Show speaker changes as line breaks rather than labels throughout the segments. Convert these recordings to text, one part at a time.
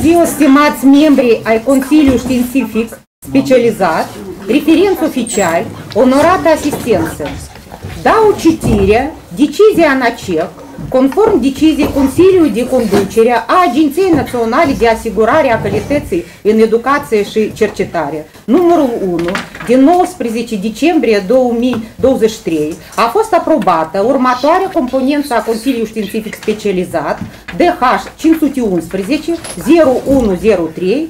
ziua, stimați membri ai Consiliului Științific Specializat, referenți oficiali, onorată asistență. Dau citire decizia ANACEC, conform deciziei Consiliului de Conducere a Agenției Naționale de Asigurare a Calității în Educație și Cercetare, numărul 1, din 19 decembrie 2023, a fost aprobată următoarea componență a Consiliului Științific Specializat DH 511 0103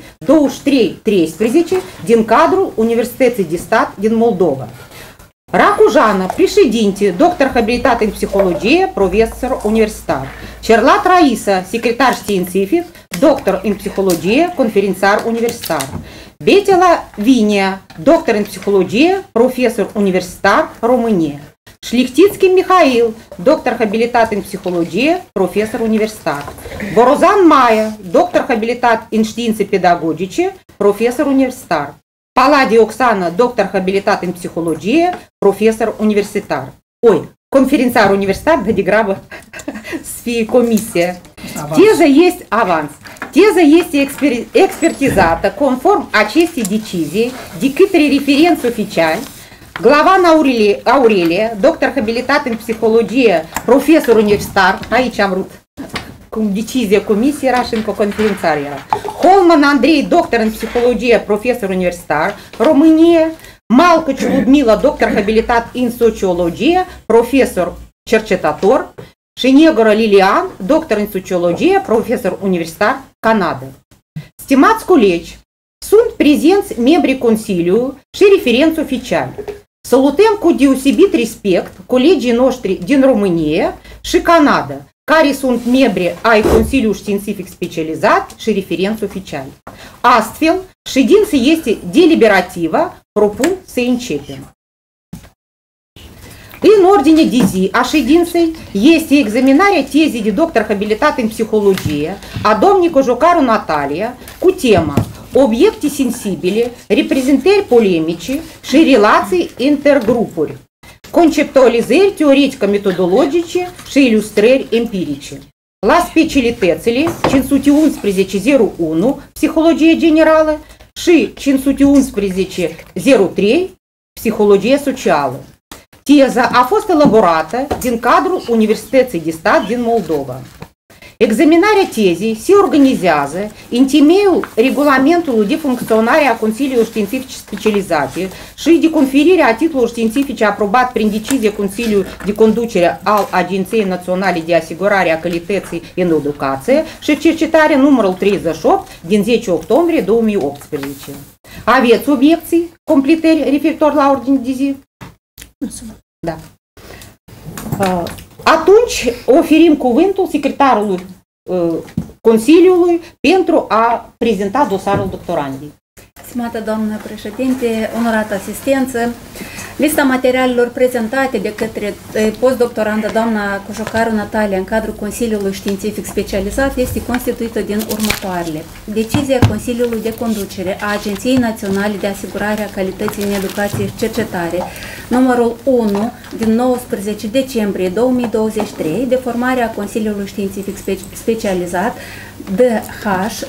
2313 din cadrul Universității de Stat din Moldova. Racu Jana, președinte, doctor habilitat în psihologie, profesor universitar. Cerlat Raisa, secretar științific, doctor în psihologie, conferențiar universitar. Betela Vinia, doctor în psihologie, profesor universitar, România. Șlichtitski Mihail, doctor habilitat în psihologie, profesor universitar. Borozan Maia, doctor habilitat în științe pedagogice, profesor universitar. Paladi Oxana, doctor habilitat în psihologie, profesor universitar. Conferențiar universitar, dar degrabă să fie comisie. Teza este avans. Teza este expertizată conform acestei decizii de către referenți oficiali, Glavan Aurelia, doctor habilitat în psihologie, profesor universitar, aici am vrut cum decizia comisiei era și încă conferențar era. Holman Andrei, doctor în psihologie, profesor universitar, România. Malcăci Ludmila, doctor habilitat în sociologie, profesor cercetător. Și Negoră Lilian, doctor în sociologie, profesor universitar, Canada. Stimați colegi, sunt prezenți membrii Consiliului și referenți oficiali. Salutăm cu deosebit respect colegii noștri din România și Canada, care sunt membri ai Consiliului Științific Specializat și referenți oficiali. Astfel, ședința este deliberativă, propun să începem. În ordine de zi a ședinței este examinarea tezei de doctor habilitat în psihologie a domnului Cojocaru Natalia cu tema Obiecte sensibile, reprezentări polemice și relații intergrupuri, conceptualizări teoretico-metodologice și ilustrări empirice. La specialitățile 511.01 Psihologie generală și 511.03 Psihologie socială. Teza a fost elaborată din cadrul Universității de Stat din Moldova. Examinarea tezei se organizează în temeiul regulamentului de funcționare a Consiliului Științifice Specializate și de conferirea titlurilor științifice aprobat prin decizie Consiliului de Conducere al Agenției Naționale de Asigurare a Calității în Educație și Cercetare numărul 38 din 10 octombrie 2018. Aveți obiecții, completări referitor la ordine de zi? Da. Atunci oferim cuvântul secretarului Consiliului pentru a prezenta dosarul doctorandii.
Stimată doamnă președinte, onorată asistență, lista materialelor prezentate de către postdoctorandă doamna Cojocaru Natalia în cadrul Consiliului Științific Specializat este constituită din următoarele. Decizia Consiliului de Conducere a Agenției Naționale de Asigurare a Calității în Educație și Cercetare, numărul 1 din 19 decembrie 2023, de formare a Consiliului Științific Specializat DH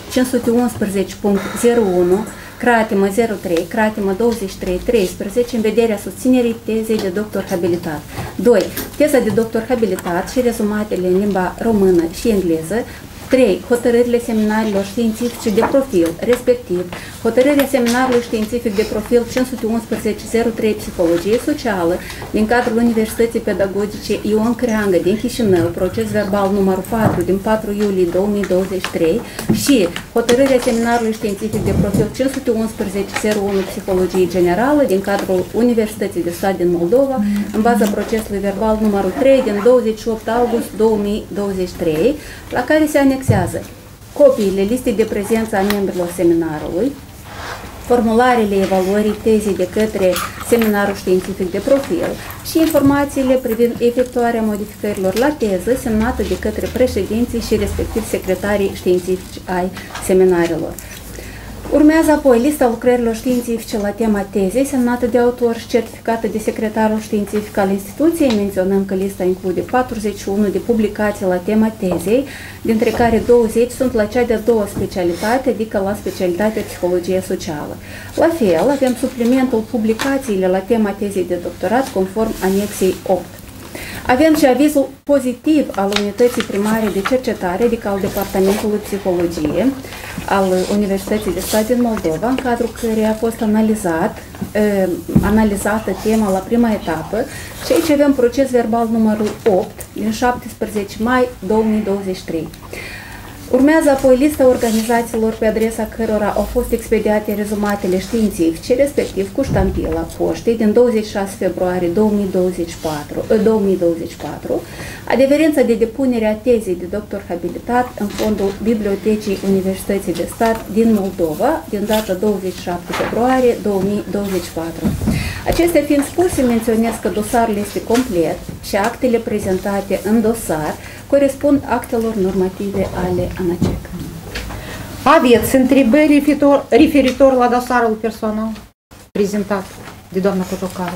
511.01 cratimă 03, cratimă 2313, în vederea susținerii tezei de doctor habilitat. 2. Teza de doctor habilitat și rezumatele în limba română și engleză. 3. Hotărârile seminarilor științifice de profil, respectiv hotărârea seminarului științific de profil 511.03 Psihologie Socială din cadrul Universității Pedagogice Ion Creangă din Chișinău, proces verbal numărul 4 din 4 iulie 2023 și hotărârea seminarului științific de profil 511.01 Psihologie Generală din cadrul Universității de Stat din Moldova, în baza procesului verbal numărul 3 din 28 august 2023, la care se anexează copiile listei de prezență a membrilor seminarului, formularele evaluării tezei de către seminarul științific de profil și informațiile privind efectuarea modificărilor la teză semnată de către președinții și respectiv secretarii științifici ai seminarilor. Urmează apoi lista lucrărilor științifice la tema tezei, semnată de autor și certificată de secretarul științific al instituției. Menționăm că lista include 41 de publicații la tema tezei, dintre care 20 sunt la cea de-a doua specialitate, adică la specialitatea psihologie socială. La fel, avem suplimentul publicațiile la tema tezei de doctorat, conform anexei 8. Avem și avizul pozitiv al Unității Primare de Cercetare, adică al Departamentului Psihologie al Universității de Stat din Moldova, în cadrul căreia a fost analizată tema la prima etapă și aici avem proces verbal numărul 8 din 17 mai 2023. Urmează apoi lista organizațiilor pe adresa cărora au fost expediate rezumatele științifice, respectiv cu ștampila poștei din 26 februarie 2024, adeverința de depunere a tezei de doctor habilitat în fondul Bibliotecii Universității de Stat din Moldova, din data 27 februarie 2024. Acestea fiind spuse, menționez că dosarul este complet și actele prezentate în dosar corespund actelor normative ale ANACEC.
Aveți întrebări referitor la dosarul personal prezentat de doamna Cojocaru?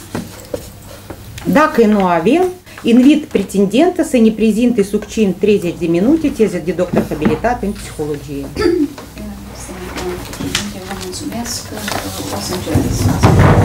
Dacă nu avem, invit pretendentă să ne prezinte succint 30 de minute teza de doctor habilitat în psihologie.
Vă mulțumesc. O să încerc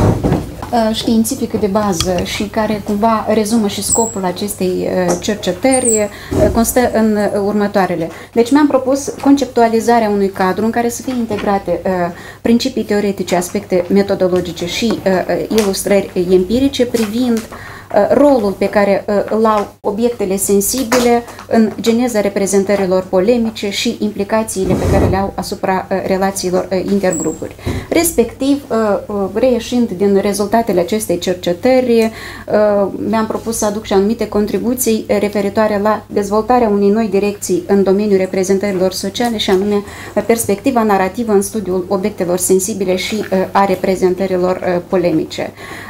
științifică de bază și care cumva rezumă și scopul acestei cercetări constă în următoarele. Deci mi-am propus conceptualizarea unui cadru în care să fie integrate principii teoretice, aspecte metodologice și ilustrări empirice privind rolul pe care îl au obiectele sensibile în geneza reprezentărilor polemice și implicațiile pe care le au asupra relațiilor intergrupuri. Respectiv, reieșind din rezultatele acestei cercetări, mi-am propus să aduc și anumite contribuții referitoare la dezvoltarea unei noi direcții în domeniul reprezentărilor sociale și anume perspectiva narrativă în studiul obiectelor sensibile și a reprezentărilor polemice.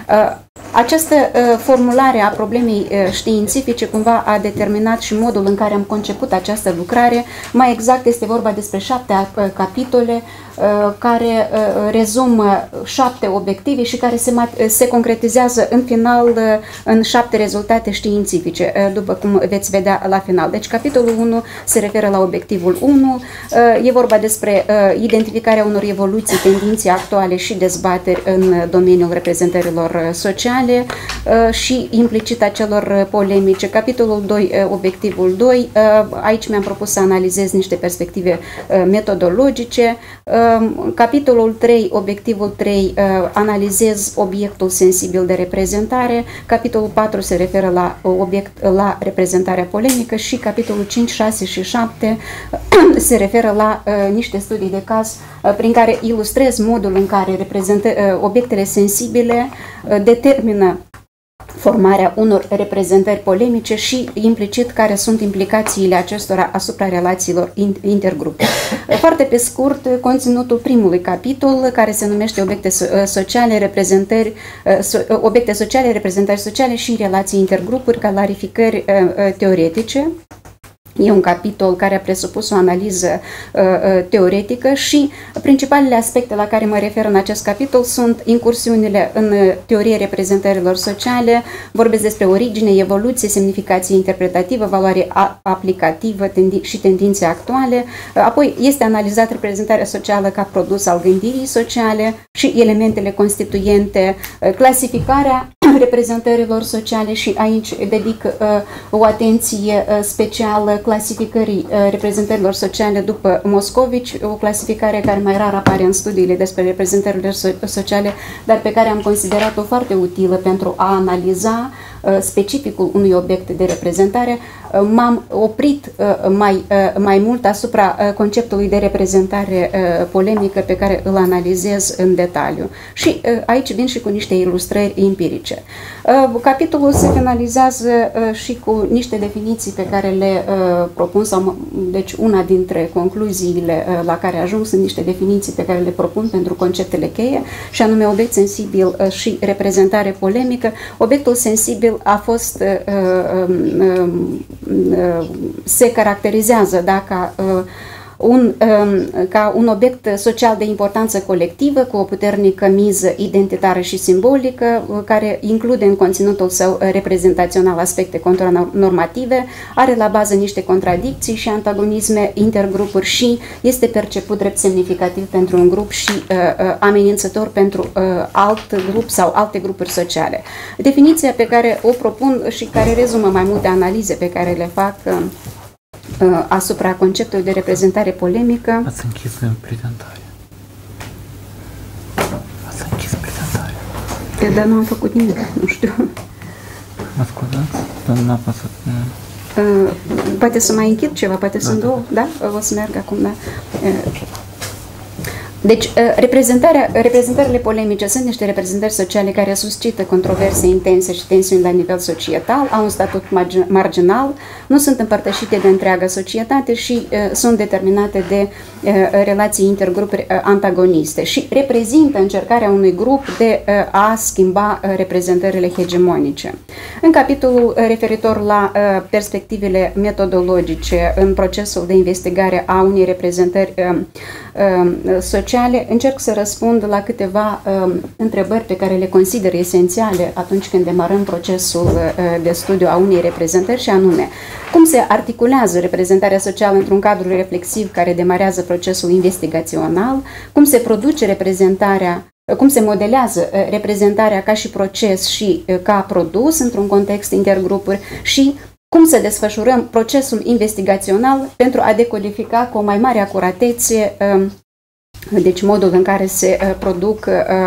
Această formulare a problemei științifice cumva a determinat și modul în care am conceput această lucrare. Mai exact este vorba despre 7 capitole care rezumă 7 obiective și care se concretizează în final în 7 rezultate științifice, după cum veți vedea la final. Deci capitolul 1 se referă la obiectivul 1, e vorba despre identificarea unor evoluții, tendințe actuale și dezbateri în domeniul reprezentărilor sociale și implicit a celor polemice. Capitolul 2, obiectivul 2, aici mi-am propus să analizez niște perspective metodologice. Capitolul 3, obiectivul 3, analizez obiectul sensibil de reprezentare. Capitolul 4 se referă la reprezentarea polemică și capitolul 5, 6 și 7 se referă la niște studii de caz prin care ilustrez modul în care obiectele sensibile determină formarea unor reprezentări polemice și implicit care sunt implicațiile acestora asupra relațiilor intergrupe. Foarte pe scurt, conținutul primului capitol, care se numește obiecte sociale, reprezentări sociale și relații intergrupuri, clarificări teoretice. E un capitol care a presupus o analiză teoretică și principalele aspecte la care mă refer în acest capitol sunt incursiunile în teorie reprezentărilor sociale, vorbesc despre origine, evoluție, semnificație interpretativă, valoare aplicativă și tendințe actuale. Apoi este analizat reprezentarea socială ca produs al gândirii sociale și elementele constituente, clasificarea reprezentărilor sociale și aici dedic o atenție specială clasificării reprezentărilor sociale după Moscovici, o clasificare care mai rar apare în studiile despre reprezentările sociale, dar pe care am considerat-o foarte utilă pentru a analiza specificul unui obiect de reprezentare. M-am oprit mai mult asupra conceptului de reprezentare polemică pe care îl analizez în detaliu. Și aici vin și cu niște ilustrări empirice. Capitolul se finalizează și cu niște definiții pe care le propun, deci una dintre concluziile la care ajung sunt niște definiții pe care le propun pentru conceptele cheie, și anume obiect sensibil și reprezentare polemică. Obiectul sensibil a fost, se caracterizează ca ca un obiect social de importanță colectivă, cu o puternică miză identitară și simbolică, care include în conținutul său reprezentațional aspecte contranormative, are la bază niște contradicții și antagonisme intergrupuri și este perceput drept semnificativ pentru un grup și amenințător pentru alt grup sau alte grupuri sociale. Definiția pe care o propun și care rezumă mai multe analize pe care le fac asupra conceptului de reprezentare polemică.
Ați închis prezentarea. Ați închis prezentarea.
Dar nu am făcut nimic, nu știu.
Mă scuzați? Dar n-a pasat.
Poate să mai închid ceva, poate sunt două, da? O să merg acum, da? Deci, reprezentările polemice sunt niște reprezentări sociale care suscită controverse intense și tensiuni la nivel societal, au un statut marginal, nu sunt împărtășite de întreaga societate și sunt determinate de relații intergrupuri antagoniste și reprezintă încercarea unui grup de a schimba reprezentările hegemonice. În capitolul referitor la perspectivele metodologice în procesul de investigare a unei reprezentări sociale, încerc să răspund la câteva întrebări pe care le consider esențiale atunci când demarăm procesul de studiu a unei reprezentări, și anume, cum se articulează reprezentarea socială într-un cadru reflexiv care demarează procesul investigațional, cum se produce reprezentarea, cum se modelează reprezentarea ca și proces și ca produs într-un context intergrupuri și cum să desfășurăm procesul investigațional pentru a decodifica cu o mai mare acuratețe deci modul în care se produc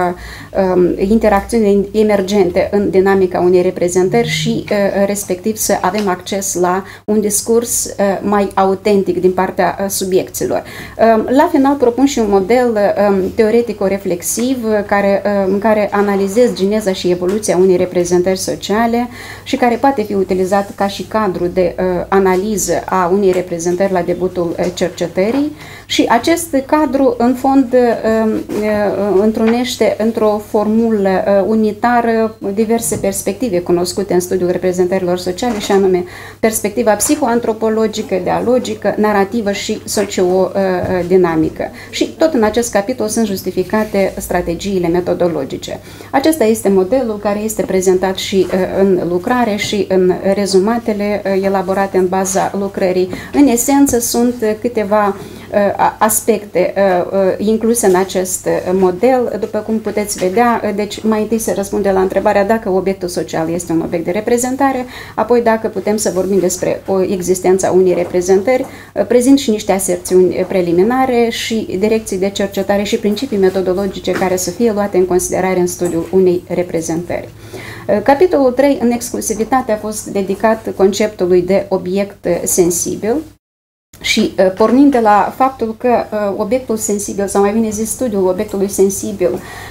interacțiuni emergente în dinamica unei reprezentări și respectiv să avem acces la un discurs mai autentic din partea subiecților. La final propun și un model teoretico-reflexiv în care analizez geneza și evoluția unei reprezentări sociale și care poate fi utilizat ca și cadru de analiză a unei reprezentări la debutul cercetării și acest cadru în fond întrunește într-o formulă unitară diverse perspective cunoscute în studiul reprezentărilor sociale, și anume perspectiva psihoantropologică, dialogică, narrativă și sociodinamică. Și tot în acest capitol sunt justificate strategiile metodologice. Acesta este modelul care este prezentat și în lucrare și în rezumatele elaborate în baza lucrării. În esență sunt câteva aspecte incluse în acest model, după cum puteți vedea. Deci mai întâi se răspunde la întrebarea dacă obiectul social este un obiect de reprezentare, apoi dacă putem să vorbim despre existența unei reprezentări, prezint și niște aserțiuni preliminare și direcții de cercetare și principii metodologice care să fie luate în considerare în studiul unei reprezentări. Capitolul 3 în exclusivitate a fost dedicat conceptului de obiect sensibil. Și pornind de la faptul că obiectul sensibil, sau mai bine zis studiul obiectului sensibil,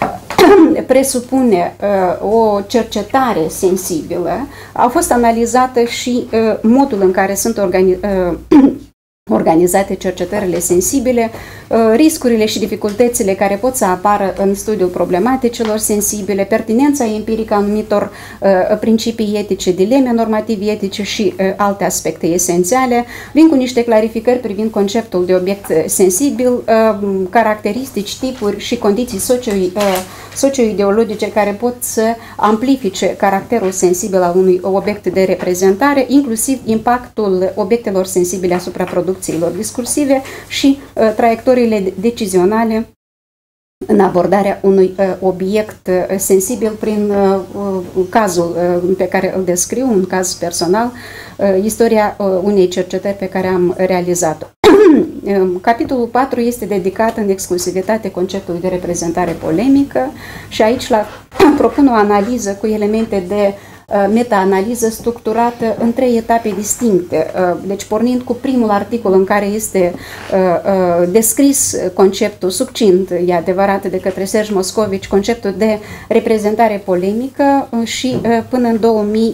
presupune o cercetare sensibilă, a fost analizată și modul în care sunt organizate cercetările sensibile, riscurile și dificultățile care pot să apară în studiul problematicilor sensibile, pertinența empirică a anumitor principii etice, dileme normative etice și alte aspecte esențiale. Vin cu niște clarificări privind conceptul de obiect sensibil, caracteristici, tipuri și condiții socio-ideologice care pot să amplifice caracterul sensibil al unui obiect de reprezentare, inclusiv impactul obiectelor sensibile asupra producțiilor discursive și traiectoriile decizionale în abordarea unui obiect sensibil prin cazul pe care îl descriu, un caz personal, istoria unei cercetări pe care am realizat-o. Capitolul 4 este dedicat în exclusivitate conceptului de reprezentare polemică și aici propun o analiză cu elemente de meta-analiză structurată în 3 etape distincte. Deci pornind cu primul articol în care este descris conceptul succint, e adevărat, de către Serge Moscovici, conceptul de reprezentare polemică și până în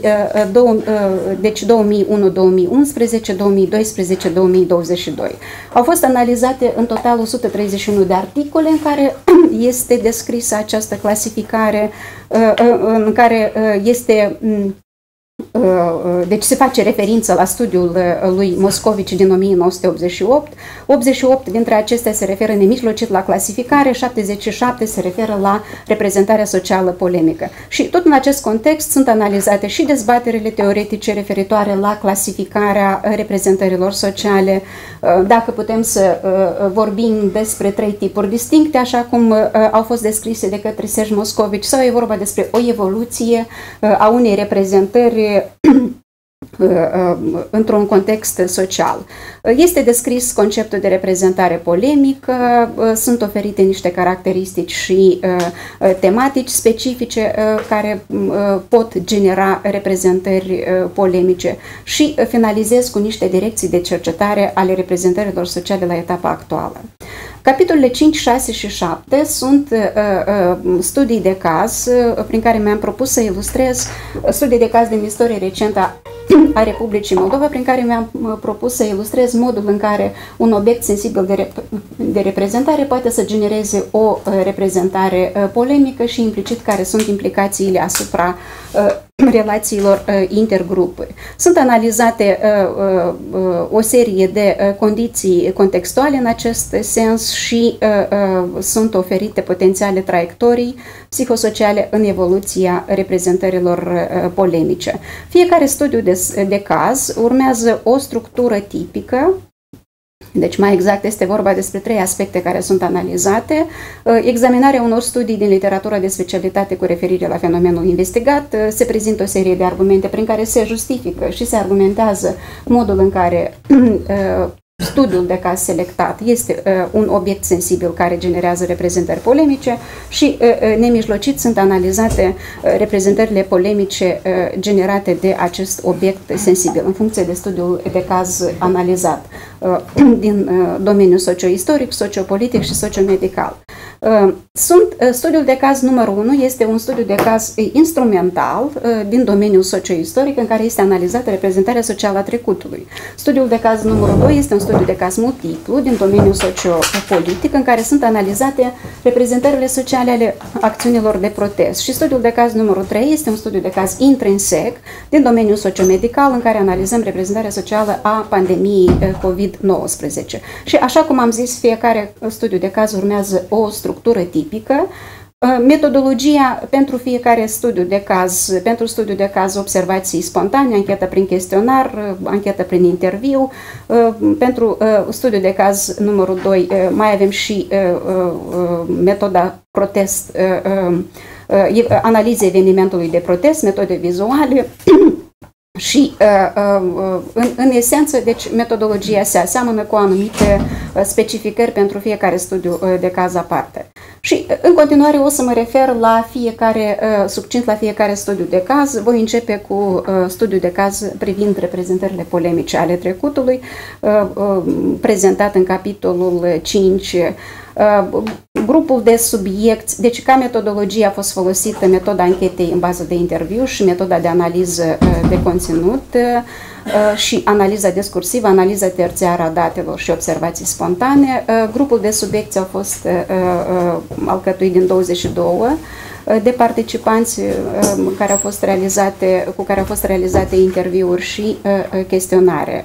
2001, 2011, 2012, 2022. Au fost analizate în total 131 de articole în care este descrisă această clasificare, în care este deci se face referință la studiul lui Moscovici din 1988. 88 dintre acestea se referă nemijlocit la clasificare, 77 se referă la reprezentarea socială polemică. Și tot în acest context sunt analizate și dezbaterile teoretice referitoare la clasificarea reprezentărilor sociale, dacă putem să vorbim despre 3 tipuri distincte, așa cum au fost descrise de către Serge Moscovici, sau e vorba despre o evoluție a unei reprezentări într-un context social. Este descris conceptul de reprezentare polemică, sunt oferite niște caracteristici și tematici specifice care pot genera reprezentări polemice și finalizez cu niște direcții de cercetare ale reprezentărilor sociale la etapa actuală. Capitolele 5, 6 și 7 sunt studii de caz prin care mi-am propus să ilustrez studii de caz din istorie recentă a Republicii Moldova, prin care mi-am propus să ilustrez modul în care un obiect sensibil de reprezentare poate să genereze o reprezentare polemică și implicit care sunt implicațiile asupra relațiilor intergrupuri. Sunt analizate o serie de condiții contextuale în acest sens și sunt oferite potențiale traiectorii psihosociale în evoluția reprezentărilor polemice. Fiecare studiu de caz urmează o structură tipică. Deci, mai exact, este vorba despre 3 aspecte care sunt analizate. Examinarea unor studii din literatura de specialitate cu referire la fenomenul investigat. Se prezintă o serie de argumente prin care se justifică și se argumentează modul în care studiul de caz selectat este un obiect sensibil care generează reprezentări polemice și nemijlocit sunt analizate reprezentările polemice generate de acest obiect sensibil în funcție de studiul de caz analizat din domeniul socio-istoric, sociopolitic și sociomedical. Studiul de caz numărul 1 este un studiu de caz instrumental din domeniul socio-istoric în care este analizată reprezentarea socială a trecutului. Studiul de caz numărul 2 este un studiu de caz multiplu din domeniul sociopolitic în care sunt analizate reprezentările sociale ale acțiunilor de protest. Și studiul de caz numărul 3 este un studiu de caz intrinsec din domeniul sociomedical în care analizăm reprezentarea socială a pandemiei COVID-19. Și așa cum am zis, fiecare studiu de caz urmează o structură tipică. Metodologia pentru fiecare studiu de caz, pentru studiu de caz observații spontane, anchetă prin chestionar, anchetă prin interviu. Pentru studiu de caz numărul 2 mai avem și metoda protest, analiza evenimentului de protest, metode vizuale. Și, în esență, deci, metodologia se aseamănă cu anumite specificări pentru fiecare studiu de caz aparte. Și, în continuare, o să mă refer la fiecare, succint la fiecare studiu de caz. Voi începe cu studiul de caz privind reprezentările polemice ale trecutului, prezentat în capitolul 5. Grupul de subiecti, deci ca metodologie a fost folosită metoda anchetei în bază de interviu și metoda de analiză de conținut și analiza discursivă, analiza terțiară a datelor și observații spontane. Grupul de subiecti a fost alcătuit din 22 de participanți cu care au fost realizate interviuri și chestionare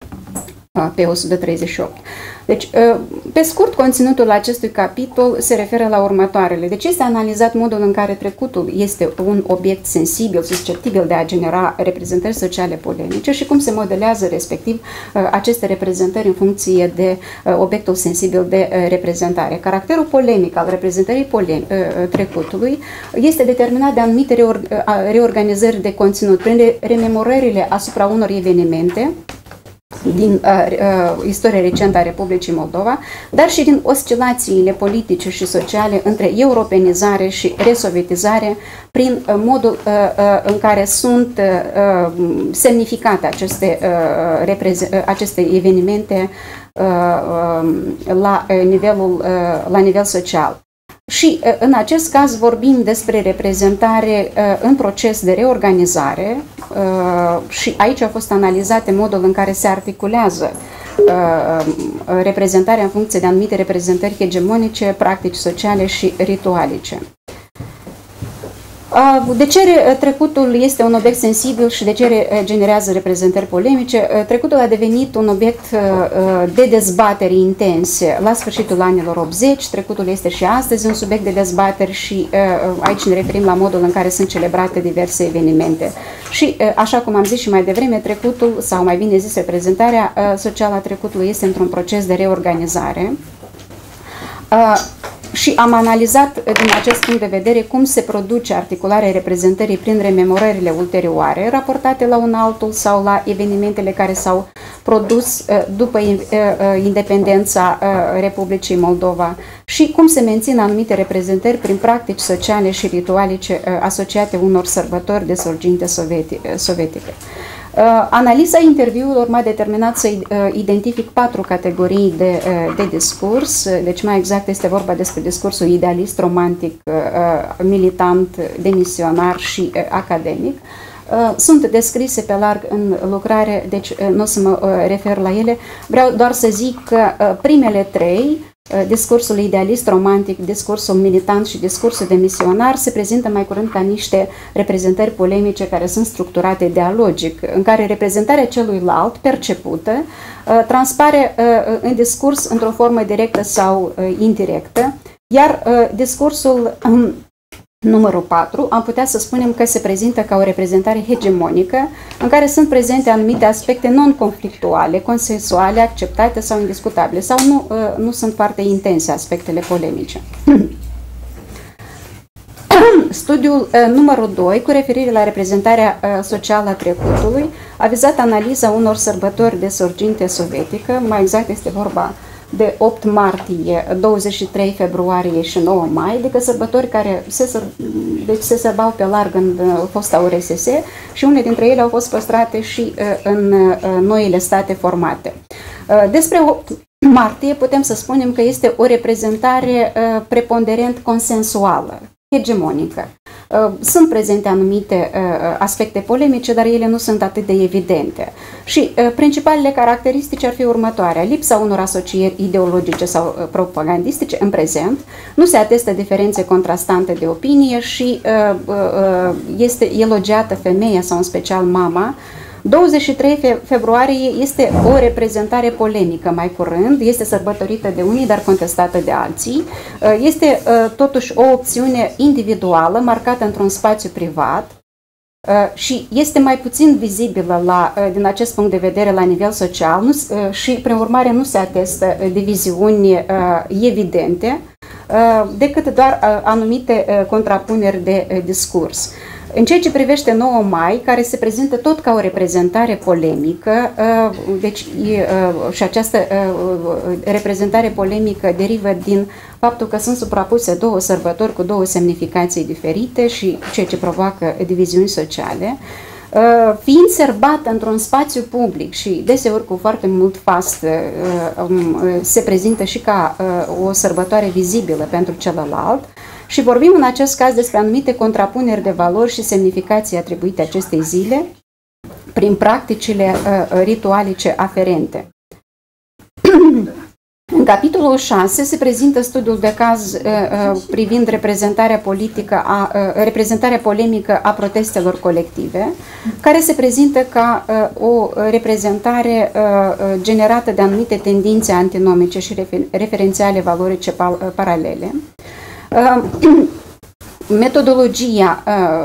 pe 138. Deci, pe scurt, conținutul acestui capitol se referă la următoarele. Deci este analizat modul în care trecutul este un obiect sensibil, susceptibil de a genera reprezentări sociale polemice și cum se modelează respectiv aceste reprezentări în funcție de obiectul sensibil de reprezentare. Caracterul polemic al reprezentării trecutului este determinat de anumite reorganizări de conținut prin rememorările asupra unor evenimente din istoria recentă a Republicii Moldova, dar și din oscilațiile politice și sociale între europenizare și resovietizare prin modul în care sunt semnificate aceste evenimente la nivel social. Și în acest caz vorbim despre reprezentare în proces de reorganizare și aici a fost analizate modul în care se articulează reprezentarea în funcție de anumite reprezentări hegemonice, practici sociale și ritualice. De ce trecutul este un obiect sensibil și de ce generează reprezentări polemice? Trecutul a devenit un obiect de dezbateri intense la sfârșitul anilor 80, trecutul este și astăzi un subiect de dezbateri și aici ne referim la modul în care sunt celebrate diverse evenimente. Și așa cum am zis și mai devreme, trecutul, sau mai bine zis reprezentarea socială a trecutului este într-un proces de reorganizare. Și am analizat din acest punct de vedere cum se produce articularea reprezentării prin rememorările ulterioare, raportate la un altul sau la evenimentele care s-au produs după independența Republicii Moldova și cum se mențin anumite reprezentări prin practici sociale și ritualice asociate unor sărbători de sorginte sovietică. Analiza interviurilor m-a determinat să identific 4 categorii de discurs, deci mai exact este vorba despre discursul idealist, romantic, militant, demisionar și academic. Sunt descrise pe larg în lucrare, deci nu o să mă refer la ele, vreau doar să zic că primele 3, discursul idealist, romantic, discursul militant și discursul de misionar se prezintă mai curând ca niște reprezentări polemice care sunt structurate dialogic, în care reprezentarea celuilalt percepută transpare în discurs într-o formă directă sau indirectă, iar discursul numărul 4, am putea să spunem că se prezintă ca o reprezentare hegemonică în care sunt prezente anumite aspecte non-conflictuale, consensuale, acceptate sau indiscutabile, sau nu sunt foarte intense aspectele polemice. Studiul numărul 2, cu referire la reprezentarea socială a trecutului, a vizat analiza unor sărbători de sorginte sovietică, mai exact este vorba de 8 martie, 23 februarie și 9 mai, adică sărbători care se sărbau pe larg în fosta URSS și unele dintre ele au fost păstrate și în noile state formate. Despre 8 martie putem să spunem că este o reprezentare preponderent consensuală, hegemonică. Sunt prezente anumite aspecte polemice, dar ele nu sunt atât de evidente. Și principalele caracteristici ar fi următoarea: lipsa unor asocieri ideologice sau propagandistice în prezent, nu se atestă diferențe contrastante de opinie și este elogiată femeia sau în special mama. 23 februarie este o reprezentare polemică mai curând, este sărbătorită de unii, dar contestată de alții. Este totuși o opțiune individuală, marcată într-un spațiu privat și este mai puțin vizibilă din acest punct de vedere la nivel social și, prin urmare, nu se atestă diviziuni evidente, decât doar anumite contrapuneri de discurs. În ceea ce privește 9 mai, care se prezintă tot ca o reprezentare polemică, deci și această reprezentare polemică derivă din faptul că sunt suprapuse 2 sărbători cu 2 semnificații diferite și ceea ce provoacă diviziuni sociale, fiind sărbată într-un spațiu public și deseori cu foarte mult fast, se prezintă și ca o sărbătoare vizibilă pentru celălalt. Și vorbim în acest caz despre anumite contrapuneri de valori și semnificații atribuite acestei zile prin practicile ritualice aferente. În capitolul 6 se prezintă studiul de caz privind reprezentarea polemică a protestelor colective, care se prezintă ca o reprezentare generată de anumite tendințe antinomice și referențiale valorice paralele. Metodologia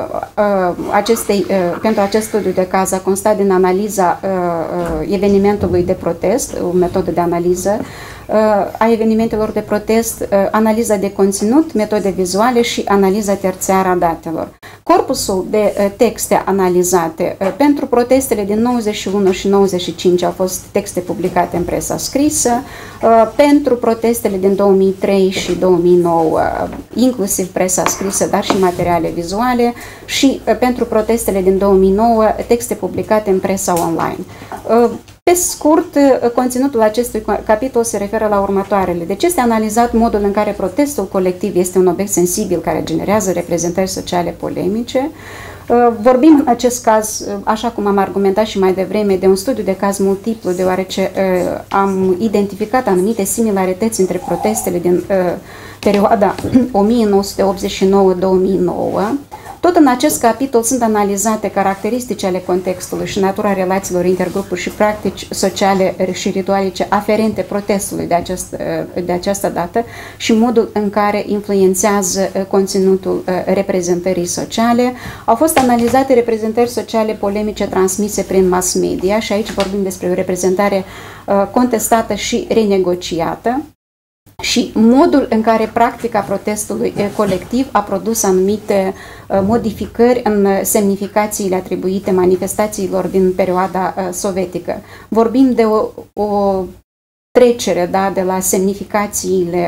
pentru acest studiu de caz a constat din analiza evenimentului de protest, o metodă de analiză a evenimentelor de protest, analiza de conținut, metode vizuale și analiza terțiară a datelor. Corpusul de texte analizate pentru protestele din 91 și 95 au fost texte publicate în presa scrisă, pentru protestele din 2003 și 2009 inclusiv presa scrisă, dar și materiale vizuale, și pentru protestele din 2009 texte publicate în presa online. Pe scurt, conținutul acestui capitol se referă la următoarele. Deci este analizat modul în care protestul colectiv este un obiect sensibil care generează reprezentări sociale polemice. Vorbim în acest caz, așa cum am argumentat și mai devreme, de un studiu de caz multiplu, deoarece am identificat anumite similarități între protestele din perioada 1989-2009, Tot în acest capitol sunt analizate caracteristici ale contextului și natura relațiilor intergrupuri și practici sociale și ritualice aferente protestului de această dată și modul în care influențează conținutul reprezentării sociale. Au fost analizate reprezentări sociale polemice transmise prin mass media și aici vorbim despre o reprezentare contestată și renegociată și modul în care practica protestului colectiv a produs anumite modificări în semnificațiile atribuite manifestațiilor din perioada sovietică. Vorbim de o trecere, da, de la semnificațiile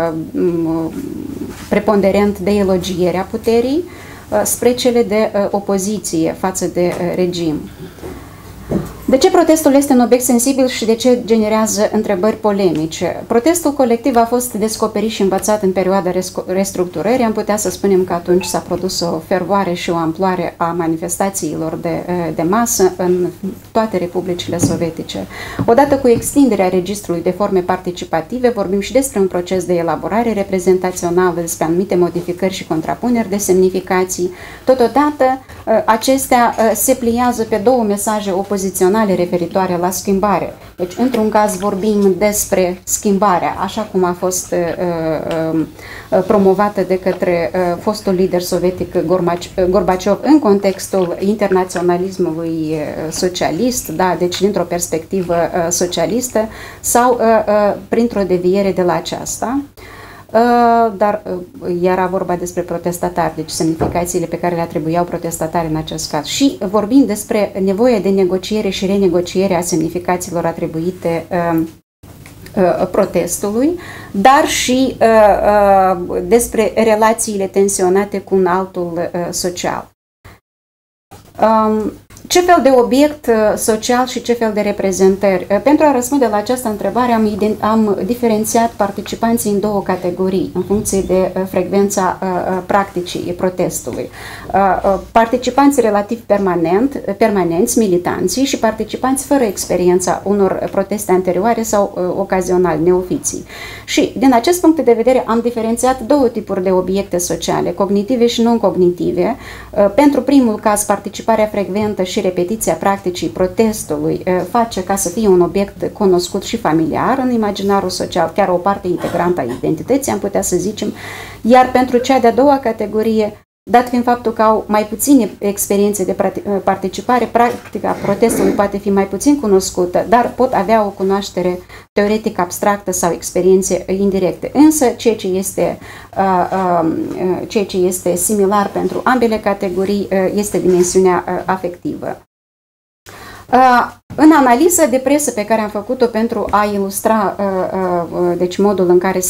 preponderent de elogiere a puterii spre cele de opoziție față de regim. De ce protestul este un obiect sensibil și de ce generează întrebări polemice? Protestul colectiv a fost descoperit și învățat în perioada restructurării. Am putea să spunem că atunci s-a produs o fervoare și o amploare a manifestațiilor de masă în toate republicile sovietice. Odată cu extinderea registrului de forme participative, vorbim și despre un proces de elaborare reprezentațională, despre anumite modificări și contrapuneri de semnificații. Totodată, acestea se pliază pe două mesaje opoziționale referitoare la schimbare. Deci, într-un caz vorbim despre schimbarea, așa cum a fost promovată de către fostul lider sovietic Gorbaciov în contextul internaționalismului socialist, da, deci dintr-o perspectivă socialistă sau printr-o deviere de la aceasta. Dar era vorba despre protestatari, deci semnificațiile pe care le atribuiau protestatari în acest caz. Și vorbim despre nevoia de negociere și renegociere a semnificațiilor atribuite protestului, dar și despre relațiile tensionate cu un altul social. Ce fel de obiect social și ce fel de reprezentări? Pentru a răspunde la această întrebare am diferențiat participanții în două categorii în funcție de frecvența practicii protestului. Participanții relativ permanenți, militanții și participanți fără experiența unor proteste anterioare sau ocazional, neofiții. Și din acest punct de vedere am diferențiat două tipuri de obiecte sociale, cognitive și non-cognitive. Pentru primul caz, participarea frecventă și repetiția practicii protestului face ca să fie un obiect cunoscut și familiar în imaginarul social, chiar o parte integrantă a identității, am putea să zicem, iar pentru cea de-a doua categorie, dat fiind faptul că au mai puține experiențe de participare, practica protestului poate fi mai puțin cunoscută, dar pot avea o cunoaștere teoretică abstractă sau experiențe indirecte. Însă, ceea ce este similar pentru ambele categorii este dimensiunea afectivă. În analiza de presă pe care am făcut-o pentru a ilustra deci modul în care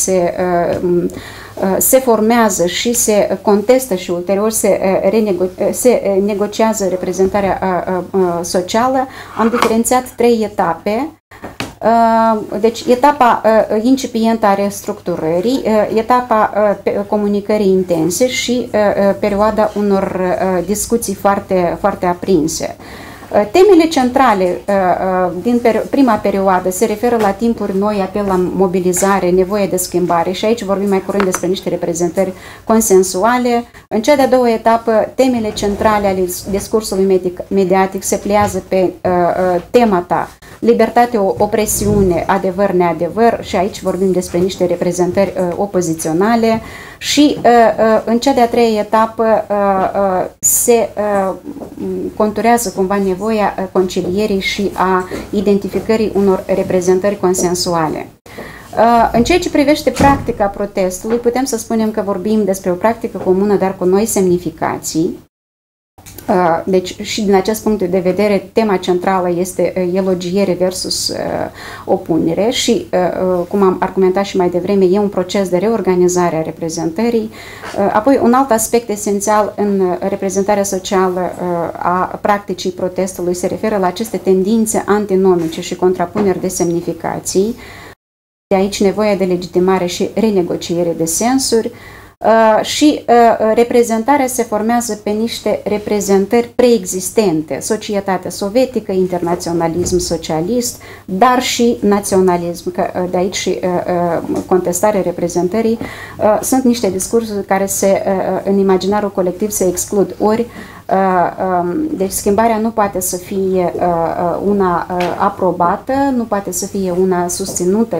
se formează și se contestă și ulterior se negociază reprezentarea socială, am diferențiat trei etape. Deci etapa incipientă a restructurării, etapa comunicării intense și perioada unor discuții foarte, foarte aprinse. Temele centrale din prima perioadă se referă la timpuri noi, apel la mobilizare, nevoie de schimbare și aici vorbim mai curând despre niște reprezentări consensuale. În cea de-a doua etapă, temele centrale ale discursului mediatic se pliază pe tema ta, libertate, opresiune, adevăr, neadevăr și aici vorbim despre niște reprezentări opoziționale și în cea de-a treia etapă se conturează cumva nevoia concilierii și a identificării unor reprezentări consensuale. În ceea ce privește practica protestului, putem să spunem că vorbim despre o practică comună, dar cu noi semnificații. Deci și din acest punct de vedere tema centrală este elogiere versus opunere și, cum am argumentat și mai devreme, e un proces de reorganizare a reprezentării. Apoi un alt aspect esențial în reprezentarea socială a practicii protestului se referă la aceste tendințe antinomice și contrapuneri de semnificații. De aici nevoia de legitimare și renegociere de sensuri. Și reprezentarea se formează pe niște reprezentări preexistente, societatea sovietică, internaționalism socialist, dar și naționalism, că de aici și contestarea reprezentării, sunt niște discursuri care în imaginarul colectiv se exclud. Ori deci schimbarea nu poate să fie una aprobată, nu poate să fie una susținută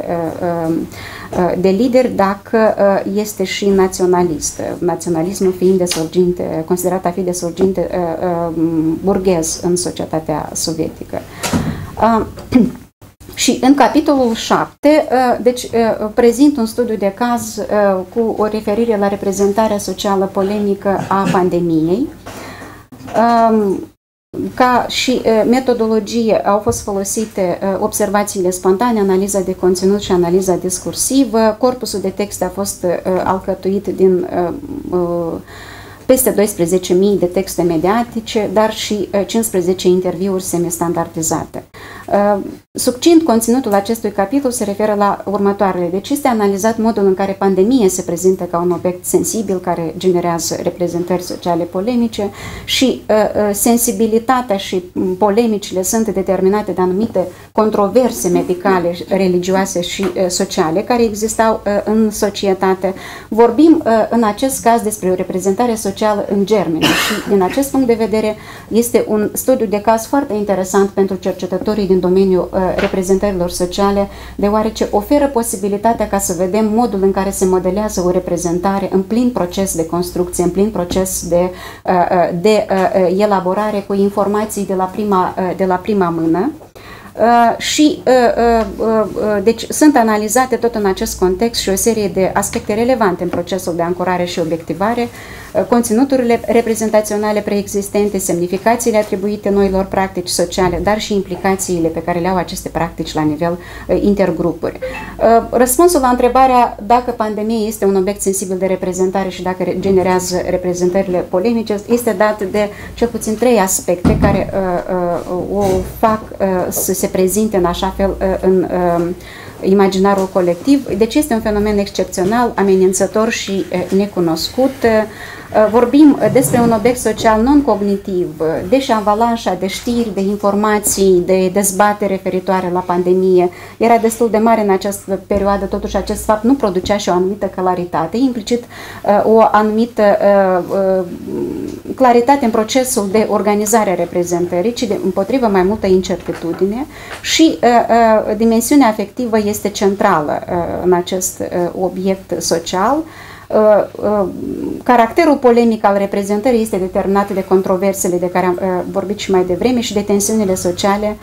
de lideri dacă este și naționalistă, naționalismul fiind considerat a fi de sorginte burghez în societatea sovietică. Și în capitolul 7, deci prezint un studiu de caz cu o referire la reprezentarea socială polemică a pandemiei. Ca și metodologie au fost folosite observațiile spontane, analiza de conținut și analiza discursivă. Corpusul de texte a fost alcătuit din peste 12.000 de texte mediatice, dar și 15 interviuri semistandardizate. Succint, conținutul acestui capitol se referă la următoarele. Deci este analizat modul în care pandemia se prezintă ca un obiect sensibil care generează reprezentări sociale polemice și sensibilitatea și polemicile sunt determinate de anumite controverse medicale, religioase și sociale care existau în societate. Vorbim în acest caz despre o reprezentare socială în germeni și din acest punct de vedere este un studiu de caz foarte interesant pentru cercetătorii din domeniul reprezentărilor sociale, deoarece oferă posibilitatea ca să vedem modul în care se modelează o reprezentare în plin proces de construcție, în plin proces de elaborare cu informații de la prima mână. Deci sunt analizate tot în acest context și o serie de aspecte relevante în procesul de ancorare și obiectivare, conținuturile reprezentaționale preexistente, semnificațiile atribuite noilor practici sociale, dar și implicațiile pe care le au aceste practici la nivel intergrupuri. Răspunsul la întrebarea dacă pandemia este un obiect sensibil de reprezentare și dacă generează reprezentările polemice este dat de cel puțin 3 aspecte care o fac să se prezinte în așa fel în imaginarul colectiv. Deci este un fenomen excepțional, amenințător și necunoscut. Vorbim despre un obiect social non-cognitiv, deși avalanșa de știri, de informații, de dezbatere referitoare la pandemie era destul de mare în această perioadă, totuși acest fapt nu producea și o anumită claritate, implicit o anumită claritate în procesul de organizare a reprezentării, ci împotrivă mai multă incertitudine și dimensiunea afectivă este centrală în acest obiect social. Caracterul polemic al reprezentării este determinat de controversele de care am vorbit și mai devreme și de tensiunile sociale,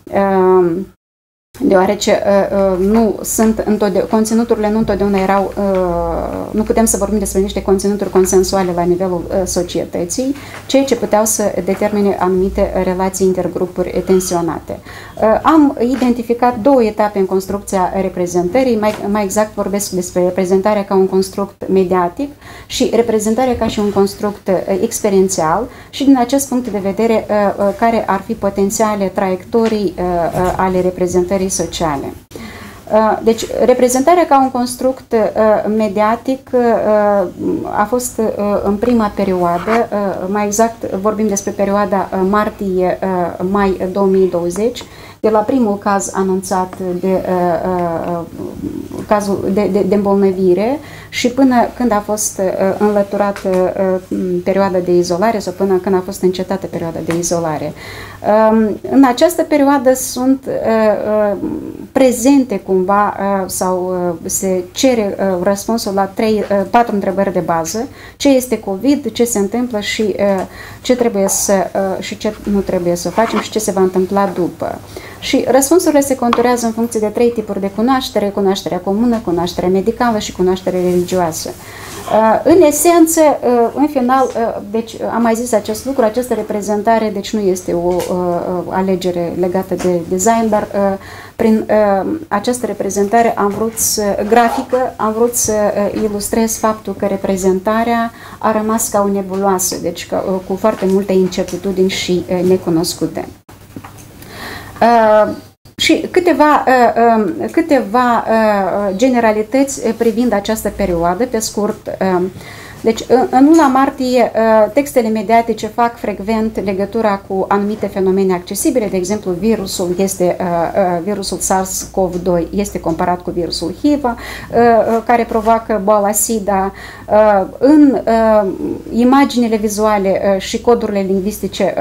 deoarece conținuturile nu întotdeauna erau, nu putem să vorbim despre niște conținuturi consensuale la nivelul societății, ceea ce puteau să determine anumite relații intergrupuri tensionate. Am identificat 2 etape în construcția reprezentării, mai exact vorbesc despre reprezentarea ca un construct mediatic și reprezentarea ca și un construct experiențial și din acest punct de vedere care ar fi potențiale traiectorii ale reprezentării sociale. Deci, reprezentarea ca un construct mediatic a fost în prima perioadă, mai exact vorbim despre perioada martie-mai 2020, de la primul caz anunțat de îmbolnăvire și până când a fost înlăturată perioada de izolare sau până când a fost încetată perioada de izolare. În această perioadă sunt prezente cumva sau se cere răspunsul la 4 întrebări de bază: ce este COVID, ce se întâmplă și ce trebuie și ce nu trebuie să facem și ce se va întâmpla după. Și răspunsurile se conturează în funcție de 3 tipuri de cunoaștere: cunoașterea comună, cunoașterea medicală și cunoașterea religioasă. În esență, în final, deci am mai zis acest lucru, această reprezentare deci nu este o alegere legată de design, dar prin această reprezentare grafică am vrut să ilustrez faptul că reprezentarea a rămas ca o nebuloasă, deci cu foarte multe incertitudini și necunoscute. Și Și câteva generalități privind această perioadă, pe scurt. Deci, în luna martie, textele mediatice fac frecvent legătura cu anumite fenomene accesibile, de exemplu, virusul SARS-CoV-2 este comparat cu virusul HIV, care provoacă boala SIDA. În imaginile vizuale și codurile lingvistice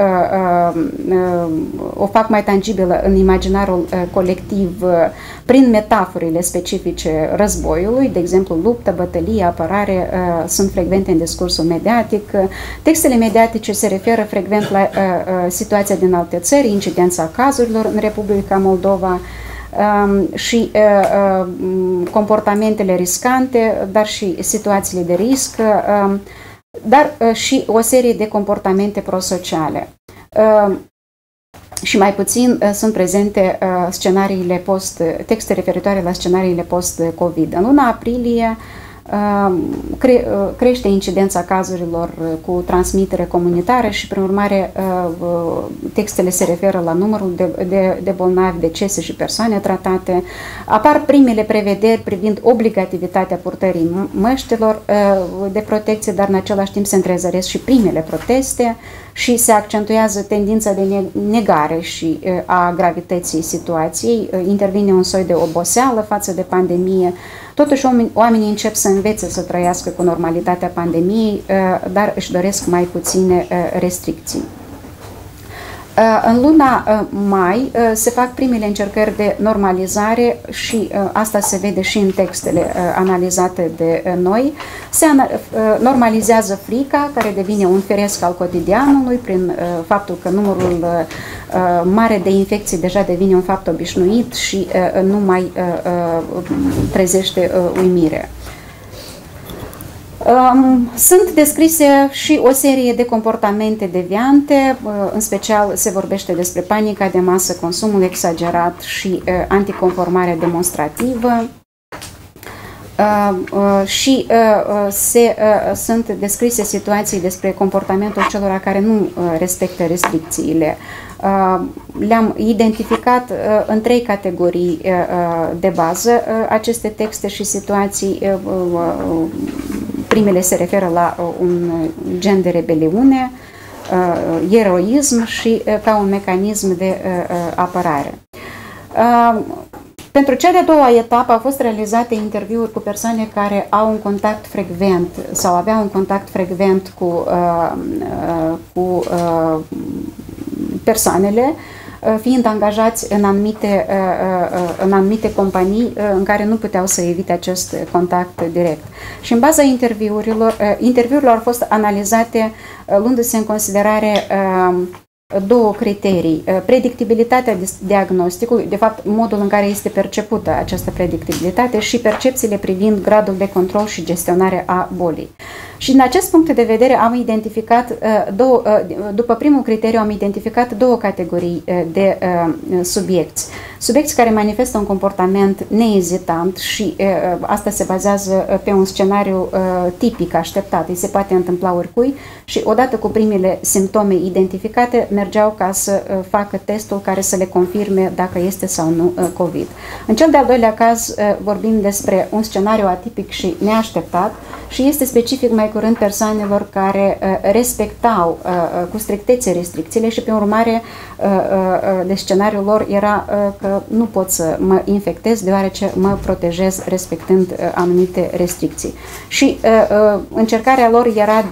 o fac mai tangibilă în imaginarul colectiv prin metaforile specifice războiului, de exemplu, luptă, bătălie, apărare, sunt frecvente în discursul mediatic. Textele mediatice se referă frecvent la situația din alte țări, incidența cazurilor în Republica Moldova și comportamentele riscante, dar și situațiile de risc, dar și o serie de comportamente prosociale. Și mai puțin sunt prezente texte referitoare la scenariile post-COVID. În luna aprilie crește incidența cazurilor cu transmitere comunitară și, prin urmare, textele se referă la numărul de bolnavi, decese și persoane tratate. Apar primele prevederi privind obligativitatea purtării măștilor de protecție, dar în același timp se întrezăresc și primele proteste și se accentuează tendința de negare și a gravității situației. Intervine un soi de oboseală față de pandemie. Totuși, oamenii încep să învețe să trăiască cu normalitatea pandemiei, dar își doresc mai puține restricții. În luna mai se fac primele încercări de normalizare și asta se vede și în textele analizate de noi. Se normalizează frica, care devine un firesc al cotidianului prin faptul că numărul mare de infecții deja devine un fapt obișnuit și nu mai trezește uimire. Sunt descrise și o serie de comportamente deviante, în special se vorbește despre panica de masă, consumul exagerat și anticonformarea demonstrativă. Și sunt descrise situații despre comportamentul celor care nu respectă restricțiile. Le-am identificat în 3 categorii de bază aceste texte și situații. Primele se referă la un gen de rebeliune, eroism și ca un mecanism de apărare. Pentru cea de-a doua etapă au fost realizate interviuri cu persoane care au un contact frecvent sau aveau un contact frecvent cu persoanele, fiind angajați în anumite companii în care nu puteau să evite acest contact direct. Și în baza interviurilor au fost analizate luându-se în considerare 2 criterii: predictibilitatea diagnosticului, de fapt modul în care este percepută această predictibilitate, și percepțiile privind gradul de control și gestionare a bolii. Și din acest punct de vedere am identificat după primul criteriu am identificat 2 categorii de subiecți. Subiecți care manifestă un comportament neezitant și asta se bazează pe un scenariu tipic așteptat. Îi se poate întâmpla oricui și odată cu primele simptome identificate mergeau ca să facă testul care să le confirme dacă este sau nu COVID. În cel de-al doilea caz vorbim despre un scenariu atipic și neașteptat și este specific mai curând persoanelor care respectau cu strictețe restricțiile și pe urmare de scenariul lor era că nu pot să mă infectez deoarece mă protejez respectând anumite restricții. Și încercarea lor era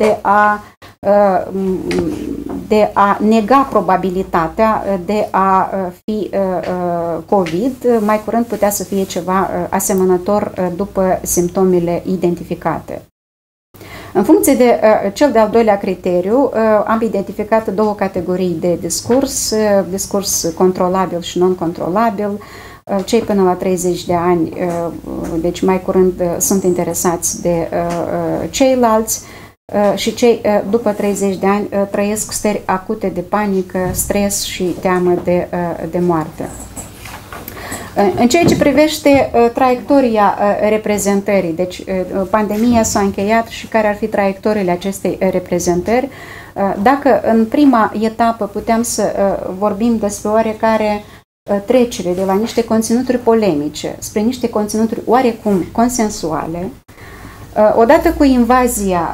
de a nega probabilitatea de a fi COVID. Mai curând putea să fie ceva asemănător după simptomele identificate. În funcție de cel de-al doilea criteriu, am identificat 2 categorii de discurs controlabil și non-controlabil. Cei până la 30 de ani, deci mai curând, sunt interesați de ceilalți și cei după 30 de ani trăiesc stări acute de panică, stres și teamă de moarte. În ceea ce privește traiectoria reprezentării, deci pandemia s-a încheiat și care ar fi traiectoriile acestei reprezentări, dacă în prima etapă puteam să vorbim despre oarecare trecere de la niște conținuturi polemice spre niște conținuturi oarecum consensuale, odată cu invazia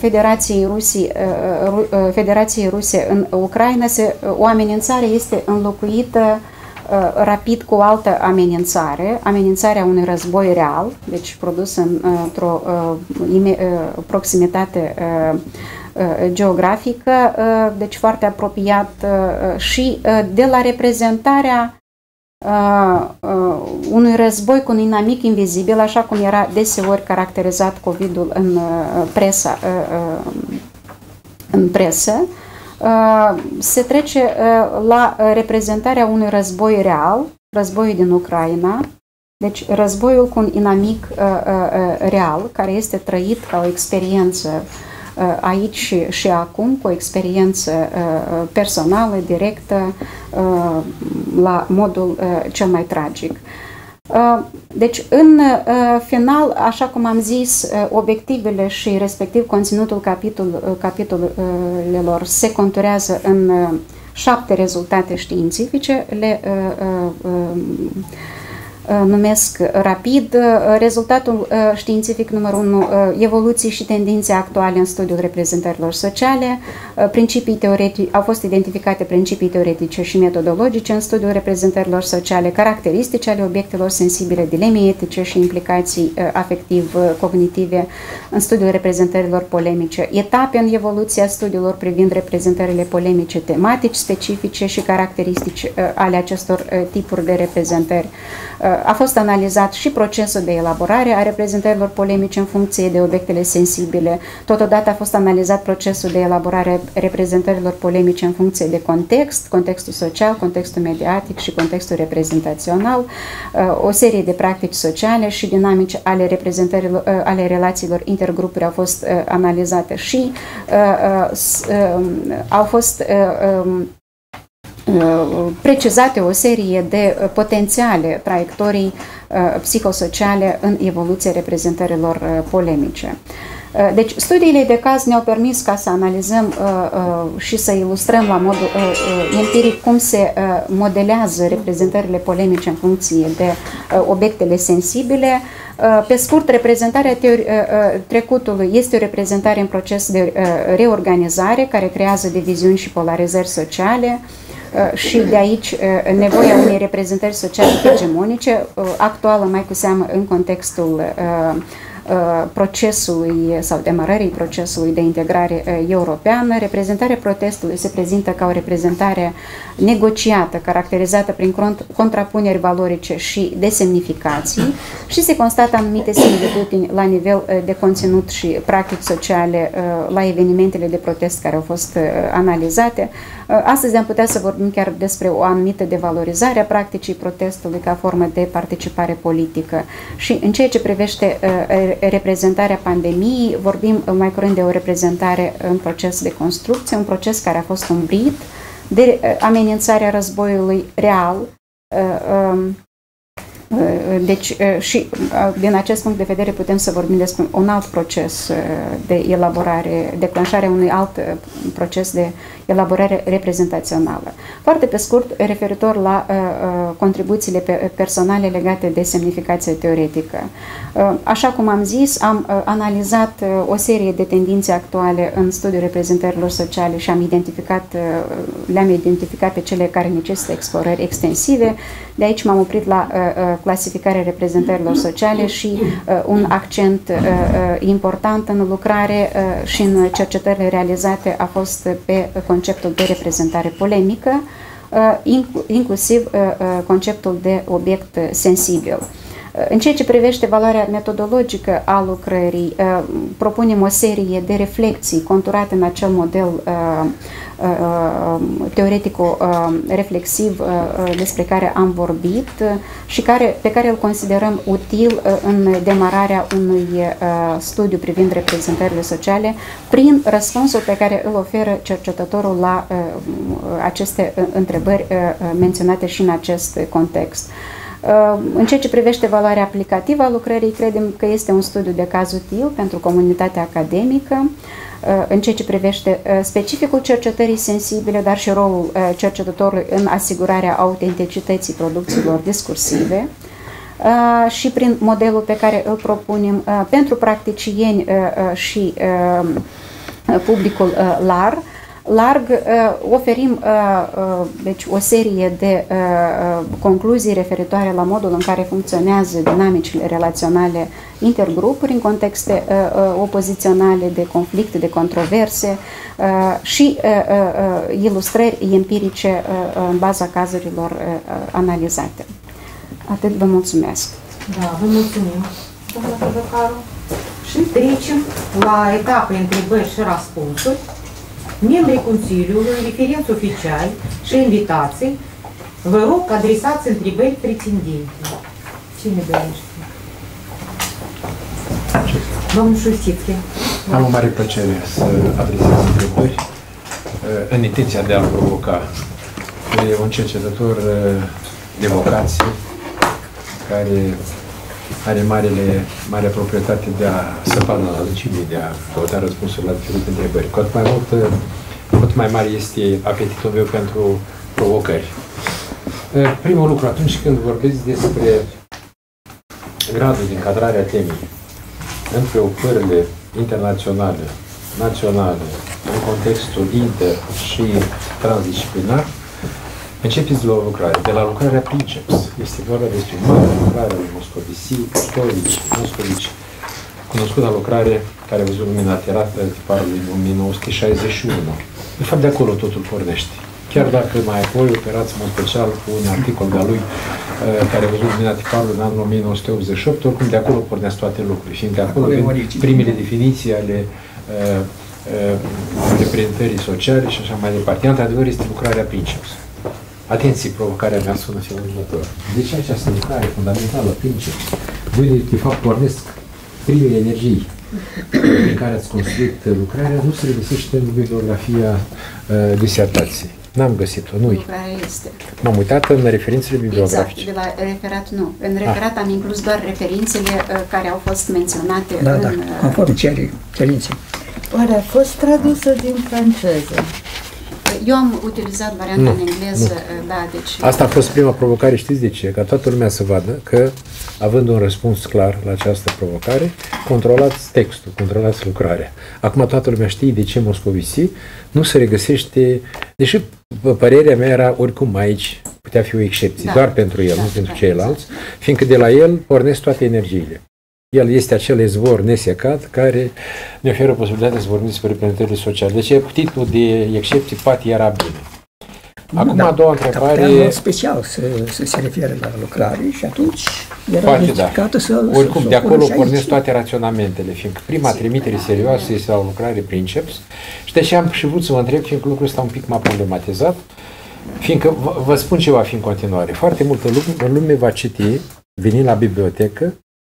Federației Ruse în Ucraina, o amenințare este înlocuită rapid cu o altă amenințare, amenințarea unui război real, deci produs într-o proximitate geografică, deci foarte apropiat și de la reprezentarea unui război cu un inamic invizibil, așa cum era deseori caracterizat COVID-ul în presă, se trece la reprezentarea unui război real, războiul din Ucraina, deci războiul cu un inamic real, care este trăit ca o experiență aici și acum, cu o experiență personală, directă, la modul cel mai tragic. Deci, în final, așa cum am zis, obiectivele și respectiv conținutul capitolelor se conturează în 7 rezultate științifice, le numesc rapid. Rezultatul științific numărul 1, evoluții și tendințe actuale în studiul reprezentărilor sociale. Au fost identificate principii teoretice și metodologice în studiul reprezentărilor sociale, caracteristici ale obiectelor sensibile, dileme etice și implicații afectiv-cognitive în studiul reprezentărilor polemice, etape în evoluția studiilor privind reprezentările polemice, tematici specifice și caracteristici ale acestor tipuri de reprezentări. A fost analizat și procesul de elaborare a reprezentărilor polemice în funcție de obiectele sensibile. Totodată a fost analizat procesul de elaborare a reprezentărilor polemice în funcție de context, contextul social, contextul mediatic și contextul reprezentațional, o serie de practici sociale și dinamici ale relațiilor intergrupuri au fost analizate și au fost precizate o serie de potențiale traiectorii psihosociale în evoluția reprezentărilor polemice. Deci, studiile de caz ne-au permis ca să analizăm și să ilustrăm la modul empiric cum se modelează reprezentările polemice în funcție de obiectele sensibile. Pe scurt, reprezentarea trecutului este o reprezentare în proces de reorganizare care creează diviziuni și polarizări sociale, și de aici nevoia unei reprezentări sociale hegemonice, actuală mai cu seamă în contextul procesului sau demarării procesului de integrare europeană. Reprezentarea protestului se prezintă ca o reprezentare negociată, caracterizată prin contrapuneri valorice și desemnificații și se constată anumite similitudini la nivel de conținut și practici sociale la evenimentele de protest care au fost analizate. Astăzi am putea să vorbim chiar despre o anumită devalorizare a practicii protestului ca formă de participare politică. Și în ceea ce privește reprezentarea pandemiei, vorbim mai curând de o reprezentare în proces de construcție, un proces care a fost umbrit de amenințarea războiului real. Deci, și din acest punct de vedere putem să vorbim despre un alt proces de elaborare, declanșarea unui alt proces de elaborare reprezentațională. Foarte pe scurt, referitor la contribuțiile personale legate de semnificație teoretică. Așa cum am zis, am analizat o serie de tendințe actuale în studiul reprezentărilor sociale și le-am identificat pe cele care necesită explorări extensive. De aici m-am oprit la clasificarea reprezentărilor sociale și un accent important în lucrare și în cercetările realizate a fost pe conceptul de reprezentare polemică, inclusiv conceptul de obiect sensibil. În ceea ce privește valoarea metodologică a lucrării, propunem o serie de reflexii conturate în acel model teoretico-reflexiv despre care am vorbit și pe care îl considerăm util în demararea unui studiu privind reprezentările sociale prin răspunsul pe care îl oferă cercetătorul la aceste întrebări menționate și în acest context. În ceea ce privește valoarea aplicativă a lucrării, credem că este un studiu de caz util pentru comunitatea academică, în ceea ce privește specificul cercetării sensibile, dar și rolul cercetătorului în asigurarea autenticității producțiilor discursive, și prin modelul pe care îl propunem pentru practicieni și publicul larg, oferim deci, o serie de concluzii referitoare la modul în care funcționează dinamicile relaționale intergrupuri în contexte opoziționale, de conflicte, de controverse și ilustrări empirice în baza cazurilor analizate. Atât, vă mulțumesc.
Da, vă mulțumim, doamna Căzăcaru. Și trecem la etapa întrebări și răspunsuri. Membrii Consiliului, referenți oficiali și invitații, vă rog că adresați întrebări pretendente. Cine dorește? Domnul Șustițchi.
Am o mare plăcere să adresez întrebări în intenția de a provoca. E un cercetător de vocație care are mare proprietate de a săpa la adâncime, de a căuta răspunsuri la diferite întrebări. Cu atât mai mare este apetitul meu pentru provocări. Primul lucru, atunci când vorbesc despre gradul de încadrare a temei în preocupările internaționale, naționale, în contextul inter și transdisciplinar, începeți de la o lucrare. De la lucrarea Princeps. Este vorba despre mare lucrare lui Moscovici, cunoscută lucrare care a văzut lumina terată tiparului în 1961. De fapt, de acolo totul pornește. Chiar dacă mai apoi operați în mod special cu un articol de-a lui care a văzut lumina tiparului în anul 1988, oricum de acolo pornesc toate lucrurile, fiindcă acolo vin primele definiții ale reprezentării sociale și așa mai departe. Într-adevăr, este lucrarea Princeps. Atenție, provocarea mea sună felul următor. Deci această lucrare fundamentală, Princeps, voi de fapt pornesc primele energii în care ați construit lucrarea, nu se regăsește în bibliografia disertației. N-am găsit-o, nu-i.
Lucrarea este.
M-am uitat în referințele bibliografice.
Exact, de la referat nu. În referat am inclus doar referințele care au fost menționate în...
Da, conform cerinței.
Oare a fost tradusă din franceză?
Eu am utilizat varianta în engleză, da, deci...
Asta a fost prima provocare, știți de ce? Ca toată lumea să vadă că, având un răspuns clar la această provocare, controlați textul, controlați lucrarea. Acum toată lumea știe de ce Moscovici nu se regăsește, deși părerea mea era oricum aici, putea fi o excepție, doar pentru el, nu pentru ceilalți, fiindcă de la el pornesc toate energiile. El este acel izvor nesecat care ne oferă posibilitatea să vorbim despre reprezentările sociale. Deci titlul de excepție poate era bine. Acum a doua întrebare...
special să se refere la lucrare și atunci era justificată să...
Oricum, de acolo pornesc toate raționamentele, fiindcă prima trimitere serioasă este la o lucrare Princeps. Și de ce am și vrut să vă întreb, fiindcă lucrul ăsta un pic m-a problematizat, fiindcă vă spun ce va fi în continuare. Foarte multă lume va citi, venind la bibliotecă,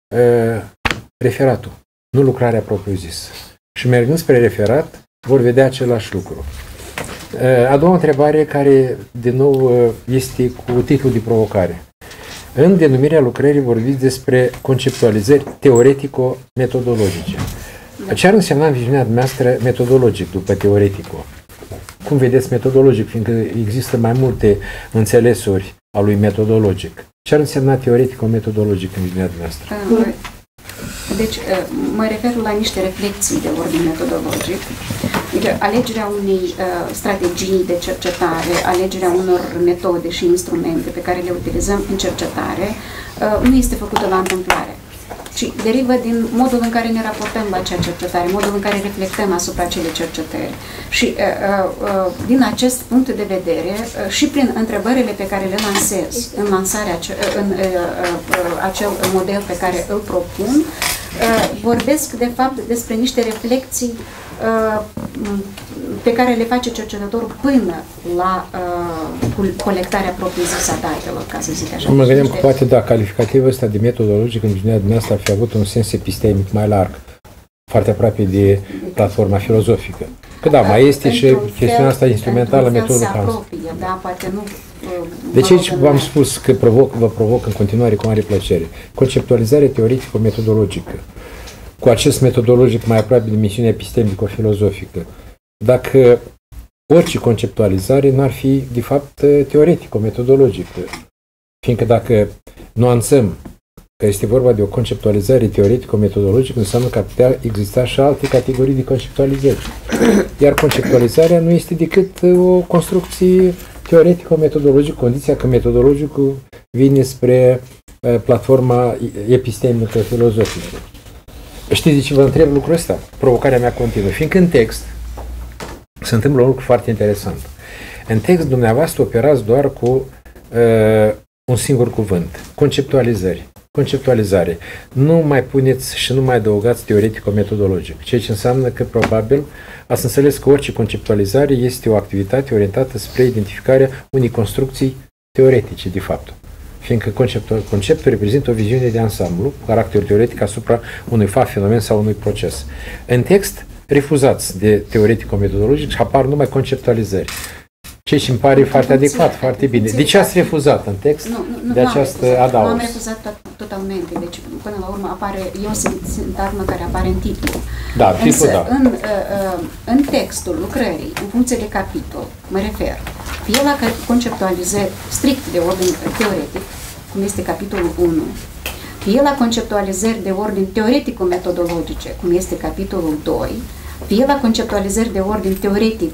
referatul, nu lucrarea propriu-zisă. Și mergând spre referat, vor vedea același lucru. A doua întrebare, care, din nou, este cu titlul de provocare. În denumirea lucrării vorbiți despre conceptualizări teoretico-metodologice. Ce ar însemna în viziunea dumneavoastră metodologic după teoretico? Cum vedeți metodologic, fiindcă există mai multe înțelesuri a lui metodologic. Ce ar însemna teoretico-metodologic în viziunea dumneavoastră?
Deci, mă refer la niște reflexii de ordin metodologic. Adică alegerea unei strategii de cercetare, alegerea unor metode și instrumente pe care le utilizăm în cercetare, nu este făcută la întâmplare, ci derivă din modul în care ne raportăm la acea cercetare, modul în care reflectăm asupra acelei cercetări. Și din acest punct de vedere, și prin întrebările pe care le lansez în lansarea în acel model pe care îl propun, vorbesc de fapt despre niște reflexii pe care le face cercetătorul până la colectarea propriu-zisă a datelor, ca să zic așa.
Mă gândeam că poate, da, calificativul ăsta de metodologic în viziunea dumneavoastră ar fi avut un sens epistemic mai larg, foarte aproape de platforma filozofică. Că da, mai este și chestiunea asta instrumentală, metodologică.
Se apropie, da, poate nu
Deci aici v-am spus că vă provoc în continuare cu mare plăcere. Conceptualizare teoretico-metodologică. Cu acest metodologic mai aproape de misiunea epistemico-filozofică. Dacă orice conceptualizare n-ar fi, de fapt, teoretico-metodologică. Fiindcă dacă nuanțăm că este vorba de o conceptualizare teoretico-metodologică, înseamnă că ar putea exista și alte categorii de conceptualizări. Iar conceptualizarea nu este decât o construcție teoretico-metodologică, condiția că metodologicul vine spre platforma epistemică-filozofică. Știți de ce vă întreb lucrul ăsta? Provocarea mea continuă. Fiindcă în text se întâmplă un lucru foarte interesant. În text dumneavoastră operați doar cu un singur cuvânt. Conceptualizări. Conceptualizare. Nu mai puneți și nu mai adăugați teoretico-metodologic. Ceea ce înseamnă că probabil ați înțeles că orice conceptualizare este o activitate orientată spre identificarea unei construcții teoretice, de fapt. Fiindcă conceptul reprezintă o viziune de ansamblu, cu caracter teoretic asupra unui fapt, fenomen sau unui proces. În text, refuzați de teoretico-metodologic și apar numai conceptualizări. Ceea ce îmi pare foarte adecvat, foarte bine. De ce ați refuzat în text de această adaos?
Nu am refuzat totalmente. Deci, până la urmă, e o sintagmă care apare în titlu.
Da, titlul, da.
În textul lucrării, în funcție de capitol, mă refer fie la conceptualizări strict de ordin teoretic, cum este capitolul 1, fie la conceptualizări de ordin teoretico-metodologice, cum este capitolul 2, fie la conceptualizări de ordin teoretic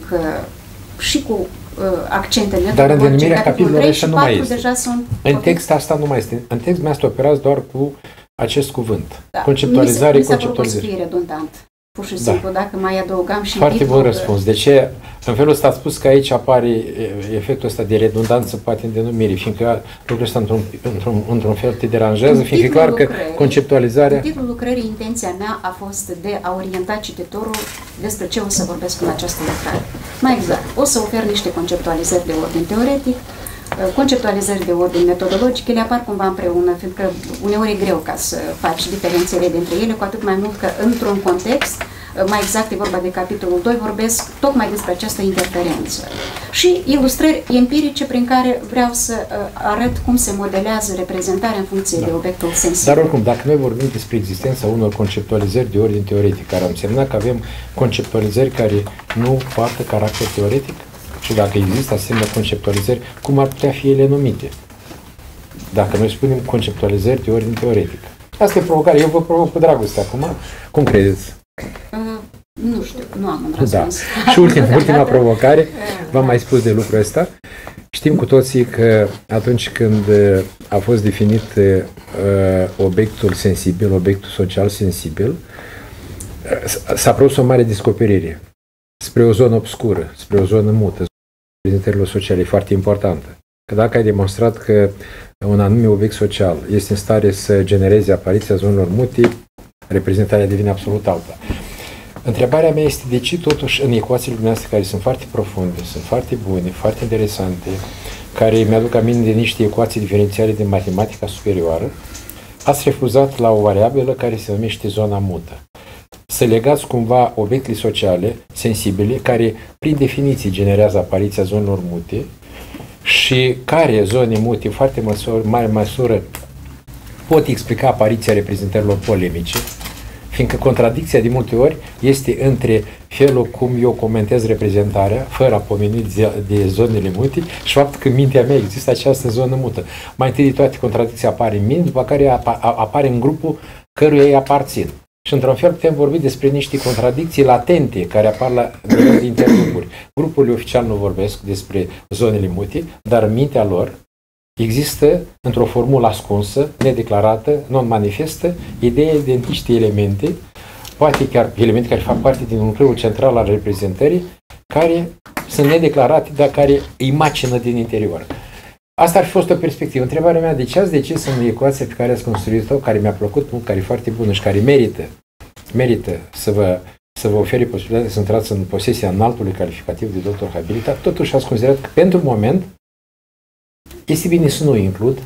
și cu accente metodologice.
Dar în denumirea capitolului ăsta nu mai este. În text asta nu mai este. În text mi-ați operați doar cu acest cuvânt. Da. Conceptualizare, conceptualizare.
Mi s-a părut redundant. Pur și simplu, dacă mai adăugăm și
foarte bun răspuns. De ce? În felul ăsta ați spus că aici apare efectul ăsta de redundanță poate în denumire, fiindcă lucrul ăsta într-un fel te deranjează, fiindcă e clar că conceptualizarea...
În titlul lucrării, intenția mea a fost de a orienta cititorul despre ce o să vorbesc în această lucrare. Mai exact, o să ofer niște conceptualizări de ordin teoretic, conceptualizări de ordin metodologic, ele apar cumva împreună, fiindcă uneori e greu ca să faci diferențiere dintre ele, cu atât mai mult că într-un context, mai exact e vorba de capitolul 2, vorbesc tocmai despre această interferență. Și ilustrări empirice prin care vreau să arăt cum se modelează reprezentarea în funcție de obiectul sensibil.
Dar oricum, dacă noi vorbim despre existența unor conceptualizări de ordin teoretic, care ar însemna că avem conceptualizări care nu poartă caracter teoretic, și dacă există asemenea conceptualizări, cum ar putea fi ele numite? Dacă noi spunem conceptualizări de ordin teoretic. Asta e provocare. Eu vă provoc cu dragoste acum. Cum credeți?
Nu știu, nu am un răspuns.
Da. Și ultima provocare, v-am mai spus de lucrul ăsta. Știm cu toții că atunci când a fost definit obiectul sensibil, obiectul social sensibil, s-a produs o mare descoperire spre o zonă obscură, spre o zonă mută. Reprezentărilor sociale e foarte importantă. Că dacă ai demonstrat că un anume obiect social este în stare să genereze apariția zonelor mute, reprezentarea devine absolut alta. Întrebarea mea este de ce totuși în ecuațiile dumneavoastră, care sunt foarte profunde, sunt foarte bune, foarte interesante, care mi-aduc aminte de niște ecuații diferențiale din matematica superioară, ați refuzat la o variabilă care se numește zona mută. Să legați cumva obiectele sociale, sensibile, care prin definiție generează apariția zonelor mute și care zone mute foarte mare măsură pot explica apariția reprezentărilor polemice, fiindcă contradicția de multe ori este între felul cum eu comentez reprezentarea, fără a pomeni de zonele mute, și faptul că în mintea mea există această zonă mută. Mai întâi de toate contradicția apare în minte, după care apare în grupul căruia ei aparțin. Și într-un fel putem vorbi despre niște contradicții latente care apar la nivel de intergrupuri. Grupurile oficial nu vorbesc despre zonele mute, dar în mintea lor există, într-o formulă ascunsă, nedeclarată, non-manifestă, ideea de niște elemente, poate chiar elemente care fac parte din nucleul central al reprezentării, care sunt nedeclarate, dar care îi macină din interior. Asta ar fi fost o perspectivă. Întrebarea mea, de ce ați decis în ecuația pe care ați construit-o, care mi-a plăcut mult, care e foarte bună și care merită să vă ofere posibilitatea să intrați în posesia înaltului calificativ de doctor habilitat, totuși ați considerat că pentru moment este bine să nu includ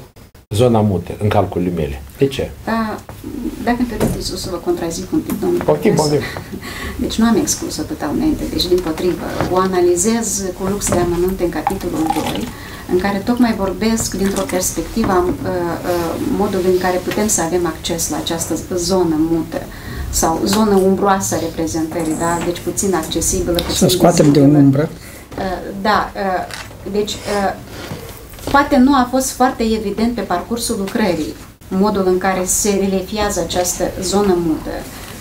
zona mută în calculele mele. De ce?
Dacă îmi permiteți, o să vă contrazic un pic, domnul
Poftim.
Deci nu am exclus-o totalmente, deci dimpotrivă. O analizez cu lux de amănunte în capitolul 2, în care tocmai vorbesc dintr-o perspectivă a modului în care putem să avem acces la această zonă mută sau zonă umbroasă a reprezentării, da? Deci puțin accesibilă, puțin
să scoatem de umbră.
Da, deci poate nu a fost foarte evident pe parcursul lucrării modul în care se reliefează această zonă mută.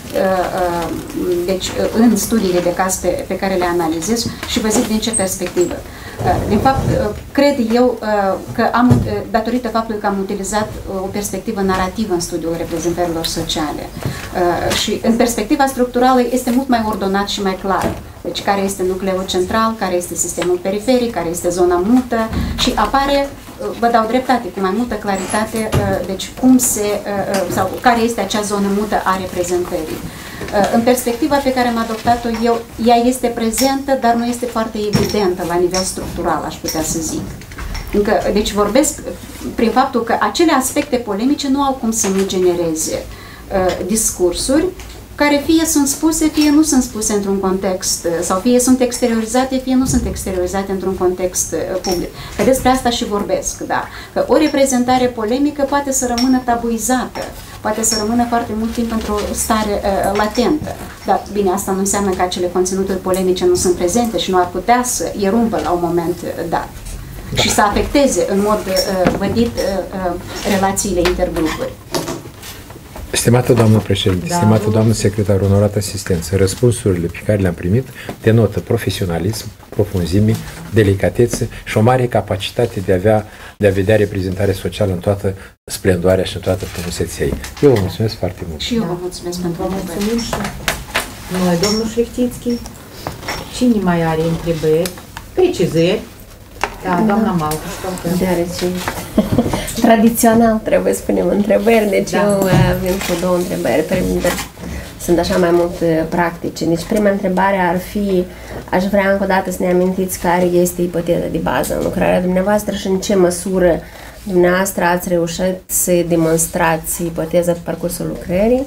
Deci în studiile de caz pe care le analizez și vă zic din ce perspectivă. Din fapt, cred eu că datorită faptului că am utilizat o perspectivă narrativă în studiul reprezentărilor sociale și în perspectiva structurală este mult mai ordonat și mai clar. Deci care este nucleul central, care este sistemul periferic, care este zona mută și apare, vă dau dreptate, cu mai multă claritate, deci cum sau care este acea zonă mută a reprezentării. În perspectiva pe care am adoptat-o eu, ea este prezentă, dar nu este foarte evidentă la nivel structural, aș putea să zic. Deci vorbesc prin faptul că acele aspecte polemice nu au cum să nu genereze discursuri care fie sunt spuse, fie nu sunt spuse într-un context, sau fie sunt exteriorizate, fie nu sunt exteriorizate într-un context public. Că despre asta și vorbesc, da. Că o reprezentare polemică poate să rămână tabuizată, poate să rămână foarte mult timp într-o stare latentă. Dar, bine, asta nu înseamnă că acele conținuturi polemice nu sunt prezente și nu ar putea să erumpă la un moment dat. Da. Și să afecteze în mod vădit relațiile intergrupuri.
Stimată doamnă președinte, stimată doamnă secretar, onorată asistență, răspunsurile pe care le-am primit denotă profesionalism, profunzime, delicatețe și o mare capacitate de a vedea reprezentare socială în toată splendoarea și în toată frumusețea ei. Eu vă mulțumesc foarte mult.
Și eu vă mulțumesc pentru
mulțumim și noi, domnul Șlechtițchi. Cine mai are întrebări, precizări? Da, doamna Malcă.
Deoarece tradițional trebuie să punem întrebări, deci eu vin cu două întrebări, sunt așa mai mult practice. Deci prima întrebare ar fi, aș vrea încă o dată să ne amintiți care este ipoteza de bază în lucrarea dumneavoastră și în ce măsură dumneavoastră ați reușit să demonstrați ipoteza pe parcursul lucrării.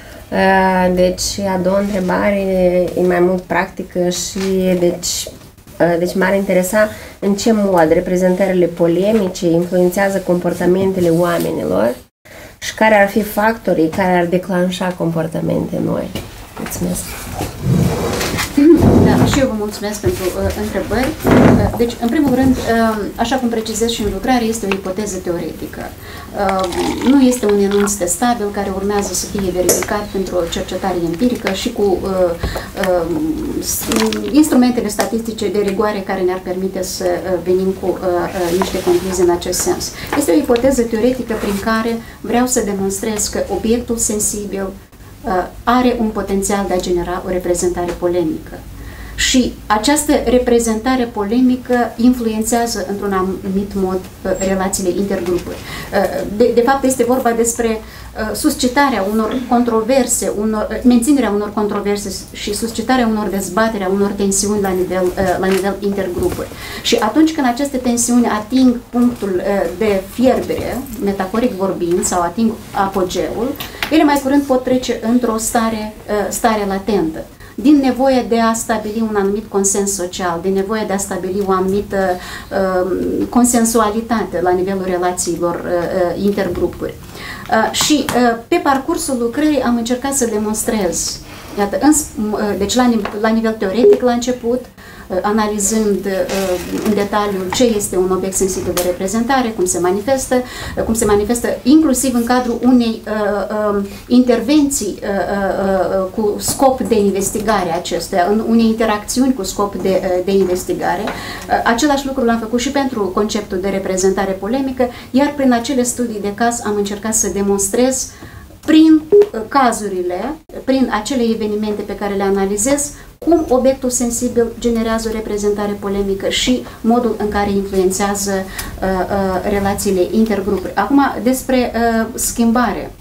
Deci a doua întrebare e mai mult practică și deci m-ar interesa în ce mod reprezentările polemice influențează comportamentele oamenilor și care ar fi factorii care ar declanșa comportamente noi. Mulțumesc!
Da, și eu vă mulțumesc pentru întrebări. Deci, în primul rând, așa cum precizez și în lucrare, este o ipoteză teoretică. Nu este un enunț testabil care urmează să fie verificat pentru o cercetare empirică și cu instrumentele statistice de rigoare care ne-ar permite să venim cu niște concluzii în acest sens. Este o ipoteză teoretică prin care vreau să demonstrez că obiectul sensibil are un potențial de a genera o reprezentare polemică. Și această reprezentare polemică influențează într-un anumit mod relațiile intergrupuri. De fapt, este vorba despre suscitarea unor controverse, menținerea unor controverse și suscitarea unor dezbatere, a unor tensiuni la nivel intergrupuri. Și atunci când aceste tensiuni ating punctul de fierbere, metaforic vorbind, sau ating apogeul, ele mai curând pot trece într-o stare latentă, din nevoie de a stabili un anumit consens social, din nevoie de a stabili o anumită consensualitate la nivelul relațiilor intergrupuri. Și pe parcursul lucrării am încercat să demonstrez, iată, deci la nivel teoretic la început, analizând în detaliu ce este un obiect sensibil de reprezentare, cum se manifestă inclusiv în cadrul unei intervenții cu scop de investigare acestuia, în unei interacțiuni cu scop de investigare. Același lucru l-am făcut și pentru conceptul de reprezentare polemică, iar prin acele studii de caz am încercat să demonstrez prin cazurile, prin acele evenimente pe care le analizez, cum obiectul sensibil generează o reprezentare polemică și modul în care influențează relațiile intergrupuri. Acum, despre schimbare.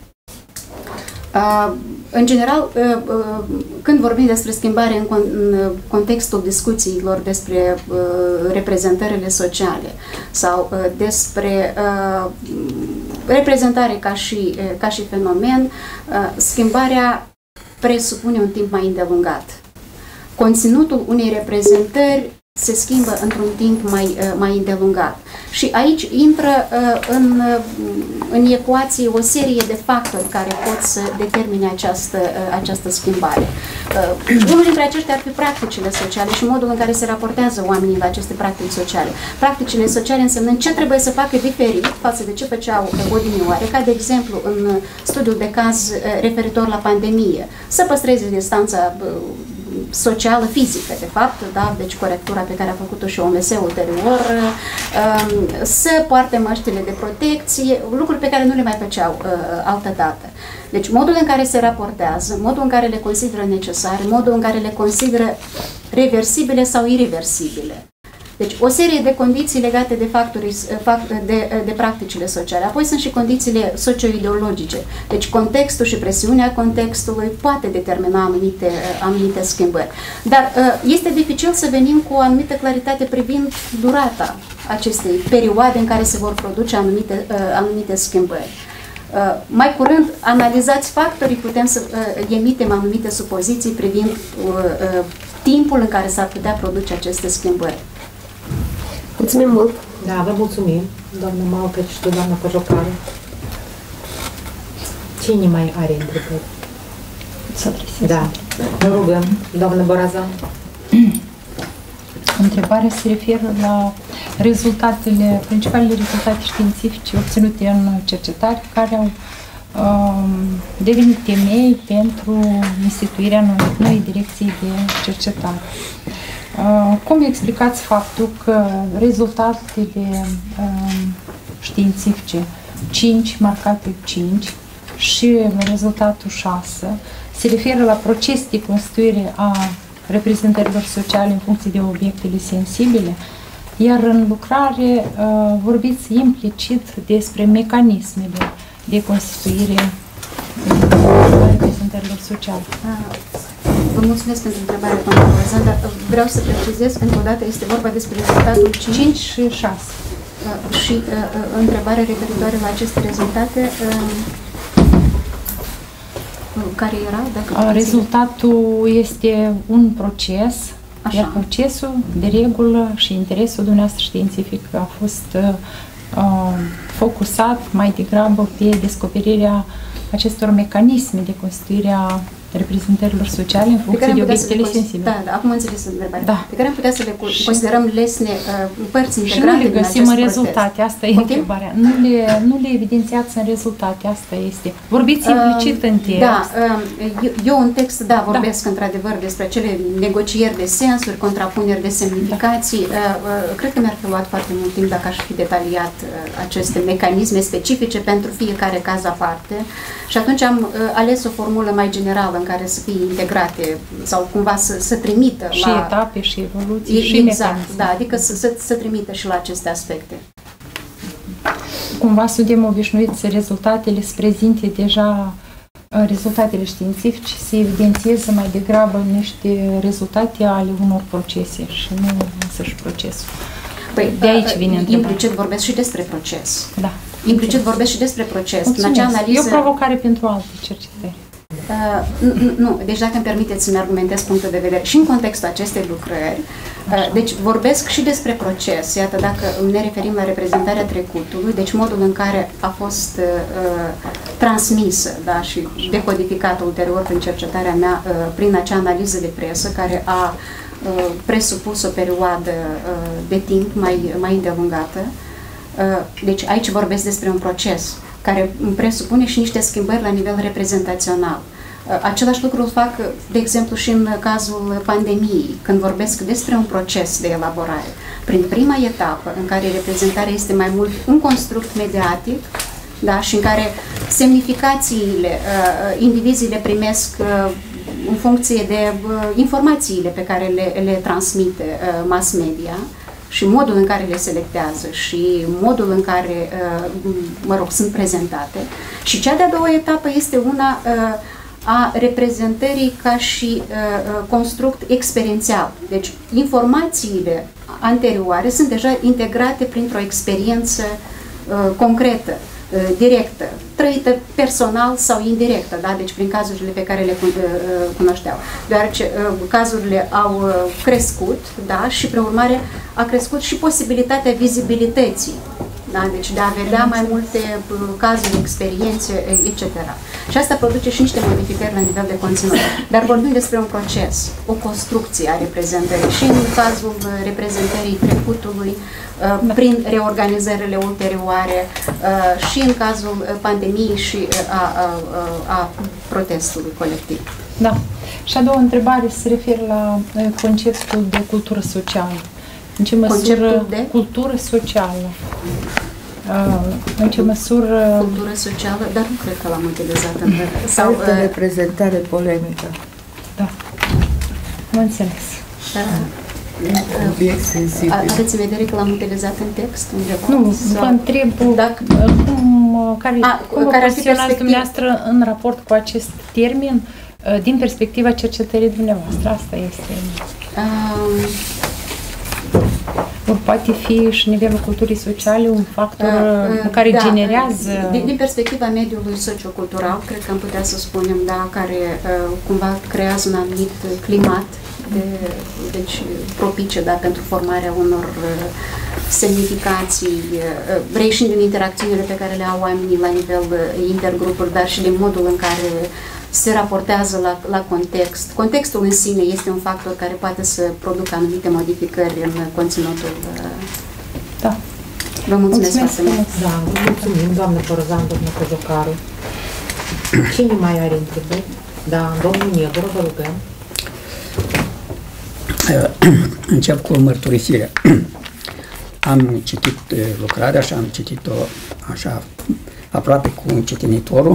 În general, când vorbim despre schimbare în contextul discuțiilor despre reprezentările sociale sau despre reprezentare ca și fenomen, schimbarea presupune un timp mai îndelungat. Conținutul unei reprezentări se schimbă într-un timp mai îndelungat. Și aici intră în ecuație o serie de factori care pot să determine această schimbare. Unul dintre aceștia ar fi practicile sociale și modul în care se raportează oamenii la aceste practici sociale. Practicile sociale însemnând ce trebuie să facă diferit față de ce făceau odinioare, ca de exemplu în studiul de caz referitor la pandemie, să păstreze distanța socială, fizică, de fapt, da? Deci corectura pe care a făcut-o și OMS ulterior, să poarte măștile de protecție, lucruri pe care nu le mai făceau altădată. Deci modul în care se raportează, modul în care le consideră necesare, modul în care le consideră reversibile sau irreversibile. Deci o serie de condiții legate de practicile sociale. Apoi sunt și condițiile socio-ideologice. Deci contextul și presiunea contextului poate determina anumite schimbări. Dar este dificil să venim cu o anumită claritate privind durata acestei perioade în care se vor produce anumite schimbări. Mai curând, analizați factorii, putem să emitem anumite supoziții privind timpul în care s-ar putea produce aceste schimbări.
Mulțumim mult!
Da, vă mulțumim, doamna Malcă și tu, doamna Cojocare. Cine mai are întrebări?
Să adresez.
Da, vă rugăm, doamna Borazan.
Întrebarea se referă la principalele rezultate științifice obținute în cercetare care au devenit temei pentru instituirea noi direcții de cercetare. Cum explicați faptul că rezultatele științifice 5, marcate 5 și rezultatul 6 se referă la proces de constituire a reprezentărilor sociale în funcție de obiectele sensibile, iar în lucrare vorbiți implicit despre mecanismele de constituire a reprezentărilor sociale.
Vă mulțumesc pentru întrebarea, doamna Borazan, dar vreau să precizez că încă o dată este vorba despre rezultatul 5
și 6.
Și întrebarea referitoare la aceste rezultate, care era?
Rezultatul este un proces, iar procesul, de regulă, și interesul dumneavoastră științific a fost focusat mai degrabă pe descoperirea acestor mecanisme de constituire a reprezentărilor sociale în funcție de obiectele sensibile.
Da, acum înțeles întrebarea.
Da.
Pe care am putea să le considerăm lesne părți integrate.
Și nu le găsim în rezultate, asta e întrebarea. Nu le evidențiați în rezultate, asta este. Vorbiți implicit în text.
Da, eu în text, vorbesc într-adevăr despre acele negocieri de sensuri, contrapuneri de semnificații. Cred că mi-ar fi luat foarte mult timp dacă aș fi detaliat aceste mecanisme specifice pentru fiecare caz aparte. Și atunci am ales o formulă mai generală în care să fie integrate sau cumva să trimită
și
la
etape și evoluții și
exact,
mecanisme.
da, adică să trimită și la aceste aspecte.
Cumva suntem obișnuiți rezultatele să prezinte deja rezultatele științifice, se evidențieze mai degrabă niște rezultate ale unor procese și nu însăși procesul.
Păi,
de aici vine întrebarea.
Implicit vorbesc și despre proces.
Da.
Implicit vorbesc și despre proces.
În acea analiză... E o provocare pentru alte cercetări.
Nu, deci dacă îmi permiteți să-mi argumentez punctul de vedere și în contextul acestei lucrări, deci vorbesc și despre proces. Iată, dacă ne referim la reprezentarea trecutului, deci modul în care a fost transmisă, da, și decodificată ulterior prin cercetarea mea, prin acea analiză de presă care a presupus o perioadă de timp mai îndelungată. Deci aici vorbesc despre un proces care presupune și niște schimbări la nivel reprezentațional. Același lucru îl fac, de exemplu, și în cazul pandemiei, când vorbesc despre un proces de elaborare. Prin prima etapă, în care reprezentarea este mai mult un construct mediatic, da, și în care semnificațiile, indivizii le primesc în funcție de informațiile pe care le transmite mass media, și modul în care le selectează și modul în care, sunt prezentate. Și cea de-a doua etapă este una a reprezentării ca și construct experiențial. Deci, informațiile anterioare sunt deja integrate printr-o experiență concretă. directă, trăită personal sau indirectă, da? Deci prin cazurile pe care le cunoșteau. Deoarece cazurile au crescut, da? Și prin urmare a crescut și posibilitatea vizibilității. Da? Deci de a vedea mai multe cazuri, experiențe, etc. Și asta produce și niște modificări la nivel de conținut. Dar vorbim despre un proces, o construcție a reprezentării și în cazul reprezentării trecutului, prin reorganizările ulterioare și în cazul pandemiei și a protestului colectiv.
Da. Și a doua întrebare se referă la conceptul de cultură socială. În ce măsură cultură socială? În ce măsură...
Cultură socială, dar nu cred că l-am utilizat în...
Sau reprezentare polemică.
Da. Am înțeles.
Obiect sensibil.
Aveți în vedere că l-am utilizat în text undeva?
Nu, vă întreb cum vă poziționați dumneavoastră în raport cu acest termen din perspectiva cercetării dumneavoastră. Asta este... Poate fi și nivelul culturii sociale un factor care generează...
Din perspectiva mediului sociocultural, cred că am putea să spunem, da, care cumva creează un anumit climat deci propice, da, pentru formarea unor semnificații, reieșind din interacțiunile pe care le au oamenii la nivel intergrupuri, dar și din modul în care se raportează la context. Contextul în sine este un factor care poate să producă anumite modificări în conținutul.
Da.
Vă mulțumesc foarte mult.
Da, mulțumim, doamnă Părăzan, doamnă Cojocaru. Cine mai are întrebări? Da, domnul Negru, vă rugăm.
Încep cu mărturisirea. Am citit lucrarea și am citit-o așa aproape cu încetinitorul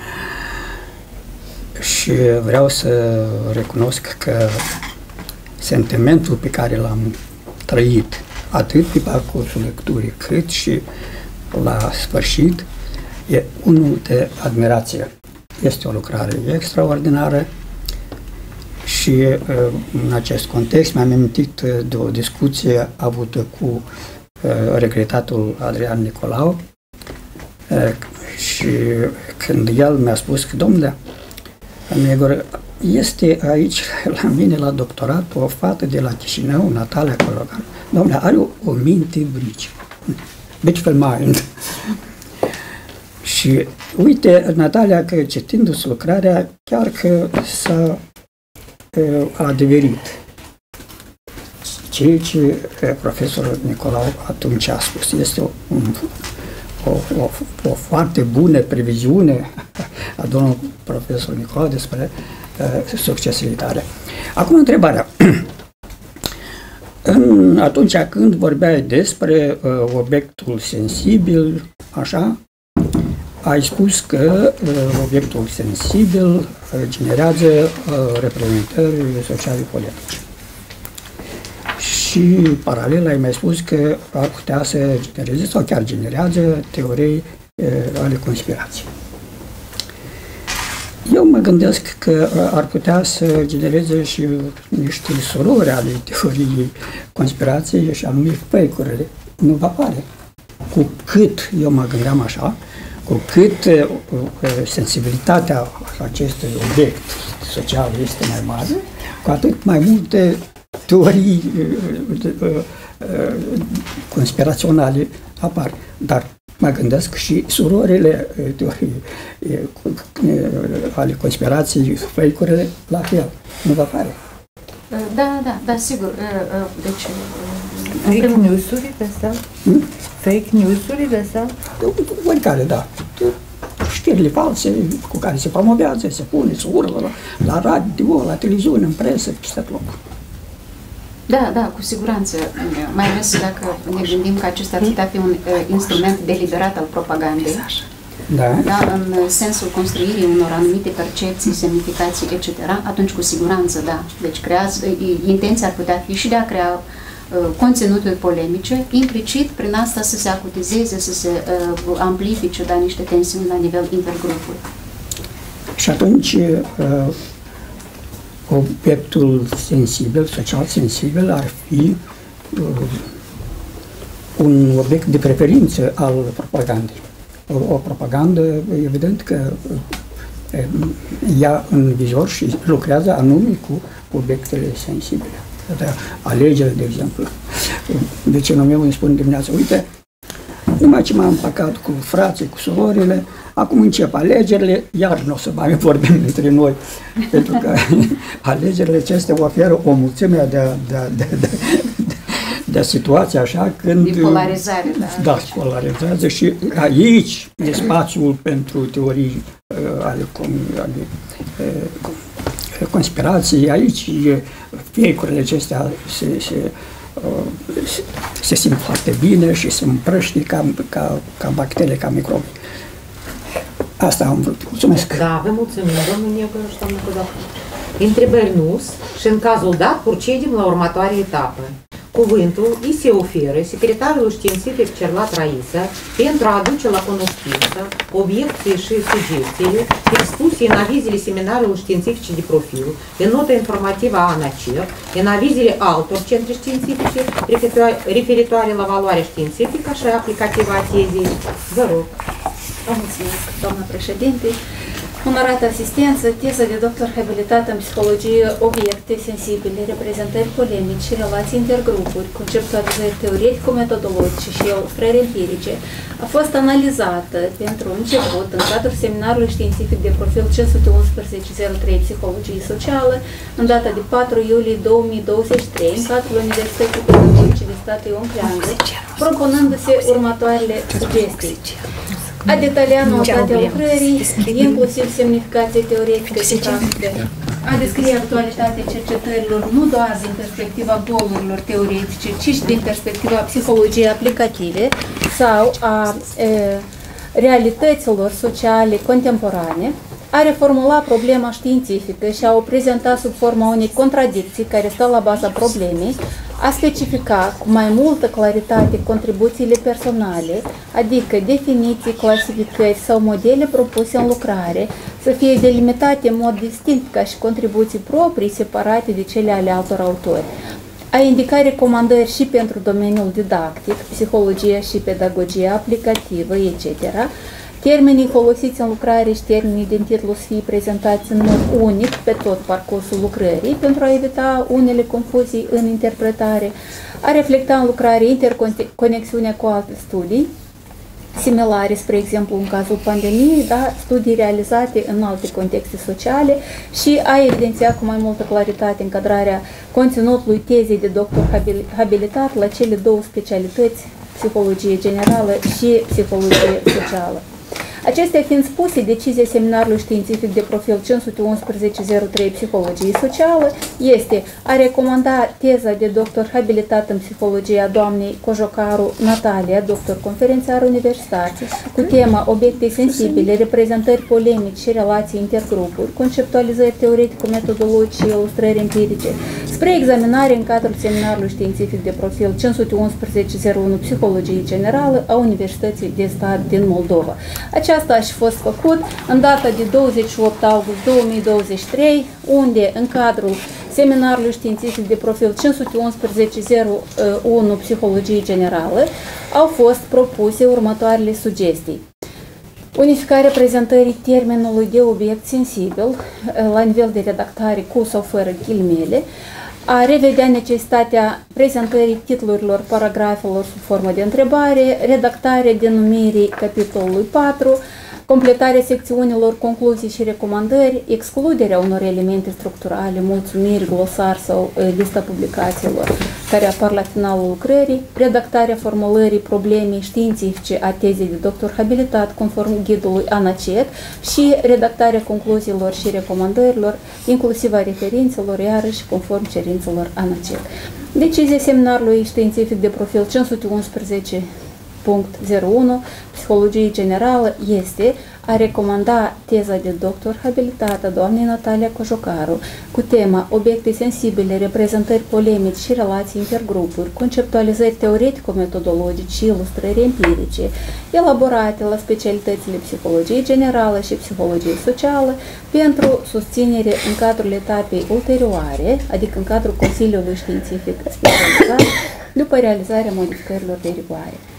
și vreau să recunosc că sentimentul pe care l-am trăit atât pe parcursul lecturii cât și la sfârșit e unul de admirație. Este o lucrare extraordinară și în acest context mi-am amintit de o discuție avută cu regretatul Adrian Nicolau și când el mi-a spus că, domnule, este aici la mine la doctorat o fată de la Chișinău, Natalia Cologan. Domnule, are o minte brici. Beautiful mind. Și uite, Natalia, că citindu-se lucrarea, chiar că s-a adeverit ceea ce profesorul Nicolau atunci a spus. Este o foarte bună previziune a domnului profesor Nicolau despre succesele tale. Acum întrebarea. Atunci când vorbeai despre obiectul sensibil, așa, ai spus că obiectul sensibil generează reprezentări sociale politice. Și paralel ai mai spus că ar putea să genereze sau chiar generează teorii ale conspirației. Eu mă gândesc că ar putea să genereze și niște surori ale teoriei conspirației și anume fake-urile. Nu vă pare? Cu cât, eu mă gândeam așa, cu cât sensibilitatea acestui obiect social este mai mare, cu atât mai multe teorii conspiraționale apar. Dar mă gândesc și surorile teorii ale conspirației, fake-urile, la fel. Nu vă pare?
Da, sigur. Deci,
fake news-urile astea? Fake news-urile astea?
Oricare, da. Știrile false cu care se promovează, se pune, se urlă la radio, la televiziune, în presă, peste tot.
Da, cu siguranță. Mai ales dacă ne gândim că acesta ar putea fi un instrument deliberat al propagandei. Da, în sensul construirii unor anumite percepții, semnificații, etc., atunci cu siguranță, da. Deci intenția ar putea fi și de a crea conținuturi polemice, implicit prin asta să se acutizeze, să se amplifice, da, niște tensiuni la nivel intergrupuri.
Și atunci obiectul sensibil, social sensibil, ar fi un obiect de preferință al propagandei. o propagandă, evident că ia în vizor și lucrează anume cu obiectele sensibile. Alegere, de exemplu. Vecinul meu îmi spune dimineața, uite, numai ce m-am împăcat cu frații, cu surorile, acum încep alegerile, iar nu o să mai vorbim între noi, pentru că alegerile acestea oferă o mulțime de situații așa când...
De polarizare, da.
Da, polarizează și aici e spațiul pentru teorii ale conspirației, aici fake-urile acestea se simt foarte bine și se împrăștie ca bacterii, ca microbi. Asta am vrut. Mulțumesc!
Da, vă mulțumim, domnul Nicu și domnul Codap. Întrebări nu și în cazul dat procedem la următoarea etapă. Cuvântul îi se oferă secretarul științific Cerlat Raisa pentru a aduce la cunoștință obiecții și sugestiile expuse în avizele seminarelor științifice de profil, în nota informativă a ANACER, în avizele altor centre științifice referitoare la valoarea științifică și aplicativă a tezei. Vă rog.
Vă mulțumesc, doamnă președinte. Onorată asistență, teză de doctor habilitat în psihologie, obiecte sensibile, reprezentări polemici și relații intergrupuri, conceptualizări teoretico-metodologice și ilustrări empirice, a fost analizată pentru început în cadrul seminarului științific de profil 511-03 Psihologie Socială, în data de 4 iulie 2023, în cadrul Universității Pedagogice de Stat Ion Creangă, propunându-se următoarele sugestii. A detalia noutatea lucrării, inclusiv semnificația teoretică și practică, a descrie actualitatea cercetărilor nu doar din perspectiva bolurilor teoretice, ci și din perspectiva psihologiei aplicative sau a realităților sociale contemporane, a reformula problema științifică și a o prezenta sub forma unei contradicții care stă la baza problemei, a specifica cu mai multă claritate contribuțiile personale, adică definiții, clasificări sau modele propuse în lucrare, să fie delimitate în mod distinct ca și contribuții proprii separate de cele ale altor autori, a indica recomandări și pentru domeniul didactic, psihologia și pedagogia aplicativă, etc., termenii folosiți în lucrare și termenii din titlu să fie prezentați în mod unic pe tot parcursul lucrării pentru a evita unele confuzii în interpretare, a reflecta în lucrare interconexiunea cu alte studii similare, spre exemplu în cazul pandemiei, dar studii realizate în alte contexte sociale și a evidenția cu mai multă claritate încadrarea conținutului tezei de doctor habilitat la cele două specialități, psihologie generală și psihologie socială. Acestea fiind spuse, decizia seminarului științific de profil 511-03 Psihologie Socială este a recomanda teza de doctor habilitat în psihologie a doamnei Cojocaru Natalia, doctor conferențiar universitar, cu tema obiecte sensibile, reprezentări polemici și relații intergrupuri, conceptualizări teoretico-metodologice și ilustrări empirice, spre examinare în cadrul seminarului științific de profil 511-01 Psihologie Generală a Universității de Stat din Moldova. Aceasta a și fost făcut în data de 28 august 2023, unde în cadrul seminarului științific de profil 511-01 Psihologie Generală au fost propuse următoarele sugestii. Unificarea prezentării termenului de obiect sensibil la nivel de redactare cu sau fără ghilimele, a revedea necesitatea prezentării titlurilor paragrafelor sub formă de întrebare, redactarea denumirii capitolului 4, completarea secțiunilor concluzii și recomandări, excluderea unor elemente structurale, mulțumiri, glosar sau lista publicațiilor care apar la finalul lucrării, redactarea formulării problemei științifice a tezei de doctor habilitat conform ghidului ANACET și redactarea concluziilor și recomandărilor, inclusiv a referințelor, iarăși conform cerințelor ANACET. Decizia seminarului științific de profil 511.01 Psihologie Generală este a recomanda teza de doctor habilitată doamnei Natalia Cojocaru cu tema obiecte sensibile, reprezentări polemici și relații intergrupuri, conceptualizări teoretico-metodologice și ilustrări empirice, elaborate la specialitățile psihologie generală și psihologie socială pentru susținere în cadrul etapei ulterioare, adică în cadrul Consiliului Științific Specializat, după realizarea modificărilor de rigoare.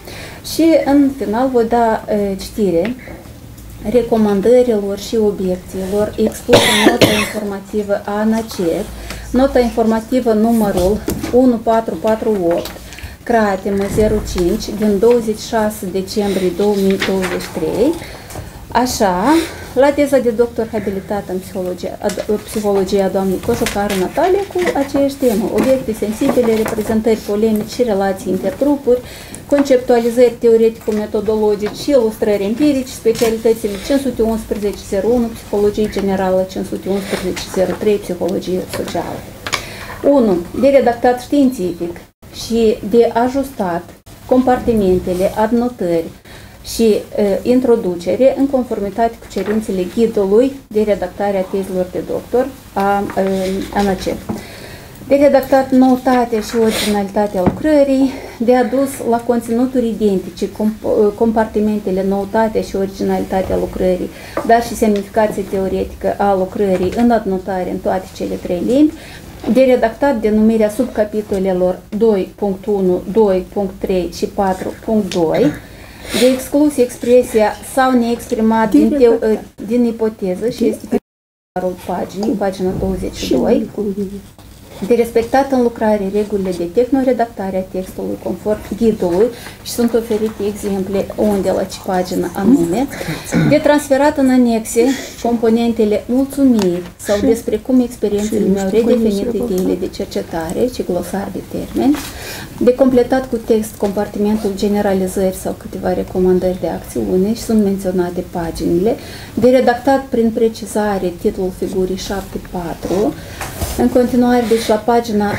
Și în final voi da citire recomandărilor și obiecțiilor expuse în nota informativă a ANACEC, nota informativă numărul 1448, cratimă 05 din 26 decembrie 2023, așa, la teza de doctor habilitată în psihologie a doamnei Cojocaru Natalia cu aceeași temă, obiecte sensibile, reprezentări polemici și relații intergrupuri, conceptualizări teoretico-metodologici și ilustrări empirici, specialitățile 511.01, psihologie generală, 511.03, psihologie socială. 1. De redactat științific și de ajustat compartimentele, adnotări și introducere în conformitate cu cerințele ghidului de redactare a tezilor de doctor a ANACEC. De redactat noutatea și originalitatea lucrării, de adus la conținuturi identice compartimentele noutatea și originalitatea lucrării, dar și semnificația teoretică a lucrării în adnotare în toate cele 3 limbi, de redactat denumirea subcapitolelor 2.1, 2.3 și 4.2, de exclus expresia sau neexprimat din ipoteză și este pe paginii, pagina 22, de respectat în lucrare regulile de tehnoredactare a textului conform ghidului și sunt oferite exemple unde la ce pagină anume, de transferat în anexe componentele mulțumiri sau despre cum experiențele mi-au redefinit ideile de cercetare și glosar de termeni, de completat cu text compartimentul generalizări sau câteva recomandări de acțiune și sunt menționate paginile, de redactat prin precizare titlul figurii 7.4, în continuare, deci la pagina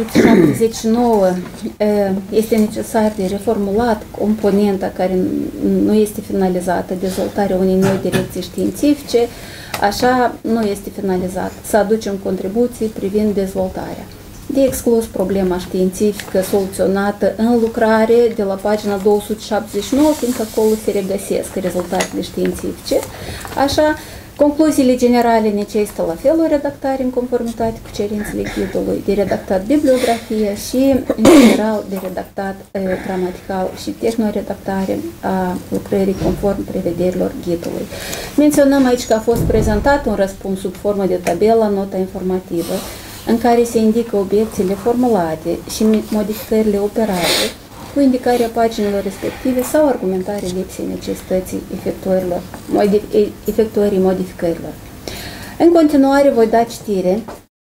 279 este necesar de reformulat componenta care nu este finalizată, dezvoltarea unei noi direcții științifice, așa nu este finalizat. Să aducem contribuții privind dezvoltarea. De exclus problema științifică soluționată în lucrare de la pagina 279, fiindcă acolo se regăsesc rezultatele științifice, așa. Concluziile generale necesită la fel o redactare în conformitate cu cerințele ghidului, de redactat bibliografie și, în general, de redactat gramatical și tehnoredactare a lucrării conform prevederilor ghidului. Menționăm aici că a fost prezentat un răspuns sub formă de tabelă la nota informativă, în care se indică obiecțiile formulate și modificările operate, cu indicarea paginilor respective sau argumentarea lipsei necesității efectuării modificărilor. În continuare voi da citire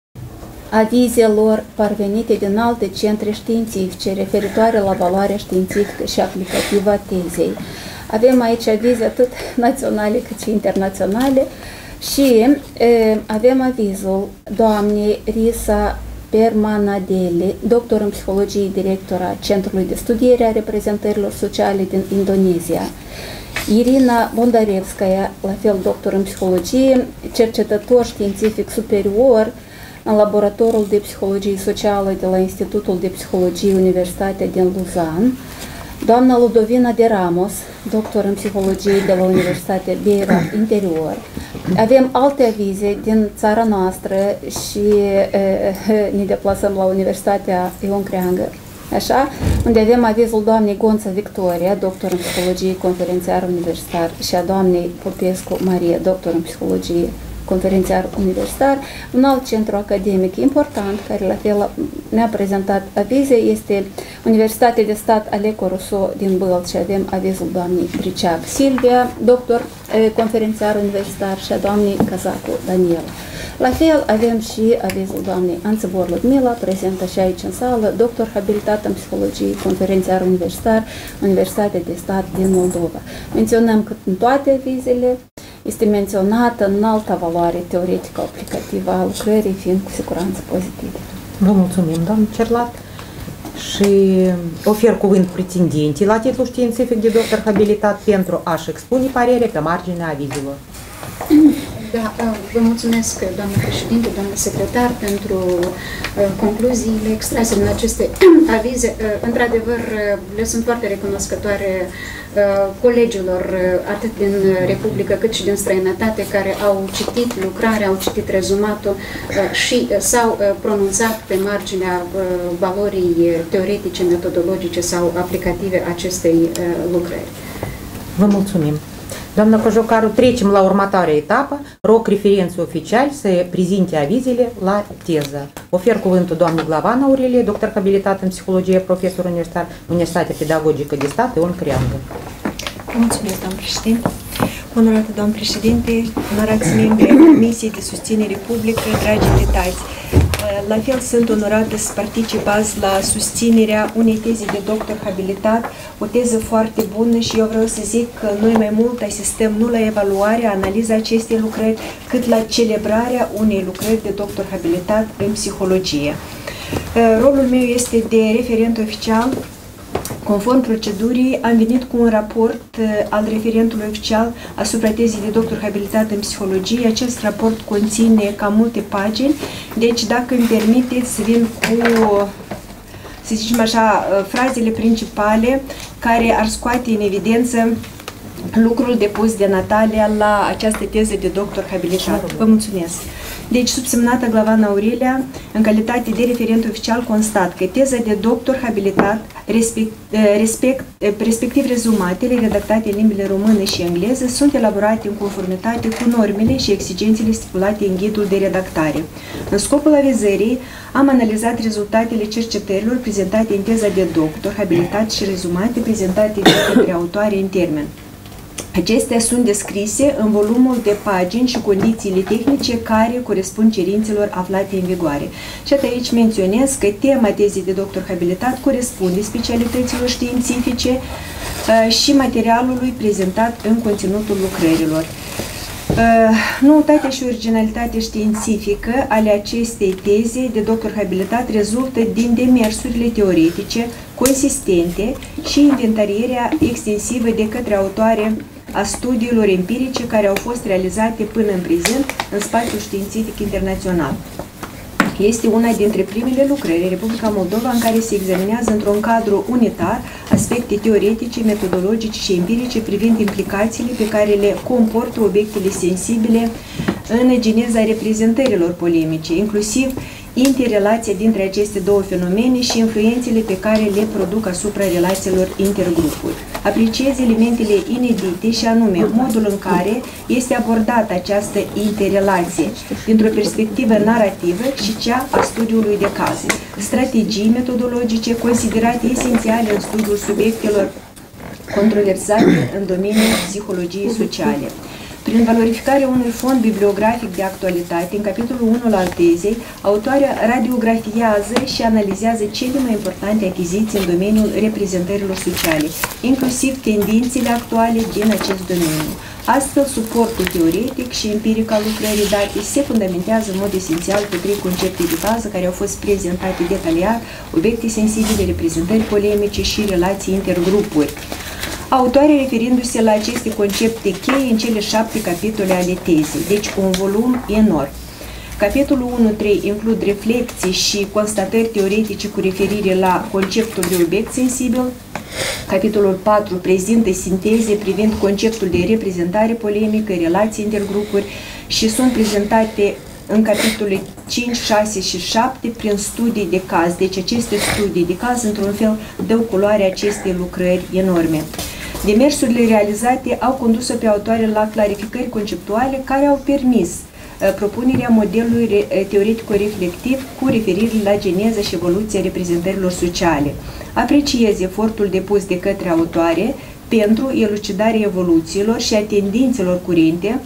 avizelor parvenite din alte centre științifice referitoare la valoarea științifică și aplicativă a tezei. Avem aici avize atât naționale cât și internaționale și avem avizul doamnei Risa Permanadele, doctor în psihologie, director a Centrului de Studiere a Reprezentărilor Sociale din Indonezia. Irina Bondarevskaya, la fel doctor în psihologie, cercetător științific superior în laboratorul de psihologie socială de la Institutul de Psihologie Universitatea din Luzan. Doamna Ludovina de Ramos, doctor în psihologie de la Universitatea Beira Interior. Avem alte avize din țara noastră și ne deplasăm la Universitatea Ion Creangă, așa, unde avem avizul doamnei Gonța Victoria, doctor în psihologie, conferențiar universitar, și a doamnei Popescu Maria, doctor în psihologie, conferențiar universitar. Un alt centru academic important, care la fel ne-a prezentat avize, este Universitatea de Stat Aleco Rousseau din Bălți și avem avizul doamnei Briceac Silvia, doctor conferențiar universitar, și a doamnei Cazacu Daniela. La fel avem și avizul doamnei Anțăbor Ludmila, prezentă și aici în sală, doctor habilitat în psihologie, conferențiar universitar, Universitatea de Stat din Moldova. Menționăm că în toate avizele este menționată înalta valoare teoretică aplicativă a lucrării, fiind cu siguranță pozitivă.
Vă mulțumim, doamnă Cerlat, și ofer cuvânt pretendentii la titlul științific de doctor habilitat pentru a-și expune părere pe marginea avizelor.
Da, vă mulțumesc, doamnă președinte, doamnă secretar, pentru concluziile extrase din aceste avize. Într-adevăr, le sunt foarte recunoscătoare colegilor, atât din Republică cât și din străinătate, care au citit lucrarea, au citit rezumatul și s-au pronunțat pe marginea valorii teoretice, metodologice sau aplicative acestei lucrări.
Vă mulțumim. Doamna Cojocaru, trecem la următoarea etapă. Rog referenții oficiali să prezinte avizele la teză. Ofer cuvântul doamnei Glavan Aurelie, doctor habilitat în psihologie, profesor universitar, Universitatea Pedagogică de Stat, Ion Creangă.
Mulțumesc, doamnă președinte. Onorată doamnă președinte, onorați membri ai Comisiei de Susținere Publică, dragi invitați. La fel sunt onorată să participați la susținerea unei teze de doctor habilitat, o teză foarte bună și eu vreau să zic că noi mai mult asistăm nu la evaluarea, analiza acestei lucrări, cât la celebrarea unei lucrări de doctor habilitat în psihologie. Rolul meu este de referent oficial. Conform procedurii, am venit cu un raport al referentului oficial asupra tezei de doctor habilitat în psihologie. Acest raport conține cam multe pagini, deci dacă îmi permiteți să vin cu, să zicem așa, frazele principale care ar scoate în evidență lucrul depus de Natalia la această teză de doctor habilitat. Vă mulțumesc! Deci, subsemnată Glavan Aurelia, în calitate de referent oficial, constat că teza de doctor habilitat, respectiv rezumatele redactate în limbile română și engleză, sunt elaborate în conformitate cu normele și exigențele stipulate în ghidul de redactare. În scopul avizării, am analizat rezultatele cercetărilor prezentate în teza de doctor habilitat și rezumate prezentate de către autoare în termen. Acestea sunt descrise în volumul de pagini și condițiile tehnice care corespund cerințelor aflate în vigoare. Și aici menționez că tema tezei de doctor habilitat corespunde specialităților științifice și materialului prezentat în conținutul lucrărilor. Noutatea și originalitatea științifică ale acestei teze de doctor habilitat rezultă din demersurile teoretice consistente și inventarierea extensivă de către autoare a studiilor empirice care au fost realizate până în prezent în spațiul științific internațional. Este una dintre primele lucrări în Republica Moldova în care se examinează într-un cadru unitar aspecte teoretice, metodologice și empirice privind implicațiile pe care le comportă obiectele sensibile în geneza reprezentărilor polemice, inclusiv interrelația dintre aceste două fenomene și influențele pe care le produc asupra relațiilor intergrupuri. Apreciez elementele inedite și anume modul în care este abordată această interrelație dintr-o perspectivă narrativă și cea a studiului de caz. Strategii metodologice considerate esențiale în studiul subiectelor controversate în domeniul psihologiei sociale. Prin valorificarea unui fond bibliografic de actualitate, în capitolul 1 al tezei, autoarea radiografiază și analizează cele mai importante achiziții în domeniul reprezentărilor sociale, inclusiv tendințele actuale din acest domeniu. Astfel, suportul teoretic și empiric al lucrării date se fundamentează în mod esențial pe trei concepte de bază care au fost prezentate detaliat: obiecte sensibile, reprezentări polemice și relații intergrupuri. Autoarea referindu-se la aceste concepte cheie în cele 7 capitole ale tezei, deci un volum enorm. Capitolul 1-3 includ reflexii și constatări teoretice cu referire la conceptul de obiect sensibil. Capitolul 4 prezintă sinteze privind conceptul de reprezentare polemică, relații intergrupuri și sunt prezentate în capitolele 5, 6 și 7 prin studii de caz. Deci aceste studii de caz, într-un fel, dau culoare acestei lucrări enorme. Demersurile realizate au condus-o pe autoare la clarificări conceptuale care au permis propunerea modelului teoretico-reflectiv cu referire la geneza și evoluția reprezentărilor sociale. Apreciez efortul depus de către autoare pentru elucidarea evoluțiilor și a tendințelor curente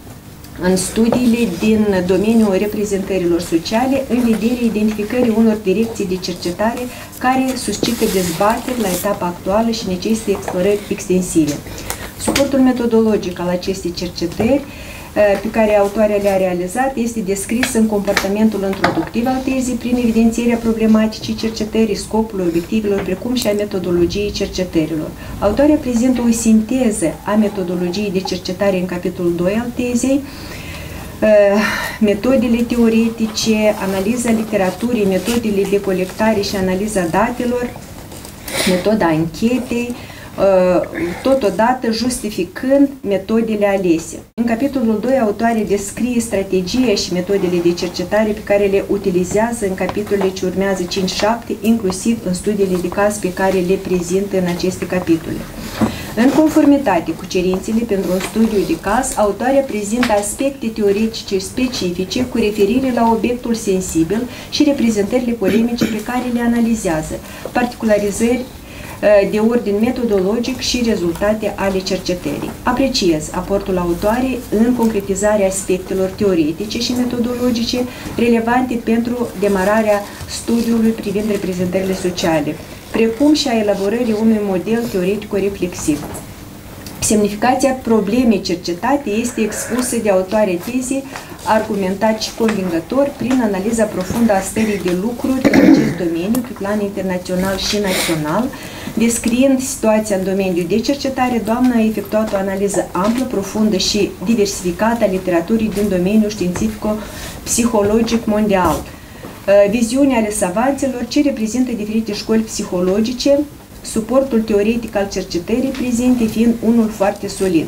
în studiile din domeniul reprezentărilor sociale, în vederea identificării unor direcții de cercetare care suscită dezbateri la etapa actuală și necesită explorări extensive. Suportul metodologic al acestei cercetări pe care autoarea le-a realizat este descris în comportamentul introductiv al tezei prin evidențierea problematicii cercetării, scopului, obiectivelor, precum și a metodologiei cercetărilor. Autoarea prezintă o sinteză a metodologiei de cercetare în capitolul 2 al tezei, metodele teoretice, analiza literaturii, metodele de colectare și analiza datelor, metoda anchetei, totodată justificând metodele alese. În capitolul 2, autoarea descrie strategia și metodele de cercetare pe care le utilizează în capitolele ce urmează 5-7, inclusiv în studiile de caz pe care le prezintă în aceste capitole. În conformitate cu cerințele pentru un studiu de caz, autoarea prezintă aspecte teoretice specifice cu referire la obiectul sensibil și reprezentările polemice pe care le analizează, particularizări de ordin metodologic și rezultate ale cercetării. Apreciez aportul autoarei în concretizarea aspectelor teoretice și metodologice relevante pentru demararea studiului privind reprezentările sociale, precum și a elaborării unui model teoretico-reflexiv. Semnificația problemei cercetate este expusă de autoarea tezei, argumentat și convingător prin analiza profundă a stării de lucruri în acest domeniu pe plan internațional și național. Descriind situația în domeniul de cercetare, doamna a efectuat o analiză amplă, profundă și diversificată a literaturii din domeniul științifico-psihologic mondial. Viziunea ale savanților ce reprezintă diferite școli psihologice, suportul teoretic al cercetării prezente fiind unul foarte solid.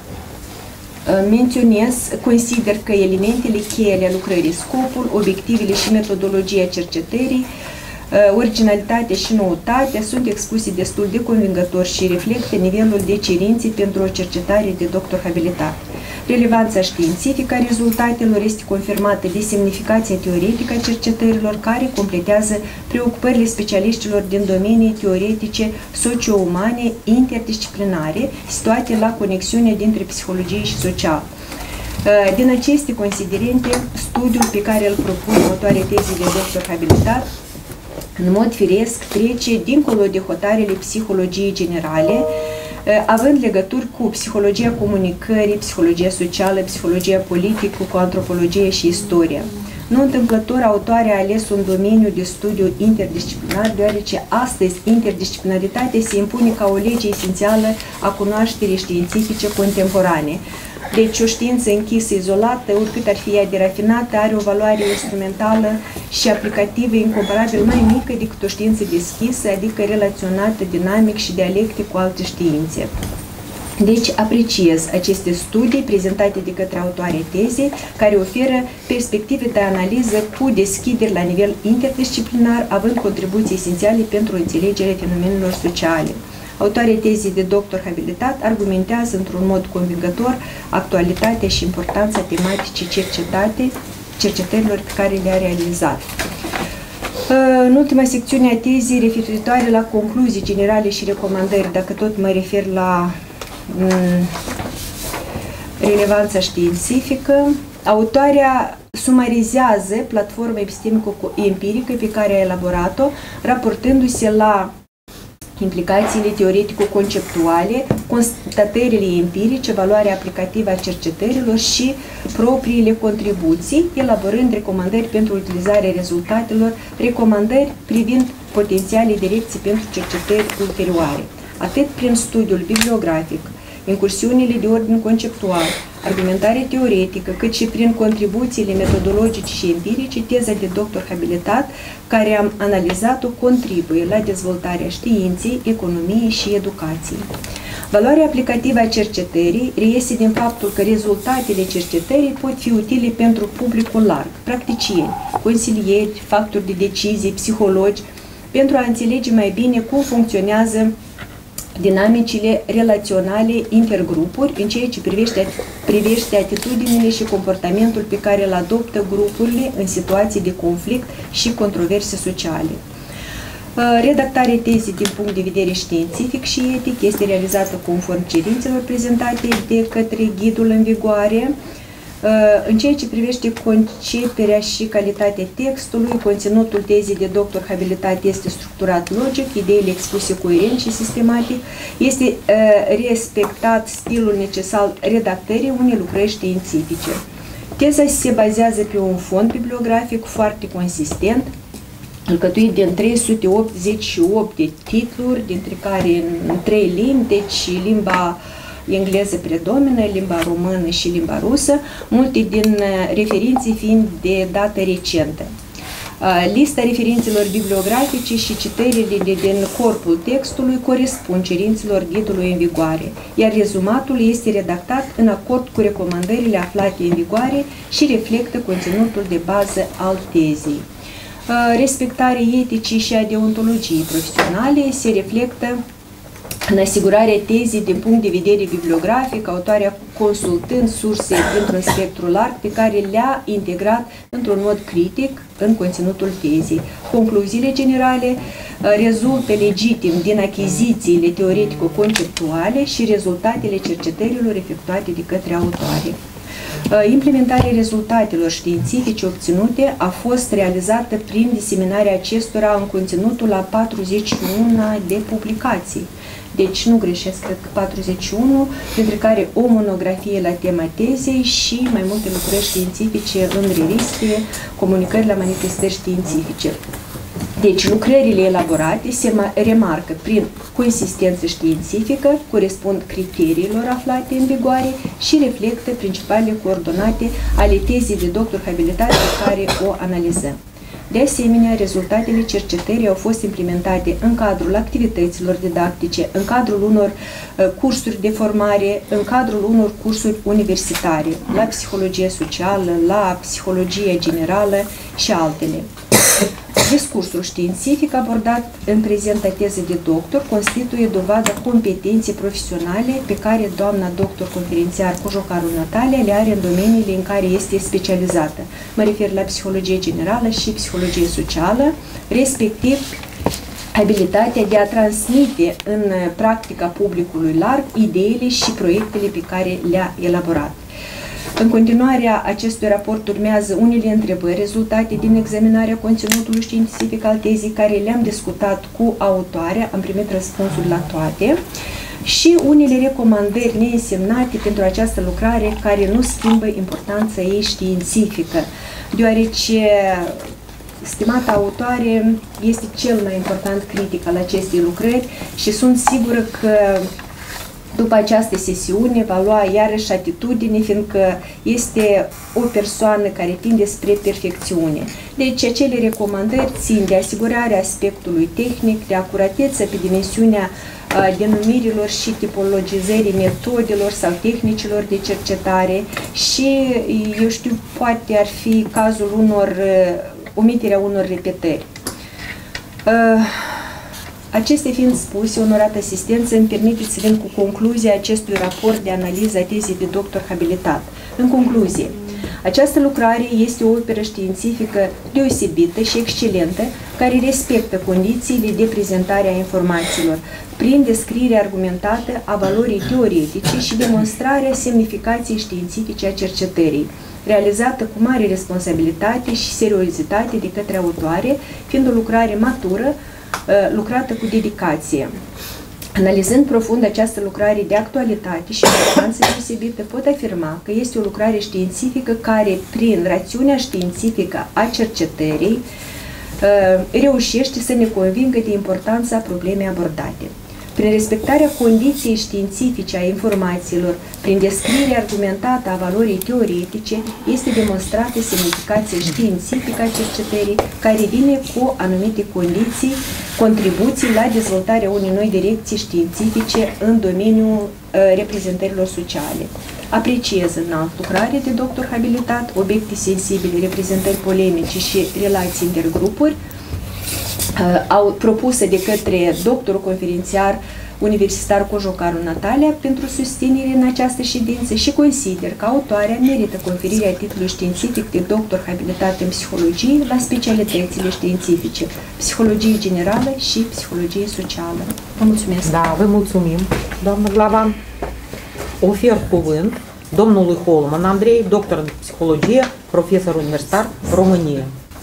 Menționez, consider că elementele cheie ale lucrării, scopul, obiectivele și metodologia cercetării, originalitatea și noutatea sunt expuse destul de convingător și reflectă nivelul de cerințe pentru o cercetare de doctor habilitat. Relevanța științifică a rezultatelor este confirmată de semnificația teoretică a cercetărilor care completează preocupările specialiștilor din domenii teoretice socio-umane interdisciplinare situate la conexiunea dintre psihologie și social. Din aceste considerente, studiul pe care îl propun autoarea tezii de doctor habilitat în mod firesc trece dincolo de hotarele psihologiei generale, având legături cu psihologia comunicării, psihologia socială, psihologia politică, cu antropologia și istoria. Nu întâmplător, autoarea a ales un domeniu de studiu interdisciplinar, deoarece astăzi interdisciplinaritatea se impune ca o lege esențială a cunoașterii științifice contemporane. Deci o știință închisă, izolată, oricât ar fi ea de rafinată, are o valoare instrumentală și aplicativă incomparabil mai mică decât o știință deschisă, adică relaționată dinamic și dialectic cu alte științe. Deci apreciez aceste studii prezentate de către autoarea tezei, care oferă perspective de analiză cu deschidere la nivel interdisciplinar, având contribuții esențiale pentru înțelegerea fenomenelor sociale. Autoarea tezii de doctor habilitat argumentează într-un mod convingător actualitatea și importanța tematicii cercetărilor pe care le-a realizat. În ultima secțiune a tezii, referitoare la concluzii generale și recomandări, dacă tot mă refer la relevanța științifică, autoarea sumarizează platforma epistemico-empirică pe care a elaborat-o, raportându-se la implicațiile teoretico-conceptuale, constatările empirice, valoarea aplicativă a cercetărilor și propriile contribuții, elaborând recomandări pentru utilizarea rezultatelor, recomandări privind potențiale direcții pentru cercetări ulterioare, atât prin studiul bibliografic, incursiunile de ordin conceptual, argumentare teoretică, cât și prin contribuțiile metodologice și empirice, teza de doctor habilitat, care am analizat-o, contribuie la dezvoltarea științei, economiei și educației. Valoarea aplicativă a cercetării reiese din faptul că rezultatele cercetării pot fi utile pentru publicul larg, practicieni, consilieri, factori de decizie, psihologi, pentru a înțelege mai bine cum funcționează dinamicile relaționale intergrupuri în ceea ce privește atitudinile și comportamentul pe care îl adoptă grupurile în situații de conflict și controverse sociale. Redactarea tezei din punct de vedere științific și etic este realizată conform cerințelor prezentate de către ghidul în vigoare. În ceea ce privește conceperea și calitatea textului, conținutul tezei de doctor habilitat este structurat logic, ideile expuse coerent și sistematic, este respectat stilul necesar redactării unei lucrări științifice. Teza se bazează pe un fond bibliografic foarte consistent, alcătuit din 388 de titluri, dintre care în 3 limbi, deci limba engleză predomină, limba română și limba rusă, multe din referințe fiind de dată recentă. Lista referințelor bibliografice și citările din corpul textului corespund cerințelor ghidului în vigoare, iar rezumatul este redactat în acord cu recomandările aflate în vigoare și reflectă conținutul de bază al tezei. Respectarea eticii și a deontologiei profesionale se reflectă în asigurarea tezei din punct de vedere bibliografic, autoarea consultând surse dintr-un spectru larg pe care le-a integrat într-un mod critic în conținutul tezei. Concluziile generale rezultă legitim din achizițiile teoretico-conceptuale și rezultatele cercetărilor efectuate de către autoare. Implementarea rezultatelor științifice obținute a fost realizată prin diseminarea acestora în conținutul a 41 de publicații. Deci nu greșesc, cred că 41, dintre care o monografie la tema tezei și mai multe lucrări științifice în reviste, comunicări la manifestări științifice. Deci lucrările elaborate se remarcă prin consistență științifică, corespund criteriilor aflate în vigoare și reflectă principalele coordonate ale tezei de doctor habilitat pe care o analizăm. De asemenea, rezultatele cercetării au fost implementate în cadrul activităților didactice, în cadrul unor cursuri de formare, în cadrul unor cursuri universitare, la psihologie socială, la psihologie generală și altele. Discursul științific abordat în prezenta teză de doctor constituie dovada competenței profesionale pe care doamna doctor conferențiar Cojocaru Natalia le are în domeniile în care este specializată. Mă refer la psihologie generală și psihologie socială, respectiv abilitatea de a transmite în practica publicului larg ideile și proiectele pe care le-a elaborat. În continuarea acestui raport urmează unele întrebări rezultate din examinarea conținutului științific al tezei care le-am discutat cu autoarea, am primit răspunsuri la toate, și unele recomandări neînsemnate pentru această lucrare care nu schimbă importanța ei științifică, deoarece stimata autoare este cel mai important critic al acestei lucrări și sunt sigură că după această sesiune va lua iarăși atitudine, fiindcă este o persoană care tinde spre perfecțiune. Deci acele recomandări țin de asigurarea aspectului tehnic, de acuratețe pe dimensiunea denumirilor și tipologizării metodelor sau tehnicilor de cercetare și, eu știu, poate ar fi cazul omiterea unor repetări. Acestea fiind spuse, onorată asistență, îmi permiteți să vin cu concluzia acestui raport de analiză a tezei de doctor habilitat. În concluzie, această lucrare este o operă științifică deosebită și excelentă, care respectă condițiile de prezentare a informațiilor, prin descrierea argumentată a valorii teoretice și demonstrarea semnificației științifice a cercetării, realizată cu mare responsabilitate și seriozitate de către autoare, fiind o lucrare matură, lucrată cu dedicație. Analizând profund această lucrare de actualitate și importanță deosebită, pot afirma că este o lucrare științifică care, prin rațiunea științifică a cercetării, reușește să ne convingă de importanța problemei abordate. Prin respectarea condiției științifice a informațiilor, prin descrierea argumentată a valorii teoretice, este demonstrată semnificația științifică a cercetării, care vine cu anumite condiții, contribuții la dezvoltarea unei noi direcții științifice în domeniul reprezentărilor sociale. Apreciez înalt lucrare de doctor habilitat, obiecte sensibile, reprezentări polemice și relații intergrupuri, au propuse de către doctorul conferențiar universitar Cojocaru Natalia pentru susținere în această ședință și consider că autoarea merită conferirea titlului științific de doctor habilitat în psihologie la specialitățile științifice, psihologie generală și psihologie socială. Vă mulțumesc!
Da, vă mulțumim, doamnă Glavan. Ofer cuvânt domnului Holman Andrei, doctor în psihologie, profesor universitar, România.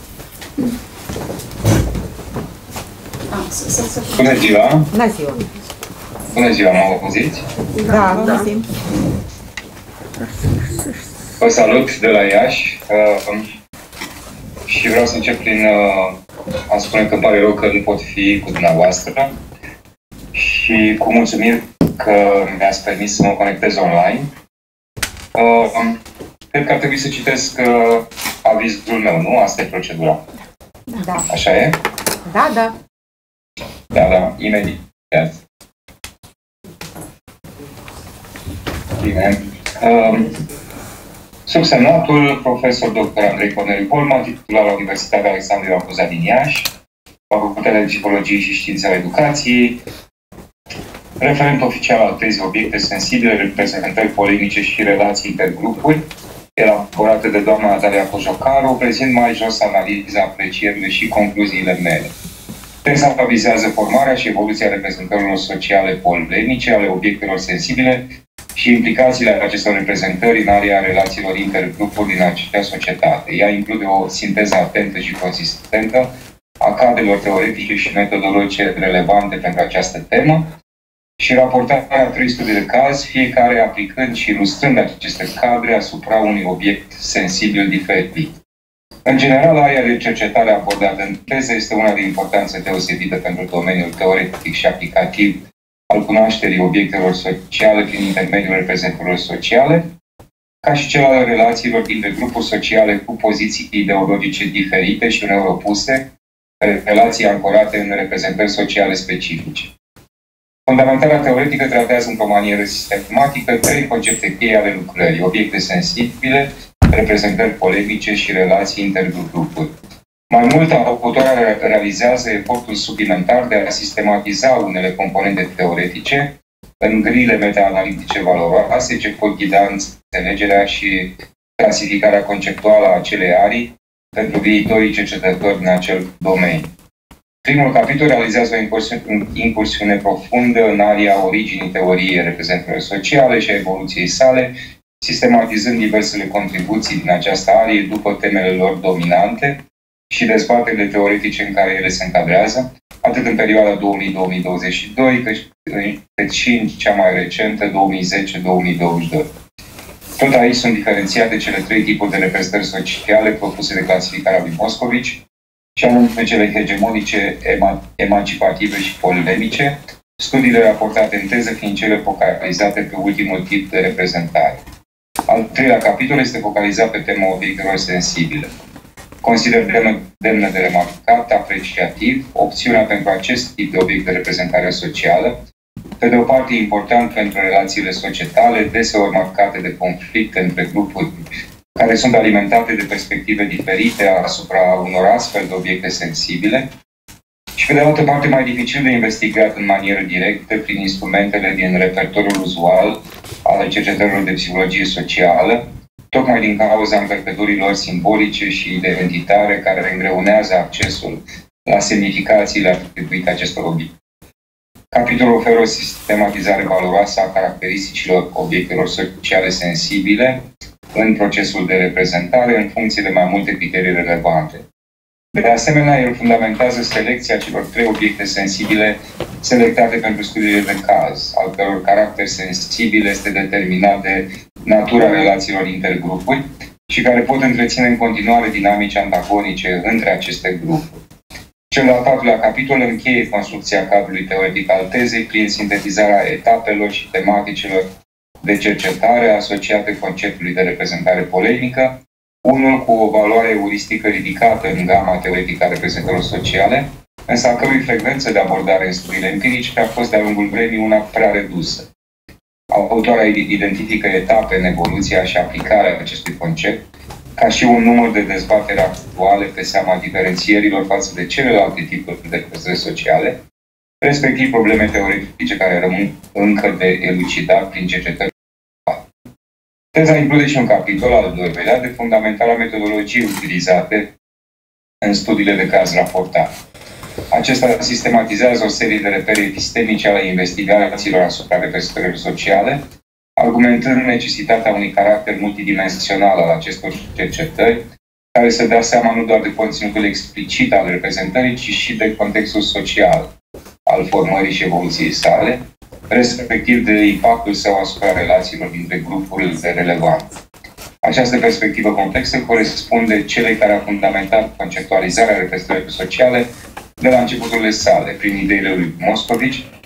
Bună ziua!
Bună ziua!
Bună ziua, mă auziți?
Da, da.
Vă salut de la Iași și vreau să încep prin a spune că îmi pare rău că nu pot fi cu dumneavoastră și cu mulțumiri că mi-ați permis să mă conectez online. Cred că ar trebui să citesc avizul meu, nu? Asta e procedura.
Da.
Așa e?
Da, da.
Da, imediat. Bine. Subsemnatul, profesor dr. Andrei Corneliu Polman, titular la Universitatea Alexandru Ioan Cuza din Iași, Facultatea de Psihologie și Științe ale Educației, referent oficial al tezei obiecte sensibile, reprezentări polemice și relații intergrupuri, elaborate de doamna Natalia Cojocaru, prezint mai jos analiza, aprecierile și concluziile mele. Teza vizează formarea și evoluția reprezentărilor sociale polemice ale obiectelor sensibile și implicațiile acestor reprezentări în area relațiilor intergrupuri din acea societate. Ea include o sinteză atentă și consistentă a cadrelor teoretice și metodologice relevante pentru această temă și raportarea a 3 studii de caz, fiecare aplicând și ilustrând aceste cadre asupra unui obiect sensibil diferit. În general, area de cercetare abordată în teză este una de importanță deosebită pentru domeniul teoretic și aplicativ al cunoașterii obiectelor sociale prin intermediul reprezentărilor sociale, ca și cel al relațiilor dintre grupuri sociale cu poziții ideologice diferite și uneori opuse, relații ancorate în reprezentări sociale specifice. Fundamentarea teoretică tratează într-o manieră sistematică 3 concepte cheie ale lucrării: obiecte sensibile, reprezentări polemice și relații intergrupuri. Mai mult, autoarea realizează efortul suplimentar de a sistematiza unele componente teoretice în grile meta-analitice valoroase ce pot ghida înțelegerea și clasificarea conceptuală a acelei arii pentru viitorii cercetători în acel domeniu. Primul capitol realizează o incursiune profundă în aria originii teoriei reprezentărilor sociale și a evoluției sale, sistematizând diversele contribuții din această arie după temele lor dominante și dezbaterile teoretice în care ele se încadrează, atât în perioada 2000-2022, cât și în cea mai recentă, 2010-2022. Tot aici sunt diferențiate cele 3 tipuri de reprezentări sociale propuse de clasificarea lui Moscovici, și anume cele hegemonice, emancipative și polemice, studiile raportate în teză fiind cele focalizate pe ultimul tip de reprezentare. Al 3-lea capitol este focalizat pe tema obiectelor sensibile. Consider demnă de remarcat, apreciativ, opțiunea pentru acest tip de obiect de reprezentare socială, pe de o parte important pentru relațiile societale, deseori marcate de conflicte între grupuri care sunt alimentate de perspective diferite asupra unor astfel de obiecte sensibile, și pe de altă parte mai dificil de investigat în manieră directă prin instrumentele din repertoriul uzual al cercetărilor de psihologie socială, tocmai din cauza încărcăturilor simbolice și identitare care îngreunează accesul la semnificațiile atribuite acestor obiecte. Capitolul oferă o sistematizare valoroasă a caracteristicilor obiectelor sociale sensibile în procesul de reprezentare în funcție de mai multe criterii relevante. De asemenea, el fundamentează selecția celor 3 obiecte sensibile selectate pentru studiile de caz, al căror caracter sensibil este determinat de natura relațiilor intergrupuri și care pot întreține în continuare dinamici antagonice între aceste grupuri. Cel de-al 4-lea capitol încheie construcția cadrului teoretic al tezei prin sintetizarea etapelor și tematicilor de cercetare asociate conceptului de reprezentare polemică, unul cu o valoare euristică ridicată în gama teoretică a reprezentărilor sociale, însă a cărui frecvență de abordare în studiile empirice a fost de-a lungul vremii una prea redusă. Autoarea identifică etape în evoluția și aplicarea acestui concept, ca și un număr de dezbateri actuale pe seama diferențierilor față de celelalte tipuri de reprezentări sociale, respectiv probleme teoretice care rămân încă de elucidat prin cercetări. Teza include și un capitol al 2-lea de fundamentarea metodologiei utilizate în studiile de caz raportate. Acesta sistematizează o serie de repere epistemice ale investigațiilor asupra reprezentărilor sociale, argumentând necesitatea unui caracter multidimensional al acestor cercetări, care să dea seama nu doar de conținutul explicit al reprezentării, ci și de contextul social al formării și evoluției sale, respectiv de impactul său asupra relațiilor dintre grupurile relevante. Această perspectivă complexă corespunde celei care a fundamentat conceptualizarea reprezentării sociale de la începuturile sale, prin ideile lui Moscovici,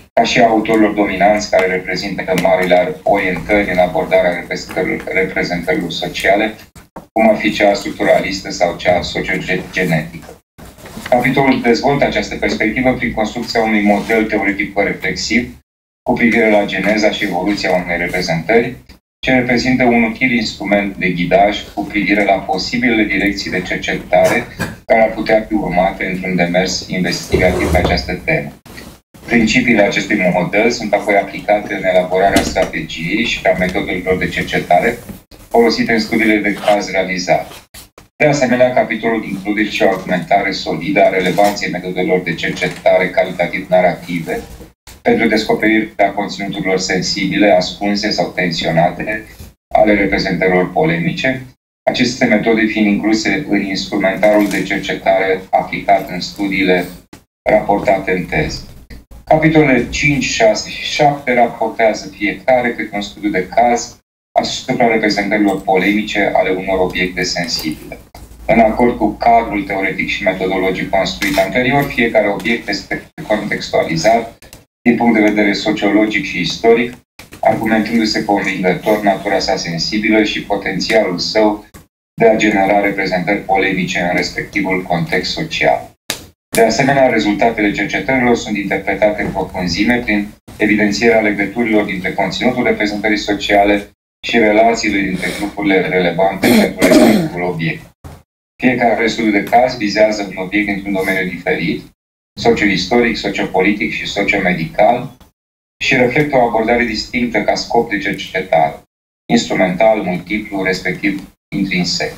ca și a autorilor dominanți care reprezintă marile orientări în abordarea reprezentărilor sociale, cum ar fi cea structuralistă sau cea sociogenetică. Capitolul dezvoltă această perspectivă prin construcția unui model teoretic reflexiv cu privire la geneza și evoluția unei reprezentări, ce reprezintă un util instrument de ghidaj cu privire la posibilele direcții de cercetare care ar putea fi urmate într-un demers investigativ pe această temă. Principiile acestui model sunt apoi aplicate în elaborarea strategiei și a metodelor de cercetare folosite în studiile de caz realizate. De asemenea, capitolul include și o argumentare solidă a relevanței metodelor de cercetare calitativ-narrative pentru descoperirea conținuturilor sensibile, ascunse sau tensionate ale reprezentărilor polemice, aceste metode fiind incluse în instrumentarul de cercetare aplicat în studiile raportate în teză. Capitolele 5, 6 și 7 raportează fiecare câte un studiu de caz asupra reprezentărilor polemice ale unor obiecte sensibile. În acord cu cadrul teoretic și metodologic construit anterior, fiecare obiect este contextualizat din punct de vedere sociologic și istoric, argumentându-se convingător natura sa sensibilă și potențialul său de a genera reprezentări polemice în respectivul context social. De asemenea, rezultatele cercetărilor sunt interpretate în profunzime prin evidențierea legăturilor dintre conținutul reprezentării sociale și relațiile dintre grupurile relevante pentru respectivul obiect. Fiecare studiu de caz vizează un obiect într-un domeniu diferit, socioistoric, sociopolitic și sociomedical, și reflectă o abordare distinctă ca scop de cercetare, instrumental, multiplu, respectiv intrinsec.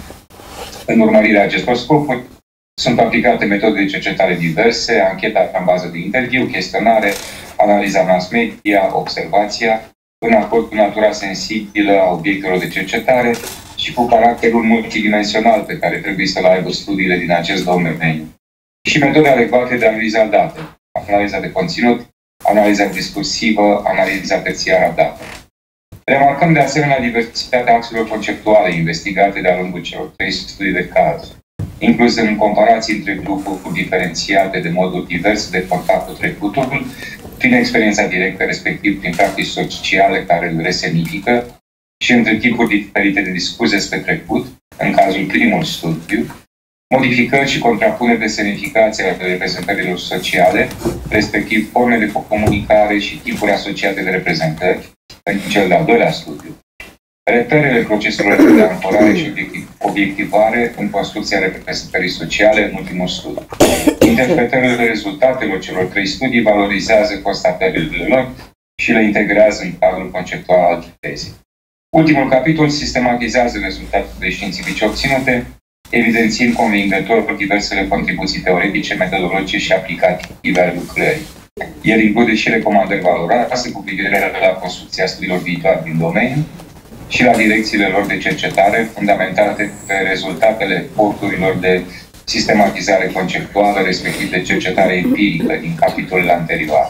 În urmărirea acestor scopuri sunt aplicate metode de cercetare diverse, ancheta în bază de interviu, chestionare, analiza mass media, observația, în acord cu natura sensibilă a obiectelor de cercetare și cu caracterul multidimensional pe care trebuie să-l aibă studiile din acest domeniu. Și metode adecvate de analiza datelor, analiza de conținut, analiza discursivă, analiza terțiară a datelor. Remarcăm de asemenea diversitatea axelor conceptuale investigate de-a lungul celor 3 studii de caz, incluse în comparații între grupuri diferențiate de moduri diverse de contact cu trecutul, prin experiența directă, respectiv prin practici sociale care îl resemnifică, și între tipuri diferite de discuții despre trecut, în cazul primul studiu, modificări și contrapuneri de semnificație ale reprezentărilor sociale, respectiv forme de comunicare și tipuri asociate de reprezentări, în cel de-al doilea studiu, reperele proceselor de ancorare și obiectivare în construcția reprezentării sociale în ultimul studiu. Interpretările rezultatelor celor 3 studii valorizează constatările lor și le integrează în cadrul conceptual al tezei. Ultimul capitol sistematizează rezultatele științifice obținute, evidențiind convingător diversele contribuții teoretice, metodologice și aplicative ale lucrării. El include și recomandări valoroase cu privire la construcția studiilor viitoare din domeniu și la direcțiile lor de cercetare, fundamentate pe rezultatele eforturilor de sistematizare conceptuală, respectiv de cercetare empirică din capitolele anterioare.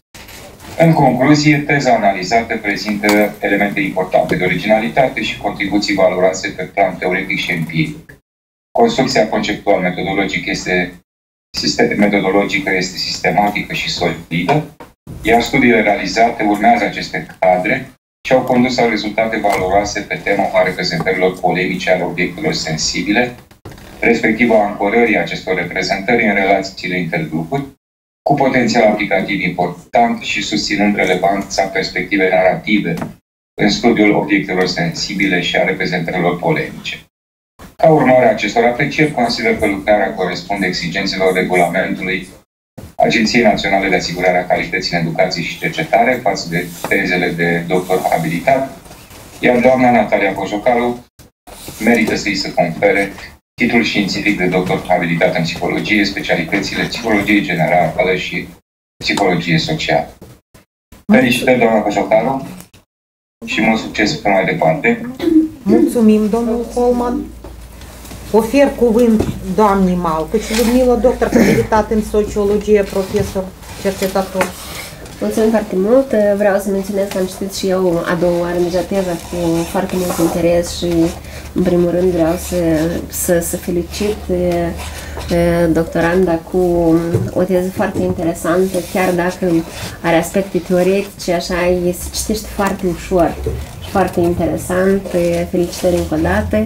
În concluzie, teza analizată prezintă elemente importante de originalitate și contribuții valoroase pe plan teoretic și empiric. Construcția conceptual-metodologică este sistematică și solidă, iar studiile realizate urmează aceste cadre și au condus la rezultate valoroase pe tema reprezentărilor polemice ale obiectelor sensibile, respectiv a ancorării acestor reprezentări în relațiile intergrupuri, cu potențial aplicativ important și susținând relevanța perspectivei narrative în studiul obiectelor sensibile și a reprezentărilor polemice. Ca urmare a acestor aprecieri, consider că lucrarea corespunde exigențelor regulamentului Agenției Naționale de Asigurare a Calității în Educație și Cercetare față de tezele de doctor abilitat, iar doamna Natalia Cojocaru merită să îi se confere titlul științific de doctor abilitat în psihologie, specialitățile psihologie generală și psihologie socială. Felicitări, doamna Cojocaru, și mult succes pe mai departe.
Mulțumim, domnul Holman. Ofer cuvânt doamnei Malcăci Ludmila, doctor abilitat în sociologie, profesor, cercetător.
Mulțumim foarte mult. Vreau să menționez că am citit și eu a doua oară deja teza cu foarte mult interes și În primul rând vreau să felicit doctoranda cu o teză foarte interesantă, chiar dacă are aspecte teoretice, așa, se citește foarte ușor și foarte interesant. Felicitări încă o dată.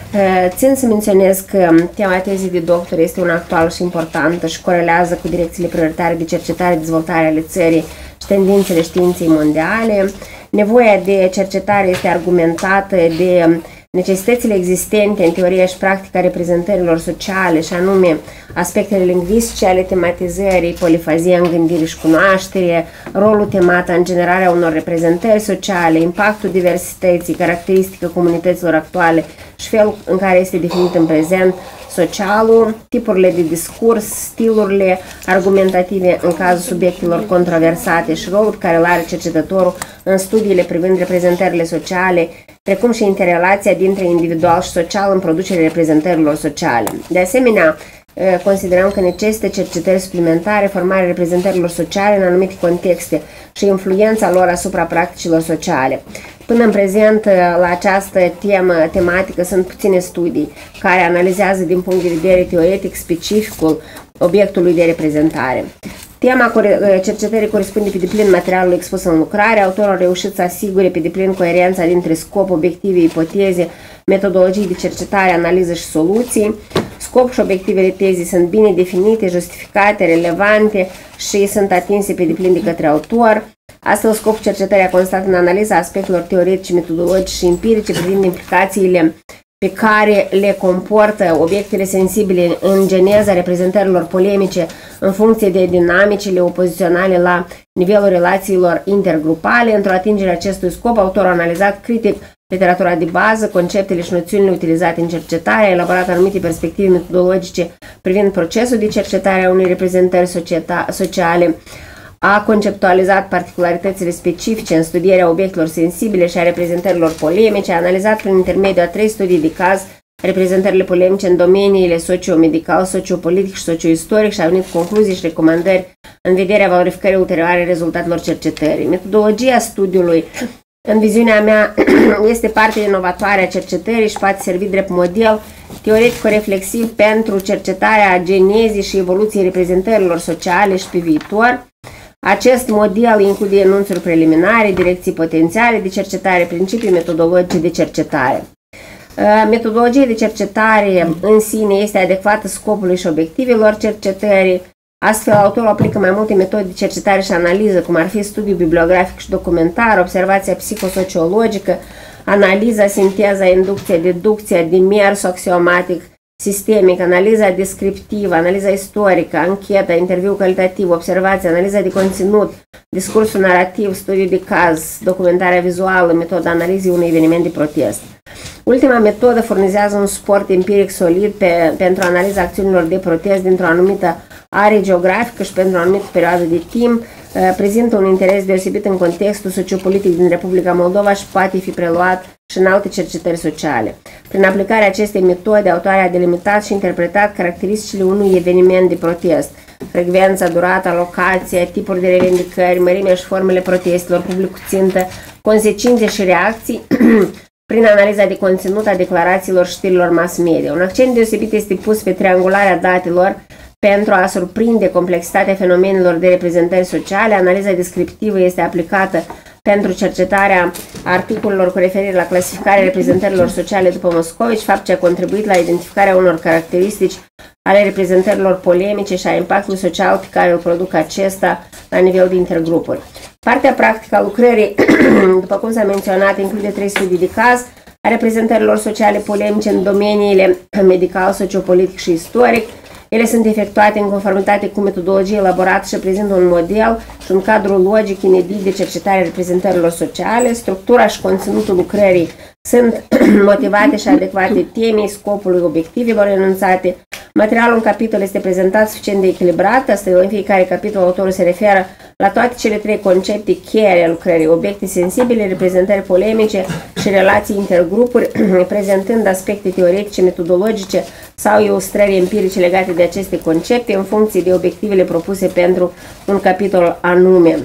Țin să menționez că tema tezei de doctor este una actuală și importantă și corelează cu direcțiile prioritare de cercetare, dezvoltare ale țării și tendințele științei mondiale. Nevoia de cercetare este argumentată de necesitățile existente în teoria și practica reprezentărilor sociale, și anume aspectele lingvistice ale tematizării, polifazia în gândire și cunoaștere, rolul temat în generarea unor reprezentări sociale, impactul diversității, caracteristică comunităților actuale și felul în care este definit în prezent socialul, tipurile de discurs, stilurile argumentative în cazul subiectelor controversate și rolul care îl are cercetătorul în studiile privind reprezentările sociale, precum și interrelația dintre individual și social în producerea reprezentărilor sociale. De asemenea, considerăm că necesită cercetări suplimentare, formarea reprezentărilor sociale în anumite contexte și influența lor asupra practicilor sociale. Până în prezent, la această tematică sunt puține studii care analizează din punct de vedere teoretic specificul obiectului de reprezentare. Tema cercetării corespunde pe deplin materialului expus în lucrare. Autorul a reușit să asigure pe deplin coerența dintre scop, obiective, ipoteze, metodologii de cercetare, analiză și soluții. Scop și obiectivele tezei sunt bine definite, justificate, relevante și sunt atinse pe deplin de către autor. Astfel, scopul cercetării a constat în analiza aspectelor teoretice, metodologice și empirice privind implicațiile pe care le comportă obiectele sensibile în geneza reprezentărilor polemice în funcție de dinamicile opoziționale la nivelul relațiilor intergrupale. Într-o atingere acestui scop, autorul a analizat critic literatura de bază, conceptele și noțiunile utilizate în cercetare, a elaborat anumite perspective metodologice privind procesul de cercetare a unei reprezentări sociale, a conceptualizat particularitățile specifice în studierea obiectelor sensibile și a reprezentărilor polemice, a analizat prin intermediul a 3 studii de caz reprezentările polemice în domeniile socio-medical, sociopolitic și socio-istoric și a venit concluzii și recomandări în vederea valorificării ulterioare rezultatelor cercetării. Metodologia studiului, în viziunea mea, este parte inovatoare a cercetării și poate servi drept model teoretic-reflexiv pentru cercetarea genezii și evoluției reprezentărilor sociale și pe viitor. Acest model include enunțuri preliminare, direcții potențiale de cercetare, principii metodologice de cercetare. Metodologia de cercetare în sine este adecvată scopului și obiectivelor cercetării. Astfel, autorul aplică mai multe metode de cercetare și analiză, cum ar fi studiu bibliografic și documentar, observația psihosociologică, analiza, sinteza, inducția, deducția, demers axiomatic, sistemic, analiza descriptivă, analiza istorică, ancheta, interviu calitativ, observație, analiza de conținut, discursul narrativ, studiu de caz, documentarea vizuală, metoda analizei unui eveniment de protest. Ultima metodă furnizează un suport empiric solid pentru analiza acțiunilor de protest dintr-o anumită arie geografică și pentru o anumită perioadă de timp, prezintă un interes deosebit în contextul sociopolitic din Republica Moldova și poate fi preluat și în alte cercetări sociale. Prin aplicarea acestei metode, autoarea a delimitat și interpretat caracteristicile unui eveniment de protest, frecvența, durata, locația, tipuri de revendicări, mărimea și formele protestelor, publicul țintă, consecințe și reacții, prin analiza de conținut a declarațiilor și știrilor mass media. Un accent deosebit este pus pe triangularea datelor pentru a surprinde complexitatea fenomenelor de reprezentări sociale. Analiza descriptivă este aplicată pentru cercetarea articolelor cu referire la clasificarea reprezentărilor sociale după Moscovici, fapt ce a contribuit la identificarea unor caracteristici ale reprezentărilor polemice și a impactului social pe care îl produc acesta la nivel de intergrupuri. Partea practică a lucrării, după cum s-a menționat, include 3 studii de caz a reprezentărilor sociale polemice în domeniile medical, sociopolitic și istoric. Ele sunt efectuate în conformitate cu metodologie elaborată și prezintă un model și un cadru logic inedit de cercetare a reprezentărilor sociale. Structura și conținutul lucrării sunt motivate și adecvate temei, scopului, obiectivelor enunțate. Materialul în capitol este prezentat suficient de echilibrat, astfel în fiecare capitol autorul se referă la toate cele 3 concepte cheie ale lucrării, obiecte sensibile, reprezentări polemice și relații intergrupuri, prezentând aspecte teoretice, metodologice sau ilustrări empirice legate de aceste concepte în funcție de obiectivele propuse pentru un capitol anume.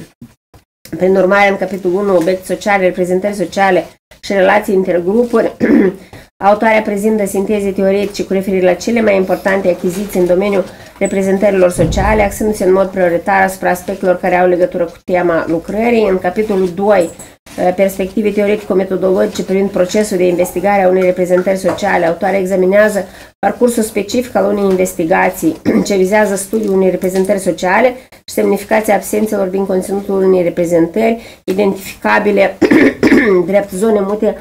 Prin urmare, în capitolul 1, obiecte sociale, reprezentări sociale și relații intergrupuri, Autoarea prezintă sinteze teoretice cu referire la cele mai importante achiziții în domeniul reprezentărilor sociale, axându-se în mod prioritar asupra aspectelor care au legătură cu tema lucrării. În capitolul 2, perspective teoretico-metodologice privind procesul de investigare a unei reprezentări sociale, autoarea examinează parcursul specific al unei investigații ce vizează studiul unei reprezentări sociale și semnificația absențelor din conținutul unei reprezentări, identificabile drept zone mute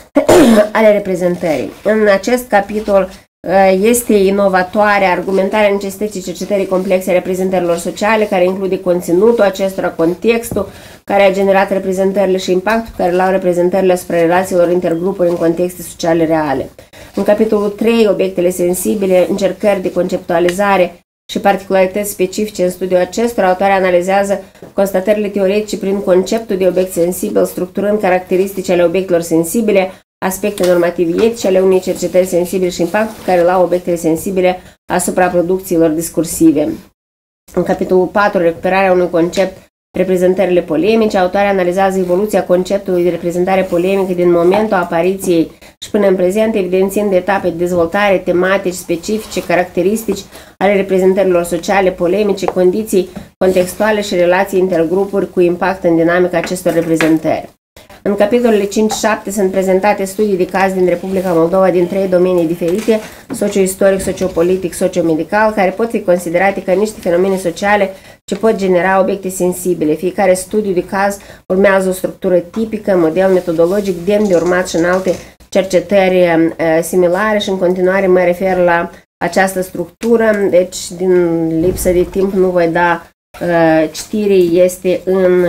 ale reprezentării. În acest capitol este inovatoare argumentarea necesității cercetării complexe a reprezentărilor sociale, care include conținutul acestora, contextul care a generat reprezentările și impactul care l-au reprezentările asupra relațiilor intergrupuri în contexte sociale reale. În capitolul 3, obiectele sensibile, încercări de conceptualizare și particularități specifice în studiul acestora, autoarea analizează constatările teoretice prin conceptul de obiect sensibil, structurând caracteristici ale obiectelor sensibile, aspecte normative etice ale unei cercetări sensibile și impactul care îl au obiectele sensibile asupra producțiilor discursive. În capitolul 4, recuperarea unui concept, reprezentările polemice, autoarea analizează evoluția conceptului de reprezentare polemică din momentul apariției și până în prezent, evidențiind etape de dezvoltare, tematici, specifice, caracteristici ale reprezentărilor sociale polemice, condiții contextuale și relații intergrupuri cu impact în dinamica acestor reprezentări. În capitolele 5-7 sunt prezentate studii de caz din Republica Moldova din 3 domenii diferite, socio-istoric, sociopolitic, socio-medical, care pot fi considerate ca niște fenomene sociale ce pot genera obiecte sensibile. Fiecare studiu de caz urmează o structură tipică, model metodologic demn de urmat și în alte cercetări similare și în continuare mă refer la această structură, deci din lipsă de timp nu voi da citire, este în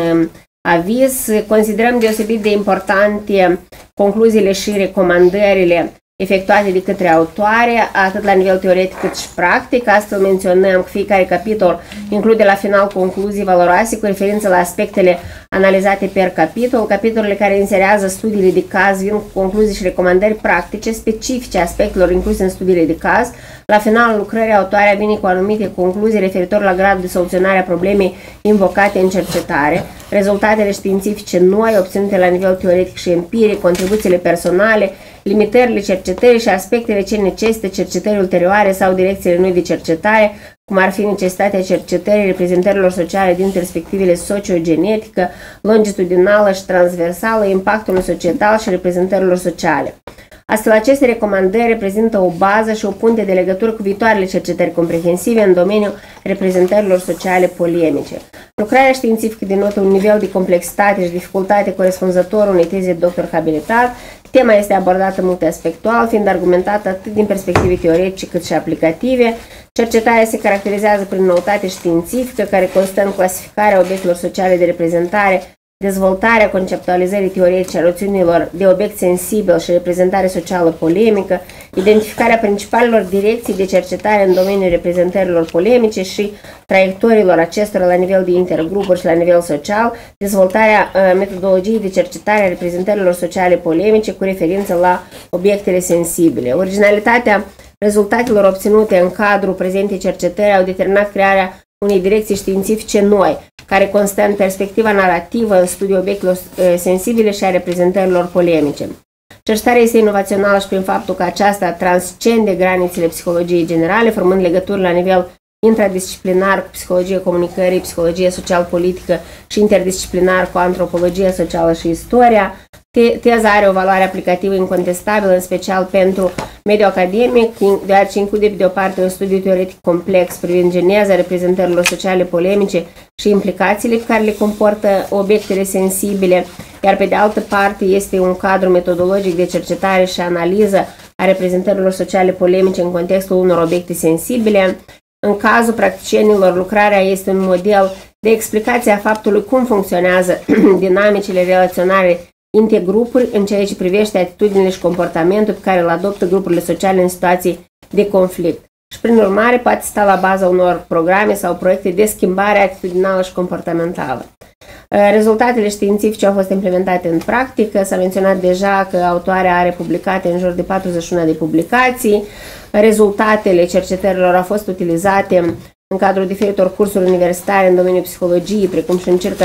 aviz. Considerăm deosebit de importante concluziile și recomandările efectuate de către autoare, atât la nivel teoretic cât și practic. Astfel menționăm că fiecare capitol include la final concluzii valoroase cu referință la aspectele analizate per capitol. Capitolele care inserează studiile de caz vin cu concluzii și recomandări practice specifice aspectelor incluse în studiile de caz. La finalul lucrării, autoarea vine cu anumite concluzii referitor la gradul de soluționare a problemei invocate în cercetare, rezultatele științifice noi obținute la nivel teoretic și empiric, contribuțiile personale, limitările cercetării și aspectele ce necesită cercetări ulterioare sau direcțiile noi de cercetare, cum ar fi necesitatea cercetării reprezentărilor sociale din perspectivele sociogenetică, longitudinală și transversală, impactul societal și reprezentărilor sociale. Astfel, aceste recomandări reprezintă o bază și o punte de legătură cu viitoarele cercetări comprehensive în domeniul reprezentărilor sociale polemice. Lucrarea științifică denotă un nivel de complexitate și dificultate corespunzător unei teze de doctor habilitat. Tema este abordată multiaspectual, fiind argumentată atât din perspective teoretice cât și aplicative. Cercetarea se caracterizează prin noutate științifică, care constă în clasificarea obiectelor sociale de reprezentare, dezvoltarea conceptualizării teoretice a noțiunilor de obiect sensibil și reprezentare socială polemică, identificarea principalelor direcții de cercetare în domeniul reprezentărilor polemice și traiectoriilor acestora la nivel de intergrupuri și la nivel social, dezvoltarea metodologiei de cercetare a reprezentărilor sociale polemice cu referință la obiectele sensibile. Originalitatea rezultatelor obținute în cadrul prezentei cercetări au determinat crearea unei direcții științifice noi, care constă în perspectiva narrativă în studiul obiectelor sensibile și a reprezentărilor polemice. Cercetarea este inovațională și prin faptul că aceasta transcende granițele psihologiei generale, formând legături la nivel intradisciplinar cu psihologia comunicării, psihologia social-politică și interdisciplinar cu antropologia socială și istoria. Teza are o valoare aplicativă incontestabilă, în special pentru mediul academic, deoarece include pe de o parte un studiu teoretic complex privind geneza reprezentărilor sociale polemice și implicațiile pe care le comportă obiectele sensibile, iar pe de altă parte este un cadru metodologic de cercetare și analiză a reprezentărilor sociale polemice în contextul unor obiecte sensibile. În cazul practicienilor, lucrarea este un model de explicație a faptului cum funcționează dinamicile relaționare intergrupuri în ceea ce privește atitudinile și comportamentul pe care îl adoptă grupurile sociale în situații de conflict. Și prin urmare poate sta la baza unor programe sau proiecte de schimbare atitudinală și comportamentală. Rezultatele științifice au fost implementate în practică. S-a menționat deja că autoarea are publicate în jur de 41 de publicații. Rezultatele cercetărilor au fost utilizate în cadrul diferitor cursuri universitare în domeniul psihologiei, precum și în circa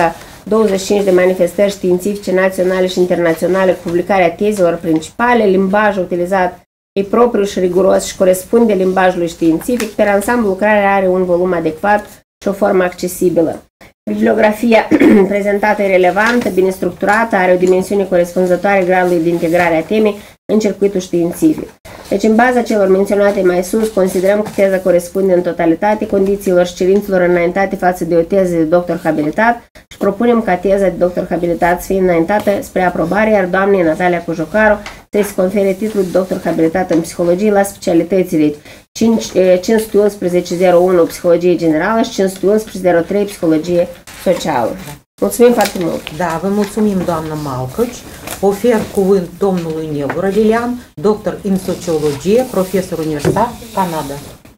25 de manifestări științifice naționale și internaționale cu publicarea tezelor principale, limbajul utilizat e propriu și riguros și corespunde limbajului științific, pe ansamblu lucrarea are un volum adecvat și o formă accesibilă. Bibliografia prezentată e relevantă, bine structurată, are o dimensiune corespunzătoare gradului de integrare a temei în circuitul științific. Deci, în baza celor menționate mai sus, considerăm că teza corespunde în totalitate condițiilor și cerințelor înaintate față de o teză de doctor habilitat și propunem ca teza de doctor habilitat să fie înaintată spre aprobare, iar doamnei Natalia Cojocaru trebuie să confere titlul de doctor habilitat în psihologie la specialitățile 511.01 Psihologie Generală și 511.03 Psihologie Socială. Mulțumim foarte mult!
Da, vă mulțumim, doamnă Malcăci. Ofer cuvânt domnului Nelu Rădelean, doctor în sociologie, profesor universitar, Canada.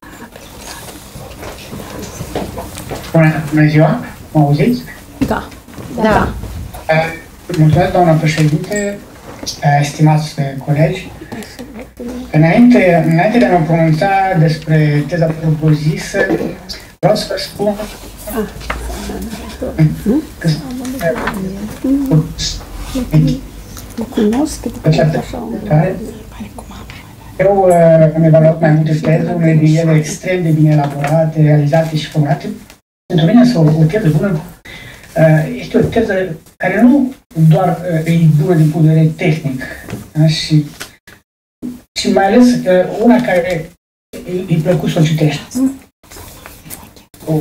Bună ziua! Mă auziți?
Da.
Da.
Mulțumesc, doamna președinte, stimați colegi. Înainte de a mă pronunța despre teza propusă, vreau să vă spun că eu am evaluat mai multe teze, unele din ele extrem de bine elaborate, realizate și formate. Pentru mine o teză bună este o teză care nu doar e bună din punct de vedere tehnic, și mai ales una care îi plăcut să o citești. O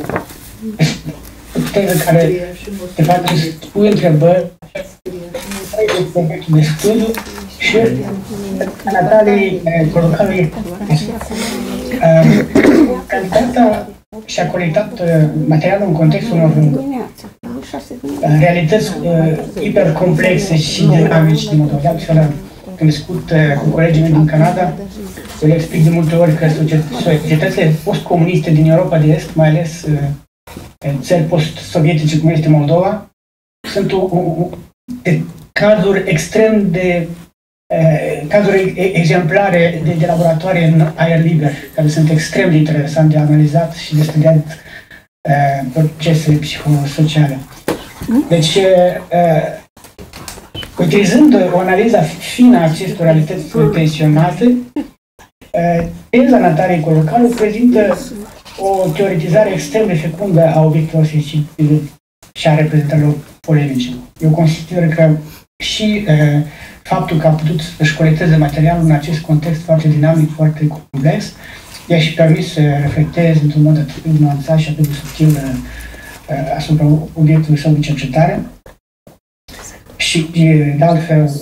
teză care te face să pui întrebări, de studiu și Natalia Cojocaru calitatea și-a colectat materialul în contextul unor realități hipercomplexe și dinamici din Moldova. Când discut cu colegii mei din Canada, eu le explic de multe ori că societățile post-comuniste din Europa de Est, mai ales țări post-sovietice cum este Moldova, sunt cazuri extrem de cazuri exemplare de laboratoare în aer liber, care sunt extrem de interesant de analizat și de studiat procesele psihosociale. Deci, utilizând o analiză fină a acestor realități tensionate, teza Nataliei Cojocaru prezintă o teoretizare extrem de fecundă a obiectelor sensibile și a reprezentărilor polemice. Eu consider că și faptul că a putut să-și colecteze materialul în acest context foarte dinamic, foarte complex, i-a și permis să reflecteze într-un mod atât de nuanțat și atât de subtil asupra obiectului său de cercetare. Și, de altfel,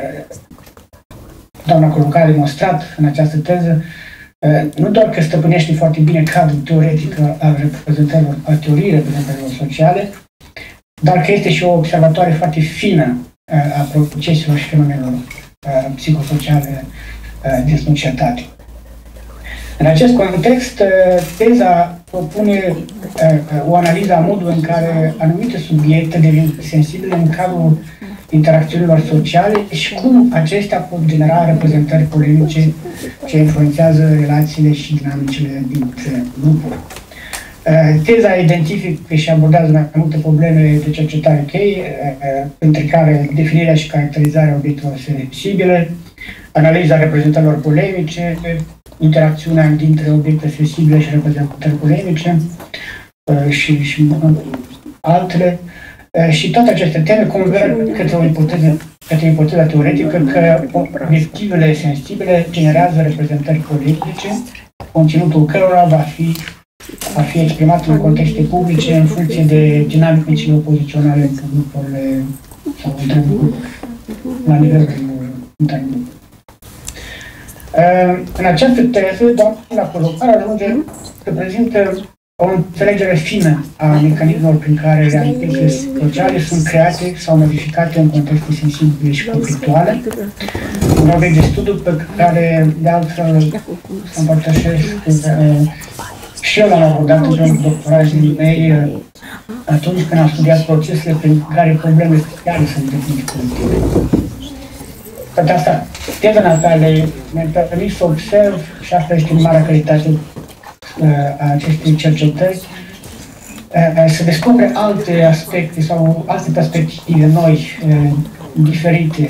doamna Cojocaru a demonstrat în această teză nu doar că stăpânește foarte bine cadrul teoretic al reprezentărilor, al teoriei reprezentărilor sociale, dar că este și o observatoare foarte fină a proceselor și fenomenelor psihosociale din societate. În acest context, teza propune o analiză a modului în care anumite subiecte devin sensibile în cadrul interacțiunilor sociale și cum acestea pot genera reprezentări polemice ce influențează relațiile și dinamicile dintre grupuri. Teza identifică și abordează mai multe probleme de cercetare cheie, între care definirea și caracterizarea obiectelor sensibile, analiza reprezentărilor polemice, interacțiunea dintre obiecte sensibile și reprezentări polemice și altele. Și toate aceste teme converg către ipoteza teoretică că obiectivele sensibile generează reprezentări polemice, conținutul cărora va fi exprimat în contexte publice în funcție de dinamicile opoziționale între grupurile sau între grupuri la nivelul intergrup. În această teză, doamna Cojocaru ajunge să prezintă o înțelegere fină a mecanismelor prin care realitățile sociale sunt create sau modificate în contexte sensibile și conflictuale. Un obiect de studiu pe care, de altfel, să împărtășesc și eu l-am abordat în doctorajul mei atunci când am studiat procesele prin care probleme sociale sunt definite. Pentru asta, teza Nataliei mi-a permis să observ, și asta este marea calitate a acestei cercetări, să descopere alte aspecte sau alte perspective noi, diferite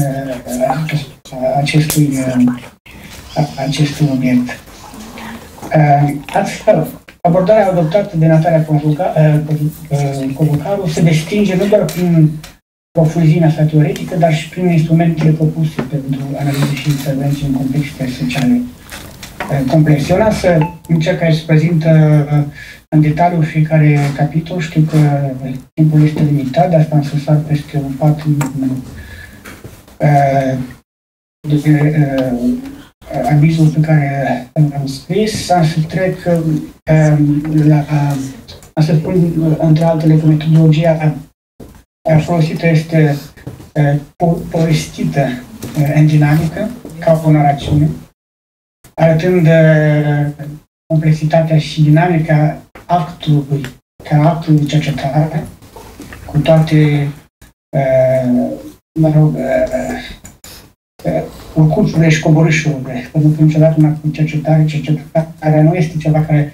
acestui obiect. Astfel, abordarea adoptată de Natalia Cojocaru se distinge nu doar prin profunzimea sa teoretică, dar și prin instrumentele propuse pentru analize și intervenții în contexte sociale complexe. Eu să încerc aici să prezintă în detaliu fiecare capitol. Știu că timpul este limitat, de asta am să sar peste un pat avizul pe care l-am scris. Am să trec am să spun, între altele, că metodologia folosită este povestită în dinamică, ca o narațiune, arătând complexitatea și dinamica actului, ca actul de cercetare, cu toate, urcuțurile și coborâșurile. Pentru că niciodată un act de cercetarea nu este ceva care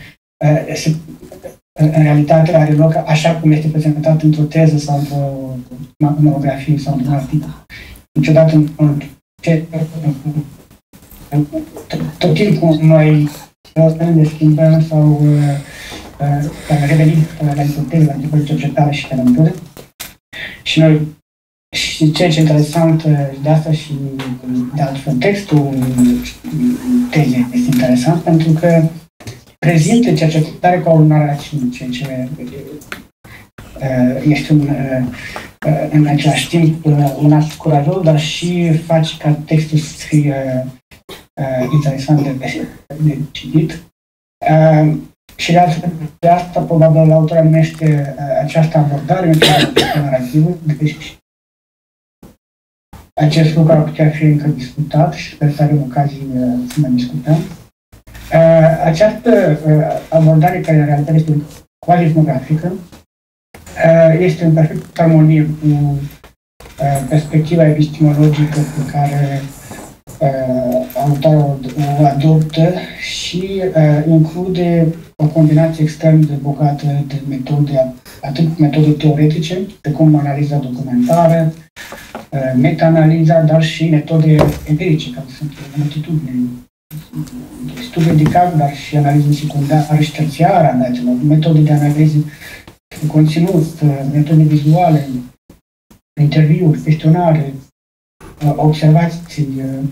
în realitate are loc așa cum este prezentat într-o teză sau într-o monografie sau într-un articol. Niciodată tot timpul noi ne schimbăm sau revenim la ipoteze, la tipul de cercetare și de natură. Și noi, și ceea ce e interesant de asta și de altfel textul tezei este interesant pentru că prezintă cercetare ca o narațiune, ceea ce este în același timp un act curajos, dar și face ca textul să fie interesant de citit. Și de asta, probabil, autorul numește această abordare narrativă. Deci, acest lucru ar putea fi încă discutat și sper să avem ocazie să mai discutăm. Această abordare, care în realitate este quasi-etnografică, este în perfectă armonie cu perspectiva epistemologică pe care autorul o adoptă și include o combinație extrem de bogată de metode, atât metode teoretice, precum analiza documentară, meta-analiza, dar și metode empirice, care sunt multitudine studii de caz, dar și analiză secundară și terțiară a datelor, metode de analiză de conținut, metode vizuale, interviuri, chestionare, observații,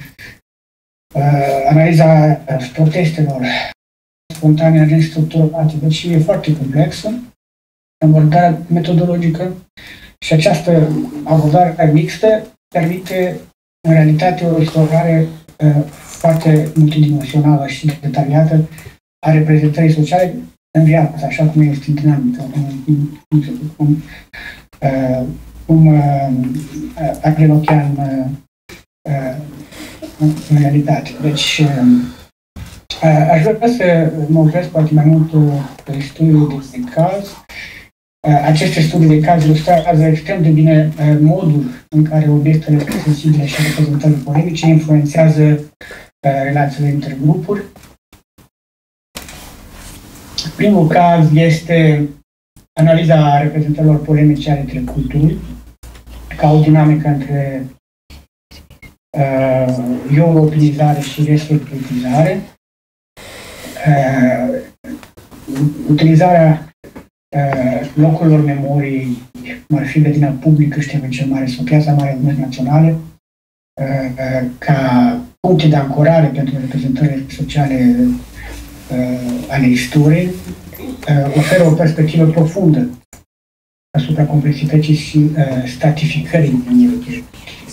analiza protestelor spontane, restructurate, deci e foarte complexă, abordarea metodologică și această abordare mixtă permite în realitate o explorare foarte multidimensională și detaliată a reprezentării sociale în viață, așa cum este în dinamică, cum Agrelochian în realitate. Deci, aș vrea să mă opresc poate mai mult pe studiul de caz. Aceste studii de caz ilustrează extrem de bine modul în care obiectele sensibile și reprezentările polemice influențează relațiile între grupuri. Primul caz este analiza reprezentărilor polemice ale trei culturi, ca o dinamică între europenizare și restrictivizare. Utilizarea locurilor memoriei, cum ar fi grădina publică, știm cel mare, sau Piața Mare Naționale, ca puncte de ancorare pentru reprezentările sociale ale istoriei, oferă o perspectivă profundă asupra complexității și stratificării minorității.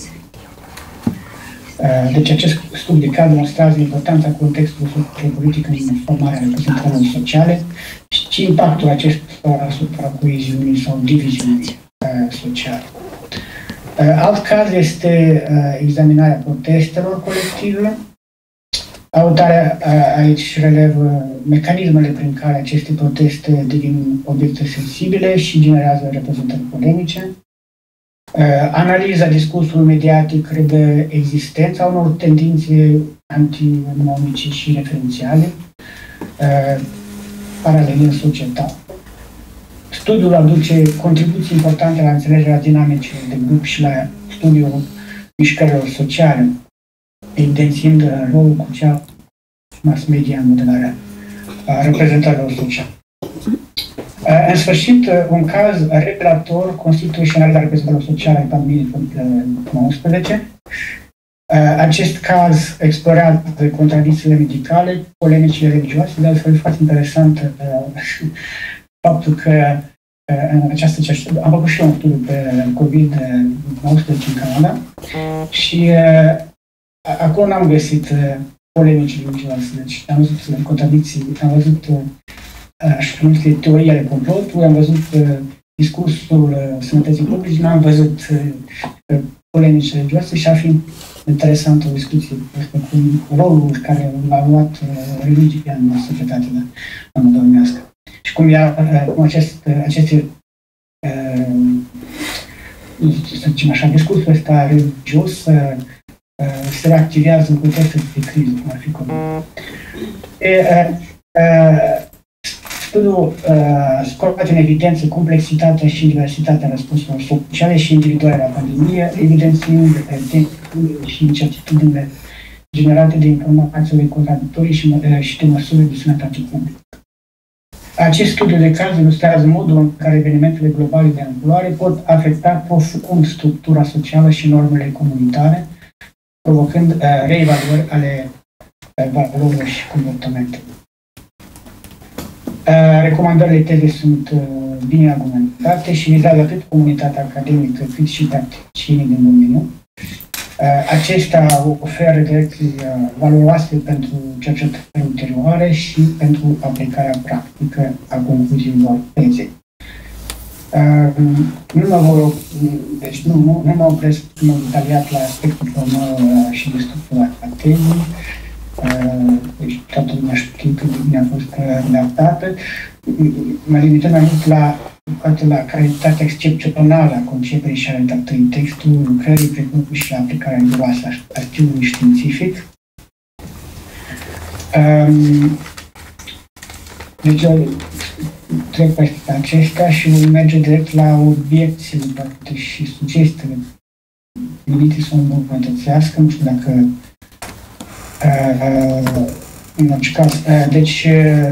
Deci acest studiu de caz demonstrează importanța contextului politic în formarea reprezentărilor sociale și impactul acestora asupra coeziunii sau diviziunii sociale. Alt caz este examinarea protestelor colective. Autoarea aici relevă mecanismele prin care aceste proteste devin obiecte sensibile și generează reprezentări polemice. Analiza discursului mediatic crede existența unor tendințe antinomice și referențiale paralele în societate. Studiul aduce contribuții importante la înțelegerea dinamicii de grup și la studiul mișcărilor sociale, evidențiind rolul crucial mass media în modelarea reprezentărilor sociale. În sfârșit, un caz revelator constituie și analiza reprezentărilor sociale în pandemiei COVID-19. Acest caz explorează contradicțiile medicale, polemicile religioase, de altfel foarte interesant faptul că în această cercetare, am făcut și eu un studiu pe COVID-19 în Canada și acolo n-am găsit polemici religioase, deci am văzut contradicții, am văzut așa numite teorii ale complotului, am văzut discursul sănătății publice, n-am văzut polemici religioase și ar fi interesantă o discuție despre rolul care l-a luat religia în societate modernească. Și cum aceste să zicem așa, discursul ăsta religios se reactivează în contextul de criză, cum ar fi COVID. Studiul scoate în evidență complexitatea și diversitatea răspunsurilor sociale și individuale la pandemie, evidențiind și incertitudinile generate de informațiile contradictorii și de măsurile de sănătate publică. Acest studiu de caz ilustrează modul în care evenimentele globale de amploare pot afecta profund structura socială și normele comunitare, provocând reevaluări ale valorilor și comportamentelor. Recomandările teze sunt bine argumentate și vizează atât comunitatea academică cât și practicienii din domeniu. Acestea oferă direcții valoroase pentru cercetări ulterioare și pentru aplicarea practică a concluziilor tezei. Nu mă opresc detaliat la aspectul formal și de structura tezei. Deci toată lumea știe că bine a fost redactată. Mă limităm mai mult la calitatea excepțională a conceperii și a redactării textului, lucrării, precum și aplicarea riguroasă a stilului științific. Deci trec peste acestea și voi merge direct la obiecțiile și sugestiile menite să o îmbunătățească. Nu știu dacă în orice caz. Deci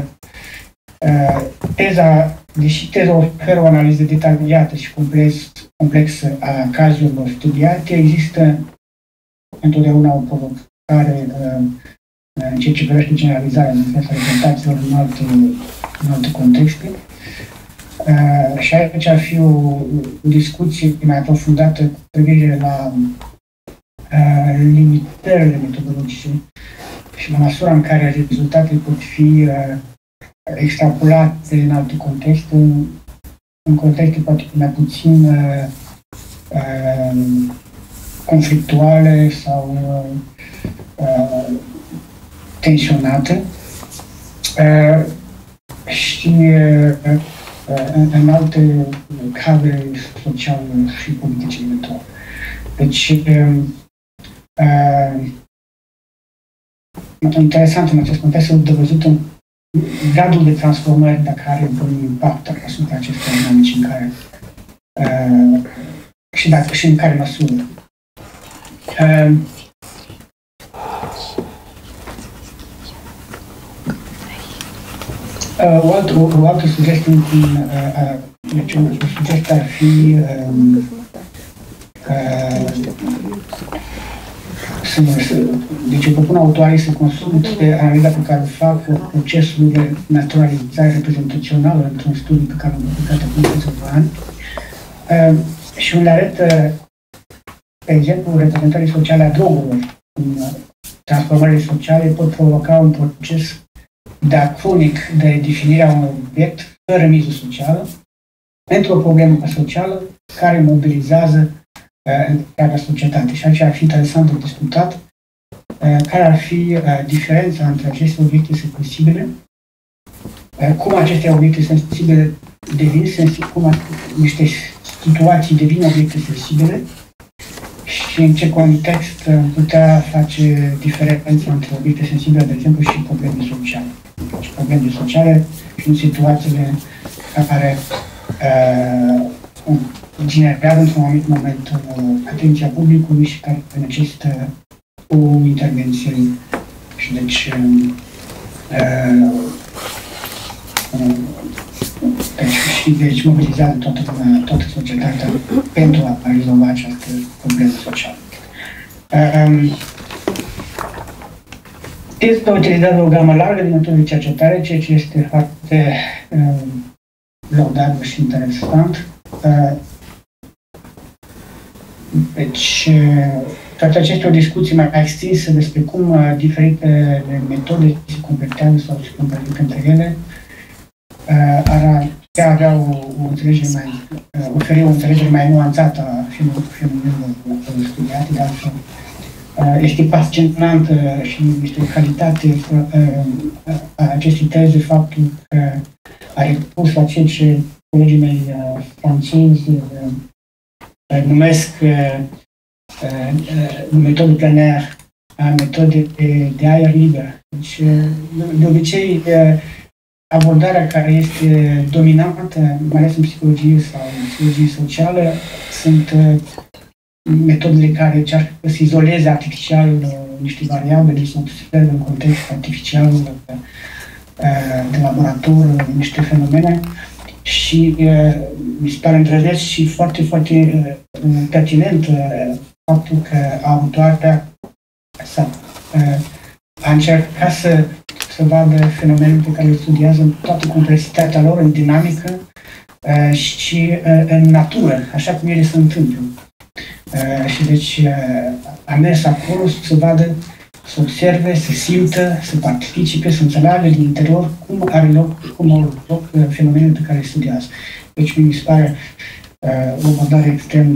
deși teza oferă o analiză detaliată și complexă a cazurilor studiate, există întotdeauna o provocare în ceea ce privește generalizarea în sensul reprezentațiilor în alte contexte. Și aici ar fi o discuție mai aprofundată cu privire la limitările metodologice și la măsura în care rezultatele pot fi extrapolate în alte contexte, în contexte poate mai puțin conflictuale sau tensionate și în alte cadre sociale și politice eventuale. Deci, interesant în acest context de văzut în gradul de transformări dacă are un impact asupra acestor dinamici în care și în care măsură. O altă sugestie deci o sugestie ar fi deci eu propun autorii să consulte analiza pe care o fac procesul de naturalizare reprezentațională într-un studiu pe care l-am publicat acum câțiva ani și unde arăt, pe exemplu, reprezentării sociale a drogurilor. Transformările sociale pot provoca un proces diacronic de definire a unui obiect fără miză socială pentru o problemă socială care mobilizează întreaga societate. Și aici ar fi interesant de discutat care ar fi diferența între aceste obiecte sensibile, cum aceste obiecte sensibile devin sensibile, cum niște situații devin obiecte sensibile și în ce context putea face diferența între obiecte sensibile, de exemplu, și probleme sociale. Deci probleme sociale și în situațiile care generează într-un anumit moment atenția publicului și care necesită o intervenție și deci mobilizează toată societatea pentru a rezolva această problemă socială. Testul utilizează o gamă largă de metode de cercetare, ceea ce este foarte laudabil și interesant. Deci, toate acestea o discuție mai extinsă despre cum diferite metode se completează sau se completează între ele ar putea avea o înțelegere mai, oferi o înțelegere mai nuanțată a fenomenului studiate, de altfel. Este fascinant și este o calitate a acestei teze faptul că a recurs la ceea ce colegii mei francezi numesc metode plein air, metode de aer liber. Deci, de obicei, abordarea care este dominantă, mai ales în psihologie sau în psihologie socială, sunt metodele care încearcă să izoleze artificial niște variabile, să observe în context artificial de laborator niște fenomene și mi se pare îndrăzneț și foarte, foarte pertinent faptul că autoarea a încercat să vadă fenomenele pe care le studiază în toată complexitatea lor, în dinamică și în natură, așa cum ele se întâmplă. Și deci a mers acolo să vadă, să observe, să simtă, să participe, să înțeleagă din interior cum au loc fenomenele pe care le studiază. Deci mi se pare o abordare extrem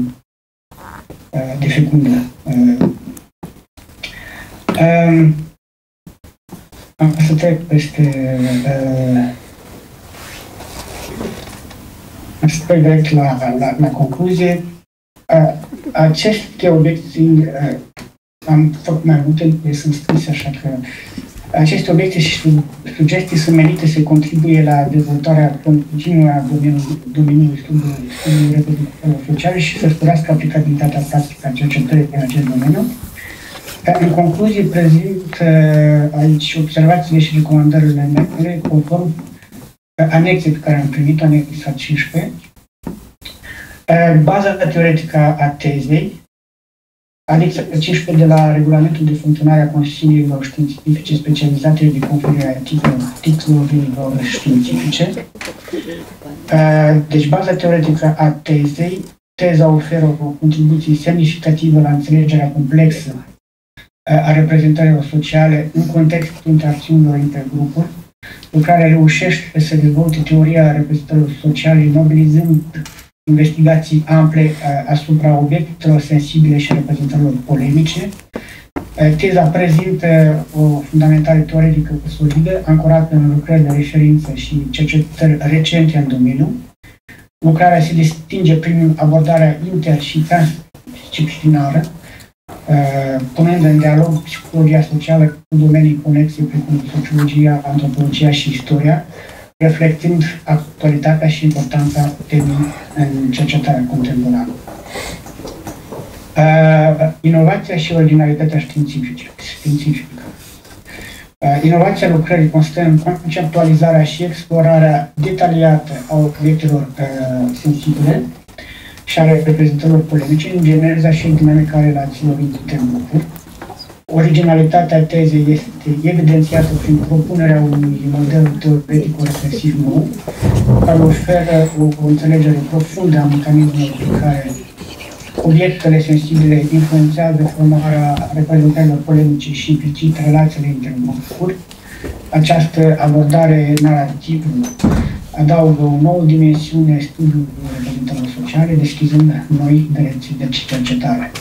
de fecundă. Am să trec peste să trec direct la concluzie. Aceste obiecții, am făcut mai multe, sunt scrise, așa că aceste obiecții și sugestii sunt menite să contribuie la dezvoltarea continuă a domeniului studiului reproducătorilor sociale și să sporească aplicabilitatea practică a cercetării în acest domeniu. În concluzie, prezint aici observațiile și recomandările mele conform anexei pe care am primit-o, anexa 15. Baza teoretică a tezei, anexa 15 de la Regulamentul de funcționare a Consiliilor Științifice specializate de conferire a titlurilor științifice. Deci, baza teoretică a tezei. Teza oferă o contribuție semnificativă la înțelegerea complexă a reprezentărilor sociale în contextul interacțiunilor între grupuri, lucrarea reușește să dezvolte teoria reprezentărilor sociale, mobilizând investigații ample asupra obiectelor sensibile și reprezentărilor polemice. Teza prezintă o fundamentare teoretică solidă, ancorată în lucrări de referință și cercetări recente în domeniu. Lucrarea se distinge prin abordarea inter- și transdisciplinară, punând în dialog psihologia socială cu domenii conexe precum sociologia, antropologia și istoria, reflectând actualitatea și importanța temei în cercetarea contemporană. Inovația și originalitatea științifică. Inovația lucrării constă în conceptualizarea și explorarea detaliată a obiectelor sensibile și a reprezentărilor polemice în geneza și dinamica relațiilor între grupuri. Originalitatea tezei este evidențiată prin propunerea unui model teoretic-reflexiv nou, care oferă o înțelegere profundă a mecanismelor prin care obiectele sensibile influențează formarea reprezentărilor polemice și implicit relațiile între grupuri. Această abordare narrativă adaugă o nouă dimensiune studiului reprezentărilor sociale, deschizând noi direcții de cercetare.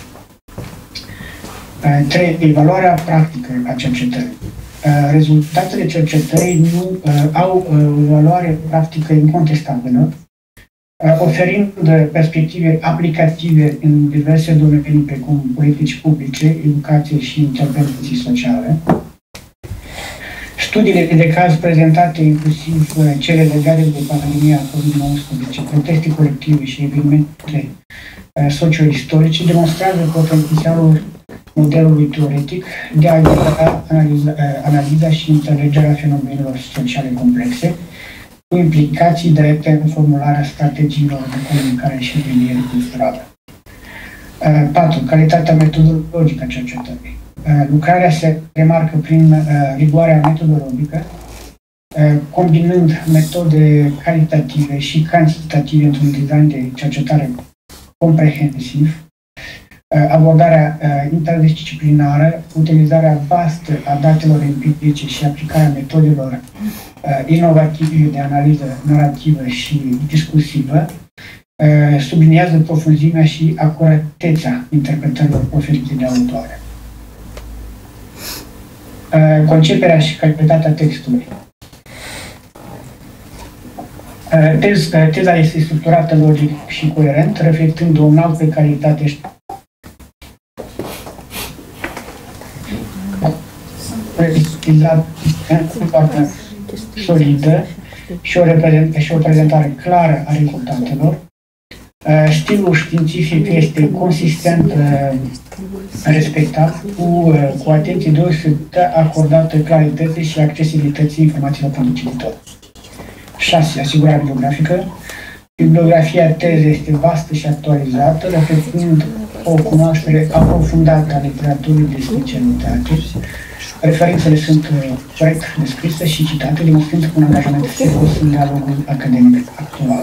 3. Evaluarea practică a cercetării. Rezultatele cercetării nu au o evaluare practică incontestabilă, oferind perspective aplicative în diverse domenii precum politici publice, educație și intervenții sociale. Studiile de caz prezentate, inclusiv cele legate de pandemia COVID-19, proteste colective și evenimente socio-istorice, demonstrează potențialul modelului teoretic de a ajuta analiza și înțelegerea fenomenelor sociale complexe, cu implicații directe în formularea strategiilor de comunicare și mediere culturală. 4. Calitatea metodologică a cercetării. Lucrarea se remarcă prin rigoarea metodologică, combinând metode calitative și cantitative într-un design de cercetare comprehensiv, abordarea interdisciplinară, utilizarea vastă a datelor empirice și aplicarea metodelor inovative de analiză narrativă și discursivă, subliniază profunzimea și acuratețea interpretărilor oferite de autoare. Conceperea și calitatea textului. Teza este structurată logic și coerent, reflectând o înaltă calitate foarte solidă și o prezentare clară a rezultatelor. Stilul științific este consistent respectat, cu atenție deosebită acordată clarității și accesibilității informațiilor pentru cititori. 6. Asigurarea bibliografică. Bibliografia tezei este vastă și actualizată, reflectând o cunoaștere aprofundată a literaturii de specialitate. Referințele sunt corect descrise și citate, demonstrând un angajament serios în dialogul academic actual.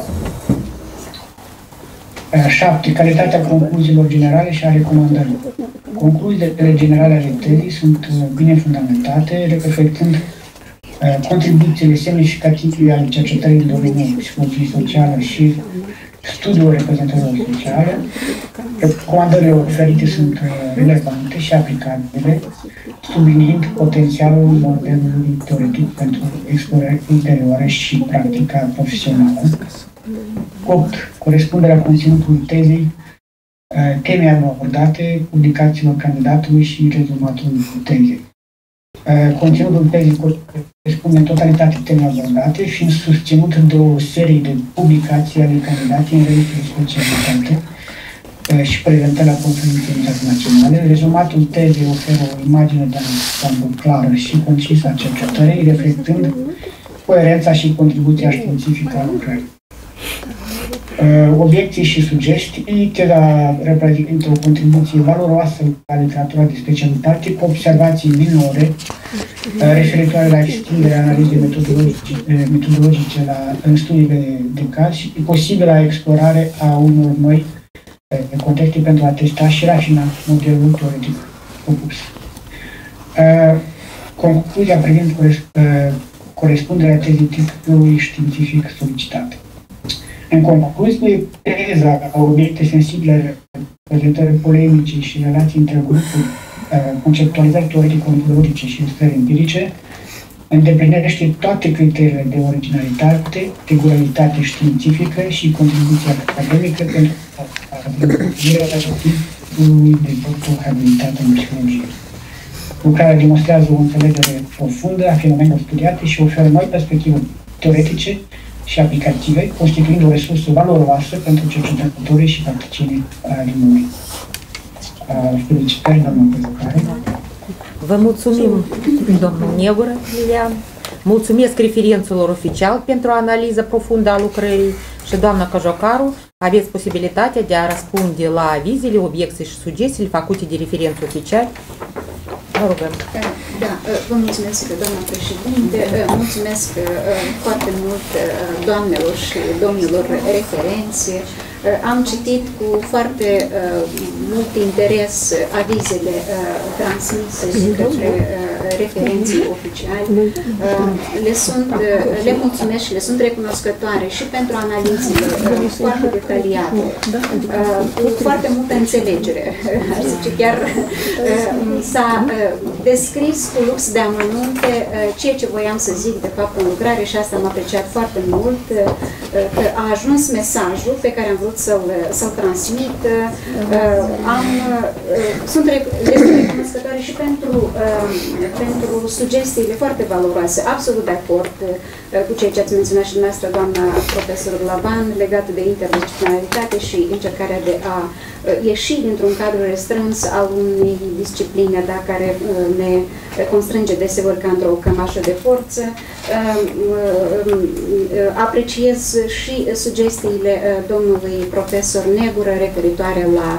7. Calitatea concluziilor generale și a recomandărilor. Concluziile generale ale tezei sunt bine fundamentate, reflectând contribuțiile semnificative ale cercetării în domeniul psihologiei sociale și studiul reprezentărilor sociale. Recomandările oferite sunt relevante și aplicabile, subliniind potențialul modelului teoretic pentru explorări ulterioare și practica profesională. 8. Corespunderea conținutului tezei, temei abordate, publicațiilor candidatului și rezumatului tezei. Conținutul tezei corespunde în totalitate temei abordate, fiind susținut de o serie de publicații ale candidatei în revistele specialitate și prezentări la conferințe internaționale. Rezumatul tezei oferă o imagine de ansamblu clară și concisă a cercetării, reflectând coerența și contribuția științifică a lucrării. Obiecții și sugestii. Teza reprezintă o contribuție valoroasă la literatura de specialitate, cu observații minore referitoare la extinderea analizei metodologice în studiile de caz și posibilă explorare a unor noi contexte pentru a testa și rafina modelul teoretic propus. Concluzia privind corespunderea tezei titlului științific solicitat. În concluzie, teza a obiecte sensibile, prezentări polemice și relații între grupuri, conceptualizări teoretico-metodologice și ilustrări empirice, îndeplinește toate criteriile de originalitate, regularitate științifică și contribuție academică pentru atingerea titlului de doctor-abilitate în psihologie. Lucrarea demonstrează o înțelegere profundă a fenomenelor studiate și oferă noi perspective teoretice și aplicative, constituind o resursă valoroasă pentru cercetătorii și practicienii din lume. Felicitări, doamnă prezentare.
Vă mulțumim, domnul Negură, Lilian. Mulțumesc referenților oficial pentru analiza profundă a lucrării și doamna Cojocaru, aveți posibilitatea de a răspunde la avizele, obiecții și sugestiile făcute de referenți oficiali. Vă rugăm.
Da, vă mulțumesc, doamna președinte, mulțumesc foarte mult doamnelor și domnilor referenți. Am citit cu foarte mult interes avizele transmise și către referenții oficiali. Le mulțumesc și le sunt recunoscătoare și pentru analizele foarte detaliate, cu foarte multă înțelegere. Aș zice, chiar s-a descris cu lux de amănunte ceea ce voiam să zic de fapt în lucrare și asta am apreciat foarte mult. că a ajuns mesajul pe care am vrut să-l transmit. Sunt recunoscătoare și pentru sugestiile foarte valoroase, absolut de acord cu ceea ce ați menționat și dumneavoastră, doamna profesor Laban, legată de interdisciplinaritate și încercarea de a ieși dintr-un cadru restrâns al unei discipline, da, care ne constrânge deseori ca într-o cămașă de forță. Apreciez și sugestiile domnului profesor Negură referitoare la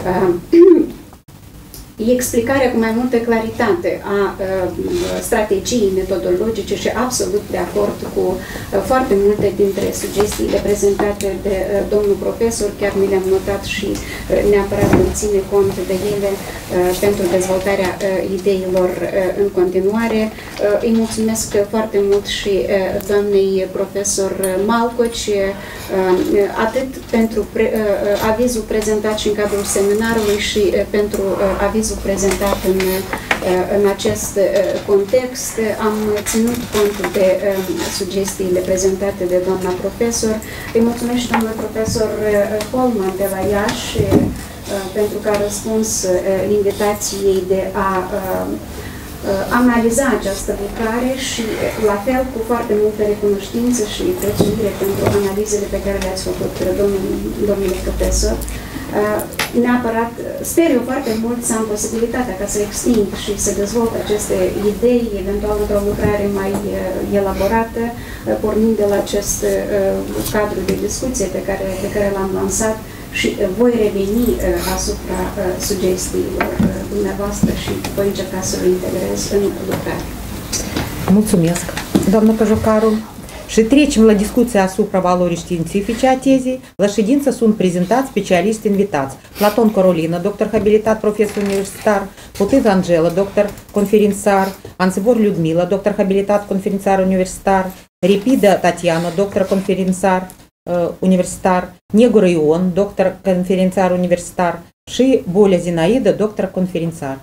explicarea cu mai multă claritate a strategiei metodologice și absolut de acord cu foarte multe dintre sugestiile prezentate de domnul profesor, chiar mi le-am notat și neapărat îmi ține cont de ele pentru dezvoltarea ideilor în continuare. Îi mulțumesc foarte mult și doamnei profesor Malcoci, atât pentru avizul prezentat și în cadrul seminarului și pentru avizul prezentat în acest context. Am ținut cont de sugestiile prezentate de doamna profesor. Îi mulțumesc și doamna profesor Holman de la Iași pentru că a răspuns invitației de a analiza această lucrare și la fel cu foarte multă recunoștință și prețuire pentru analizele pe care le-ați făcut, domnule profesor. Neapărat, sper eu foarte mult să am posibilitatea ca să extind și să dezvolt aceste idei, eventual într-o lucrare mai elaborată, pornind de la acest cadru de discuție pe care l-am lansat și voi reveni asupra sugestiilor dumneavoastră și voi încerca să le integrez în lucrare.
Mulțumesc, doamnă Căjocaru. Și trecem la discuția asupra valorii științifice a tezei. La ședință sunt prezentați specialiști invitați. Platon Corolina, doctor habilitat, profesor universitar, Putâz Angela, doctor conferențar, Anțivor Людмила, doctor habilitat, conferențar universitar, Repidă Tatiana, doctor conferențar universitar, Negură Ion, doctor conferențar universitar și Bolea Zinaida, doctor conferențar.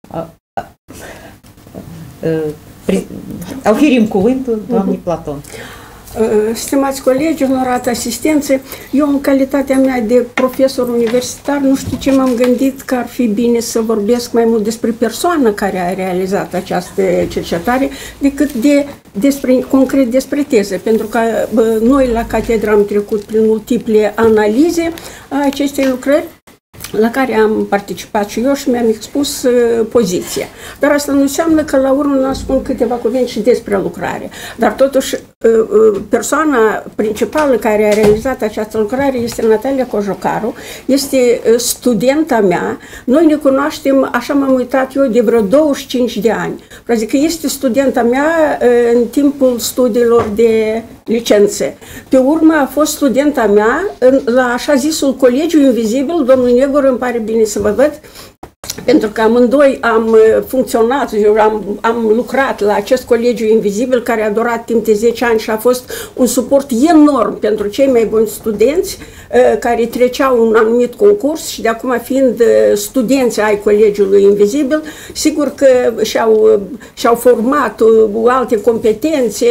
Oferim cuvântul doamnei Platon.
Stimați colegi, onorată asistență, eu în calitatea mea de profesor universitar nu știu ce m-am gândit că ar fi bine să vorbesc mai mult despre persoana care a realizat această cercetare decât concret despre teză, pentru că noi la catedră am trecut prin multiple analize a acestei lucrări la care am participat și eu și mi-am expus poziția. Dar asta nu înseamnă că la urmă nu spun câteva cuvinte și despre lucrare. Dar totuși persoana principală care a realizat această lucrare este Natalia Cojocaru, este studenta mea. Noi ne cunoaștem, așa m-am uitat eu, de vreo 25 de ani. Adică este studenta mea în timpul studiilor de licență. Pe urmă a fost studenta mea la așa zisul Colegiu Invizibil. Domnul Negură, îmi pare bine să vă văd, pentru că amândoi am funcționat, eu am lucrat la acest Colegiu Invizibil care a durat timp de 10 ani și a fost un suport enorm pentru cei mai buni studenți care treceau un anumit concurs și de acum fiind studenți ai Colegiului Invizibil, sigur că și-au format alte competențe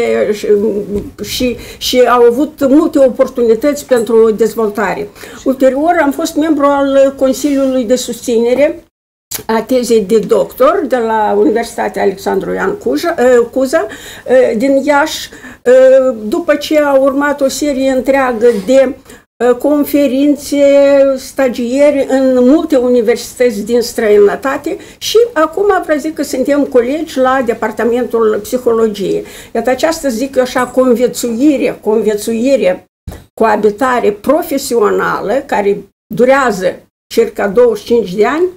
și au avut multe oportunități pentru dezvoltare. Ulterior am fost membru al Consiliului de Susținere a tezei de doctor de la Universitatea Alexandru Ioan Cuza din Iași, după ce a urmat o serie întreagă de conferințe, stagieri în multe universități din străinătate și acum vreau zic că suntem colegi la Departamentul Psihologiei. Iată această, zic eu așa, conviețuire, coabitare profesională care durează circa 25 de ani,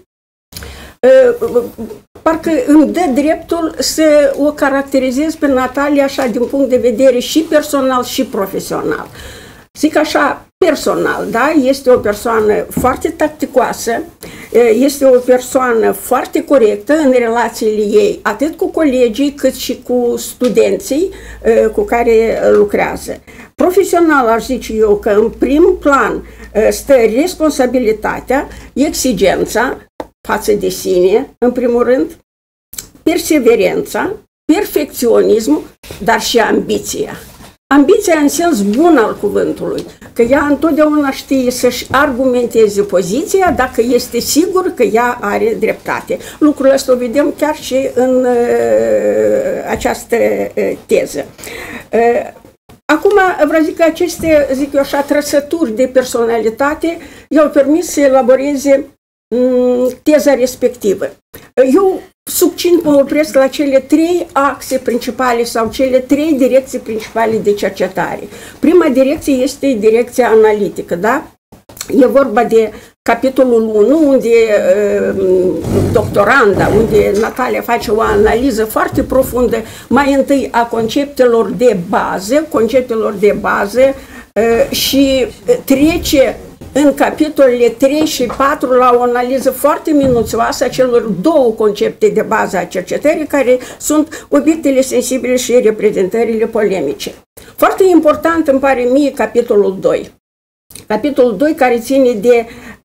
parcă îmi dă dreptul să o caracterizez pe Natalia așa din punct de vedere și personal și profesional. Zic așa, personal, da? Este o persoană foarte tacticoasă, este o persoană foarte corectă în relațiile ei, atât cu colegii cât și cu studenții cu care lucrează. Profesional, aș zice eu că în prim plan stă responsabilitatea, exigența față de sine, în primul rând, perseverența, perfecționismul, dar și ambiția. ambiția în sens bun al cuvântului, că ea întotdeauna știe să-și argumenteze poziția dacă este sigur că ea are dreptate. Lucrul ăsta o vedem chiar și în această teză. Acum vreau zic că aceste, zic eu așa, trăsături de personalitate i-au permis să elaboreze teza respectivă. Eu succint mă opresc la cele 3 axe principale sau cele 3 direcții principale de cercetare. Prima direcție este direcția analitică, da? E vorba de capitolul 1, unde doctoranda, unde Natalia face o analiză foarte profundă, mai întâi a conceptelor de bază și trece în capitolele 3 și 4 la o analiză foarte minuțioasă a celor 2 concepte de bază a cercetării, care sunt obiectele sensibile și reprezentările polemice. Foarte important îmi pare mie capitolul 2. Capitolul 2 care ține de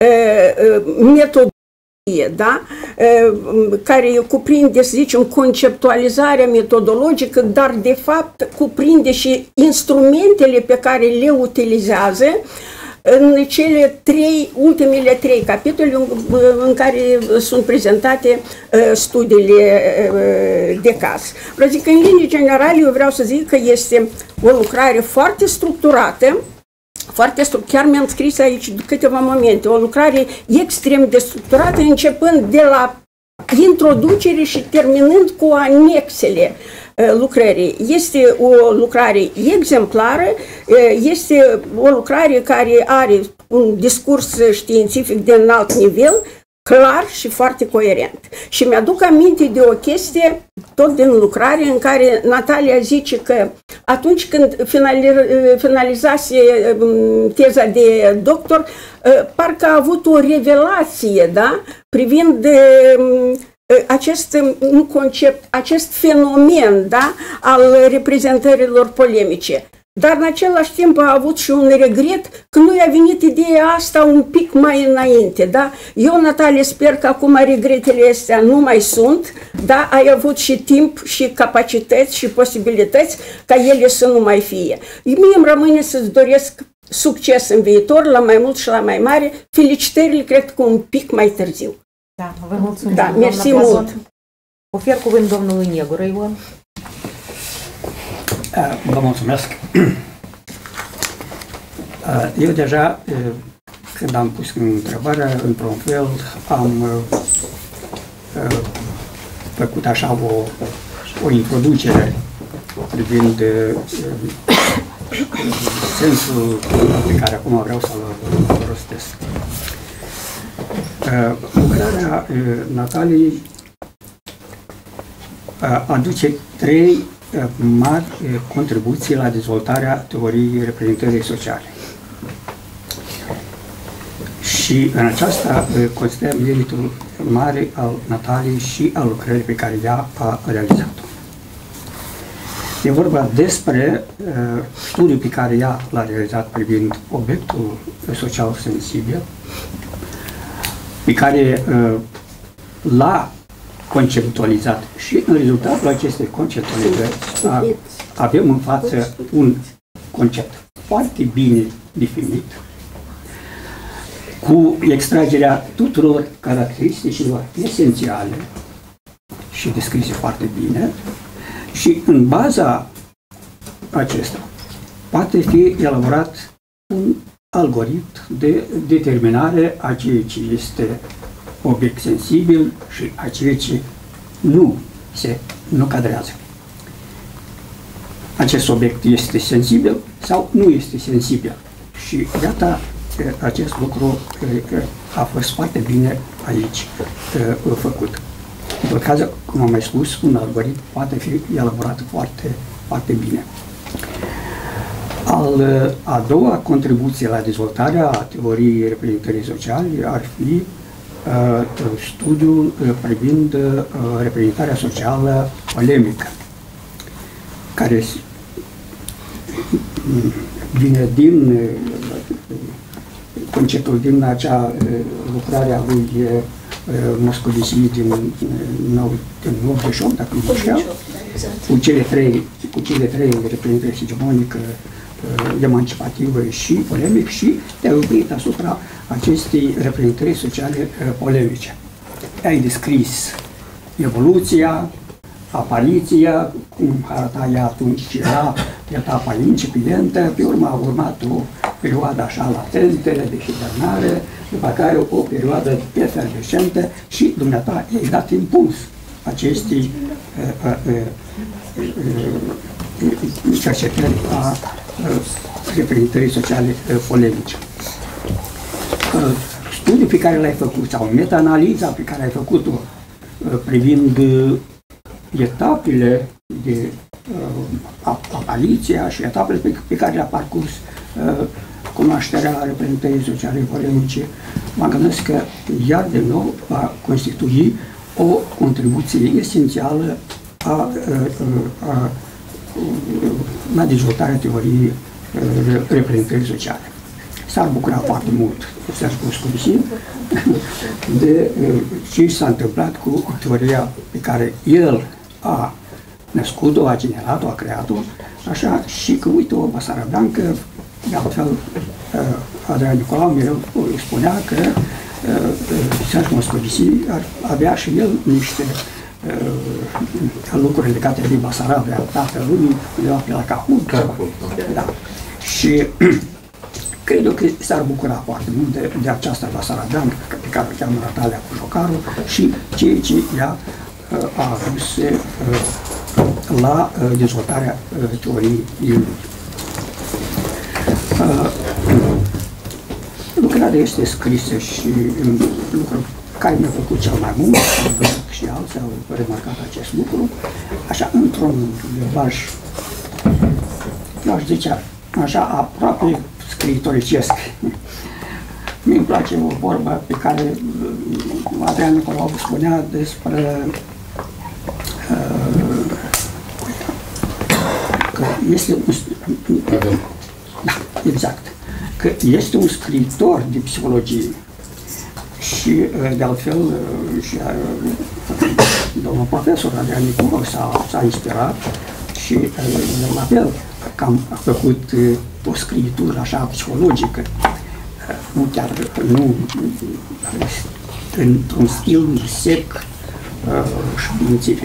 metodologie, da? Care cuprinde, să zicem, conceptualizarea metodologică, dar de fapt cuprinde și instrumentele pe care le utilizează în cele ultimele 3 capitole în care sunt prezentate studiile de caz. Vreau zic că în linii generale eu vreau să zic că este o lucrare foarte structurată, chiar mi-am scris aici câteva momente, o lucrare extrem de structurată, începând de la introducere și terminând cu anexele lucrării. Este o lucrare exemplară, este o lucrare care are un discurs științific de înalt nivel, clar și foarte coerent. Și mi-aduc aminte de o chestie, tot din lucrare, în care Natalia zice că atunci când finalizase teza de doctor, parcă a avut o revelație, da? Privind acest concept, acest fenomen, da? Al reprezentărilor polemice. Dar în același timp a avut și un regret că nu i-a venit ideea asta un pic mai înainte, da? Eu, Natalia, sper că acum regretele astea nu mai sunt, da? Ai avut și timp și capacități și posibilități ca ele să nu mai fie. Mie îmi rămâne să-ți doresc succes în viitor, la mai mult și la mai mare. Felicitările, cred că un pic mai târziu.
Da, vă mulțumim.
Da, mersi mult.
Ofer cuvânt domnului Negură, Ion.
Vă mulțumesc. Eu deja, când am pus întrebarea, într-un fel, am făcut așa o introducere privind sensul pe care acum vreau să-l rostesc. Lucrarea Nataliei aduce 3 mari contribuții la dezvoltarea teoriei reprezentării sociale. Și în aceasta constă meritul mare al Nataliei și al lucrării pe care ea a realizat-o. E vorba despre studiul pe care ea l-a realizat privind obiectul social sensibil, pe care l-a conceptualizat și în rezultatul acestei conceptualizări avem în față un concept foarte bine definit, cu extragerea tuturor caracteristicilor esențiale și descrise foarte bine, și în baza acesta poate fi elaborat un algoritm de determinare a ceea ce este obiect sensibil și a ceea ce nu cadrează. Acest obiect este sensibil sau nu este sensibil. Și iată, acest lucru a fost foarte bine aici făcut. În tot cazul, cum am mai spus, un algoritm poate fi elaborat foarte, foarte bine. A doua contribuție la dezvoltarea teoriei reprezentării sociale ar fi studiul privind reprezentarea socială polemică, care vine din conceptul din acea lucrare a lui Moscovici din 88, dacă nu știu, cu cele trei reprezentări hegemonică, emancipativă și polemic și te-ai oprit asupra acestei reprezentări sociale polemice. Ai descris evoluția, apariția, cum arăta ea atunci, era etapa incipientă, pe urmă a urmat o perioadă așa latentă de hibernare, după care o perioadă efervescentă și dumneata i-ai dat impuls acestei cercetări a reprezentării sociale polemice. Studiul pe care l-ai făcut sau meta-analiza pe care ai făcut-o privind etapele de apariția și etapele pe care le-a parcurs cunoașterea reprezentării sociale polemice, mă gândesc că iar de nou va constitui o contribuție esențială la dezvoltarea teoriei reprezentării sociale. S-ar bucura foarte mult Sergiu Moscovici de ce s-a întâmplat cu teoria pe care el a născut-o, a generat-o, a creat-o, așa și că, uite, o Basarabeancă, de altfel, Adrian Nicolau mereu spunea că Sergiu Moscovici avea și el niște lucruri legate de Basarabia, tatălui, undeva pe la Cahun. Da. Și cred că s-ar bucura foarte mult de această Basarabeancă, pe care o cheamă Natalia Cujocaru, și ceea ce ea a adus la dezvoltarea teoriei lui. Lucrarea este scrisă și lucru care mi-a făcut cel mai mult, și alții au remarcat acest lucru, așa, într-un limbaj, aș zice, așa, aproape scriitoricesc. Mi-mi place o vorbă pe care Adrian Nicolau spunea despre că este un... Da, exact. Că este un scriitor de psihologie și, de altfel, și domnul profesor Adrian Nicolau s-a inspirat și, la fel, că a făcut o scriitură așa psihologică, nu chiar, nu într-un stil sec științific.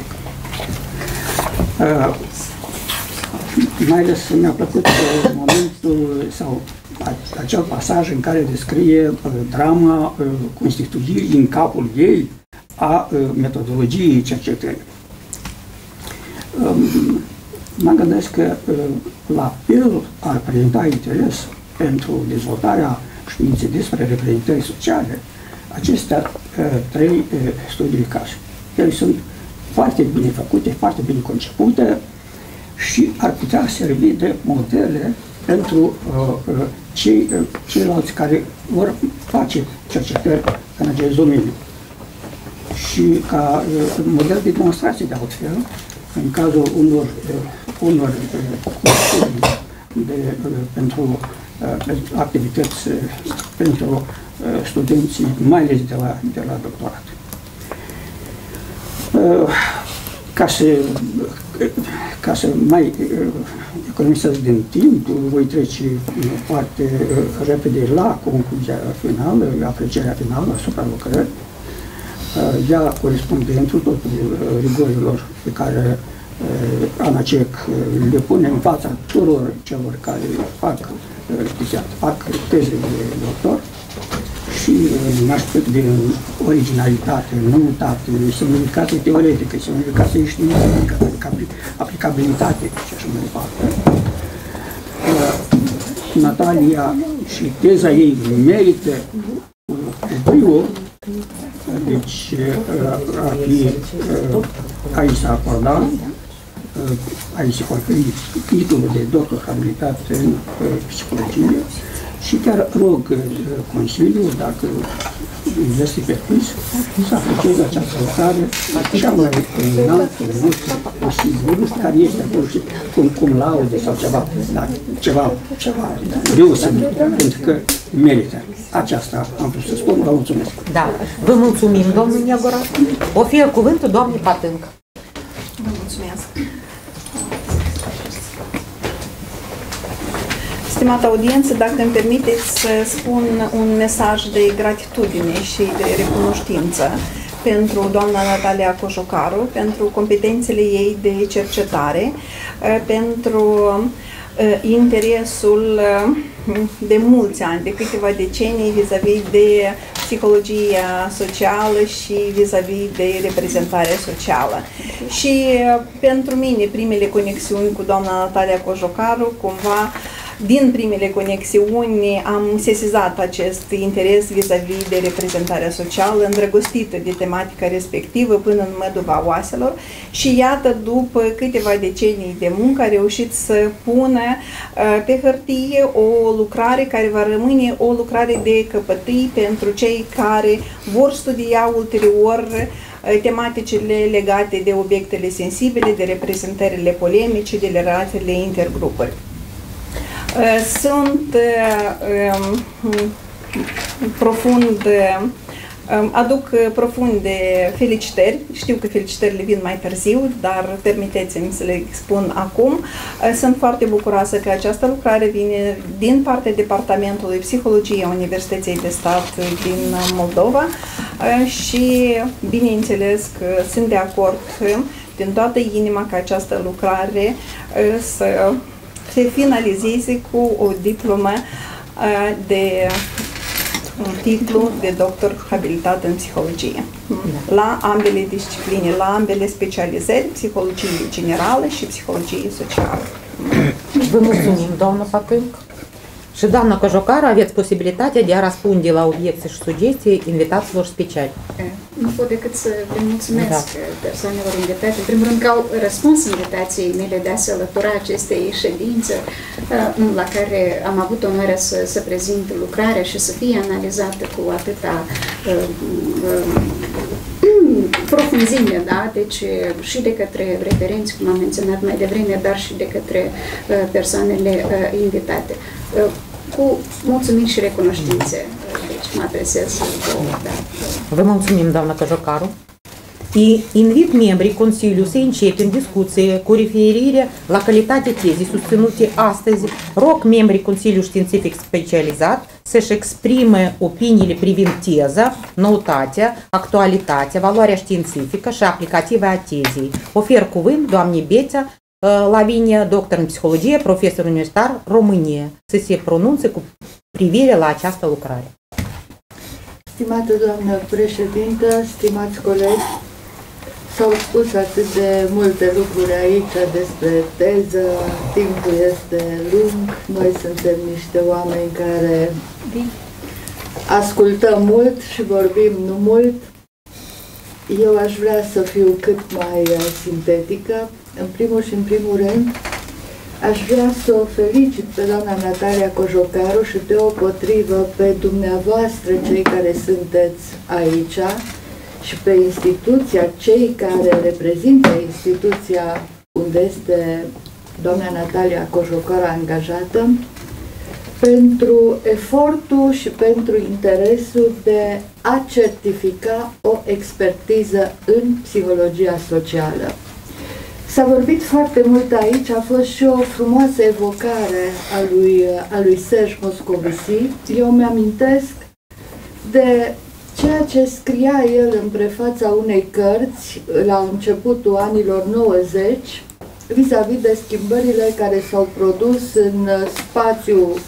Mai ales mi-a plăcut momentul sau acel pasaj în care descrie drama constituirii în capul ei a metodologiei cercetării. Mă gândesc că la fel ar prezenta interes pentru dezvoltarea științei despre reprezentări sociale acestea trei studii de caz. Ele sunt foarte bine făcute, foarte bine concepute și ar putea servi de modele pentru ceilalți care vor face cercetări în acest domeniu. Și ca model de demonstrație, de altfel, în cazul unor pentru activități pentru studenții, mai ales de la doctorat. Ca să mai economisesc din timp, voi trece foarte repede la concluzia finală, aprecierea finală asupra lucrării. Ea corespunde întru totul rigorilor pe care ANACEC le pune în fața tuturor celor care fac teze de doctor și în aspect de originalitate, noutate, semnificație teoretică, semnificație științifică, aplicabilitate și așa mai departe. Natalia și teza ei merită brio, deci aici s-a acordat, aici se conferi titlul de doctor abilitat în psihologie și chiar rog Consiliul, dacă este permis, să aprecieze această lucrare cea mai înaltă posibil, nu știu care este acolo și cum laude sau ceva, dar ceva deosebit, pentru că merită. Aceasta am vrut să spun, vă mulțumesc.
Da, vă mulțumim, domnul Neagorat. O fie cuvântul doamnei Patâncă.
Vă mulțumesc.
Stimată audiență, dacă îmi permiteți să spun un mesaj de gratitudine și de recunoștință pentru doamna Natalia Cojocaru, pentru competențele ei de cercetare, pentru interesul de mulți ani, de câteva decenii vis-a-vis de psihologia socială și vis-a-vis de reprezentare socială. Și pentru mine, primele conexiuni cu doamna Natalia Cojocaru, cumva, din primele conexiuni am sesizat acest interes vis-a-vis de reprezentarea socială, îndrăgostită de tematica respectivă până în măduva oaselor și iată, după câteva decenii de muncă, a reușit să pună pe hârtie o lucrare care va rămâne o lucrare de căpătâi pentru cei care vor studia ulterior tematicile legate de obiectele sensibile, de reprezentările polemice, de relațiile intergrupuri. Aduc profunde felicitări, știu că felicitările vin mai târziu, dar permiteți-mi să le spun acum. Sunt foarte bucuroasă că această lucrare vine din partea Departamentului Psihologie a Universității de Stat din Moldova și, bineînțeles, că sunt de acord din toată inima că această lucrare să se finalizeze cu o diplomă de un titlu de doctor habilitat în psihologie. La ambele discipline, la ambele specializări, psihologie generală și psihologie socială.
Vă mulțumim, doamnă Păcânc. Și, doamna Cojocaru, aveți posibilitatea de a răspunde la obiecții și sugestii invitaților speciali.
Nu pot decât să le mulțumesc persoanelor invitate. În primul rând că au răspuns invitației mele de a se alătura acestei ședințe la care am avut onoarea să prezint lucrarea și să fie analizată cu atâta profunzime, da? Deci și de către referenți, cum am menționat mai devreme, dar și de către persoanele invitate. Cu mulțumiri și recunoștințe. Deci mă adresez vouă. Da.
Vă mulțumim, doamna Cojocaru. Invit membrii Consiliului să începem discuție cu referire la calitatea tezei susținute astăzi. Rog membrii Consiliului Științific Specializat să-și exprime opiniile privind teza, noutatea, actualitatea, valoarea științifică și aplicativă a tezei. Ofer cuvânt doamnei Bețea Lavinia, doctor în psihologie, profesor universitar, România, să se pronunțe cu privire la această lucrare.
Stimată doamnă președintă, stimați colegi, s-au spus atât de multe lucruri aici despre teză, timpul este lung, noi suntem niște oameni care ascultăm mult și vorbim nu mult. Eu aș vrea să fiu cât mai sintetică. În primul și în primul rând, aș vrea să o felicit pe doamna Natalia Cojocaru și deopotrivă pe dumneavoastră, cei care sunteți aici, și pe instituția, cei care reprezintă instituția unde este doamna Natalia Cojocaru angajată, pentru efortul și pentru interesul de a certifica o expertiză în psihologia socială. S-a vorbit foarte mult aici, a fost și o frumoasă evocare a lui Serge Moscovici. Eu mi-amintesc de ceea ce scria el în prefața unei cărți la începutul anilor 90 vis-a-vis de schimbările care s-au produs în spațiul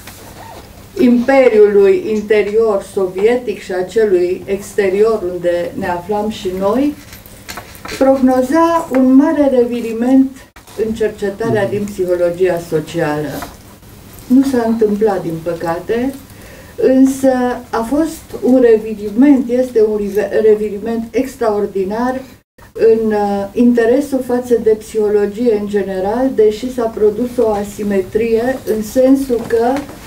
Imperiului interior sovietic și a celui exterior unde ne aflam și noi, prognoza un mare reviriment în cercetarea din psihologia socială. Nu s-a întâmplat, din păcate, însă a fost un reviriment, este un reviriment extraordinar în interesul față de psihologie în general, deși s-a produs o asimetrie în sensul că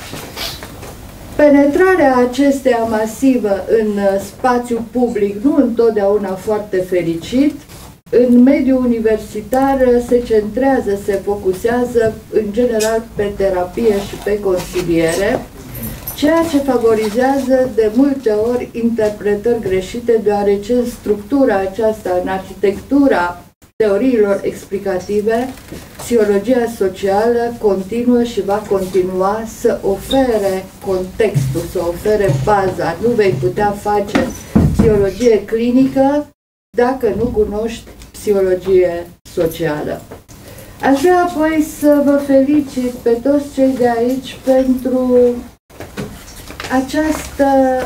penetrarea acesteia masivă în spațiul public, nu întotdeauna foarte fericit, în mediul universitar se centrează, se focusează în general pe terapie și pe consiliere, ceea ce favorizează de multe ori interpretări greșite, deoarece în structura aceasta, în arhitectura teoriilor explicative, psihologia socială continuă și va continua să ofere contextul, să ofere baza. Nu vei putea face psihologie clinică dacă nu cunoști psihologie socială. Aș vrea apoi să vă felicit pe toți cei de aici pentru această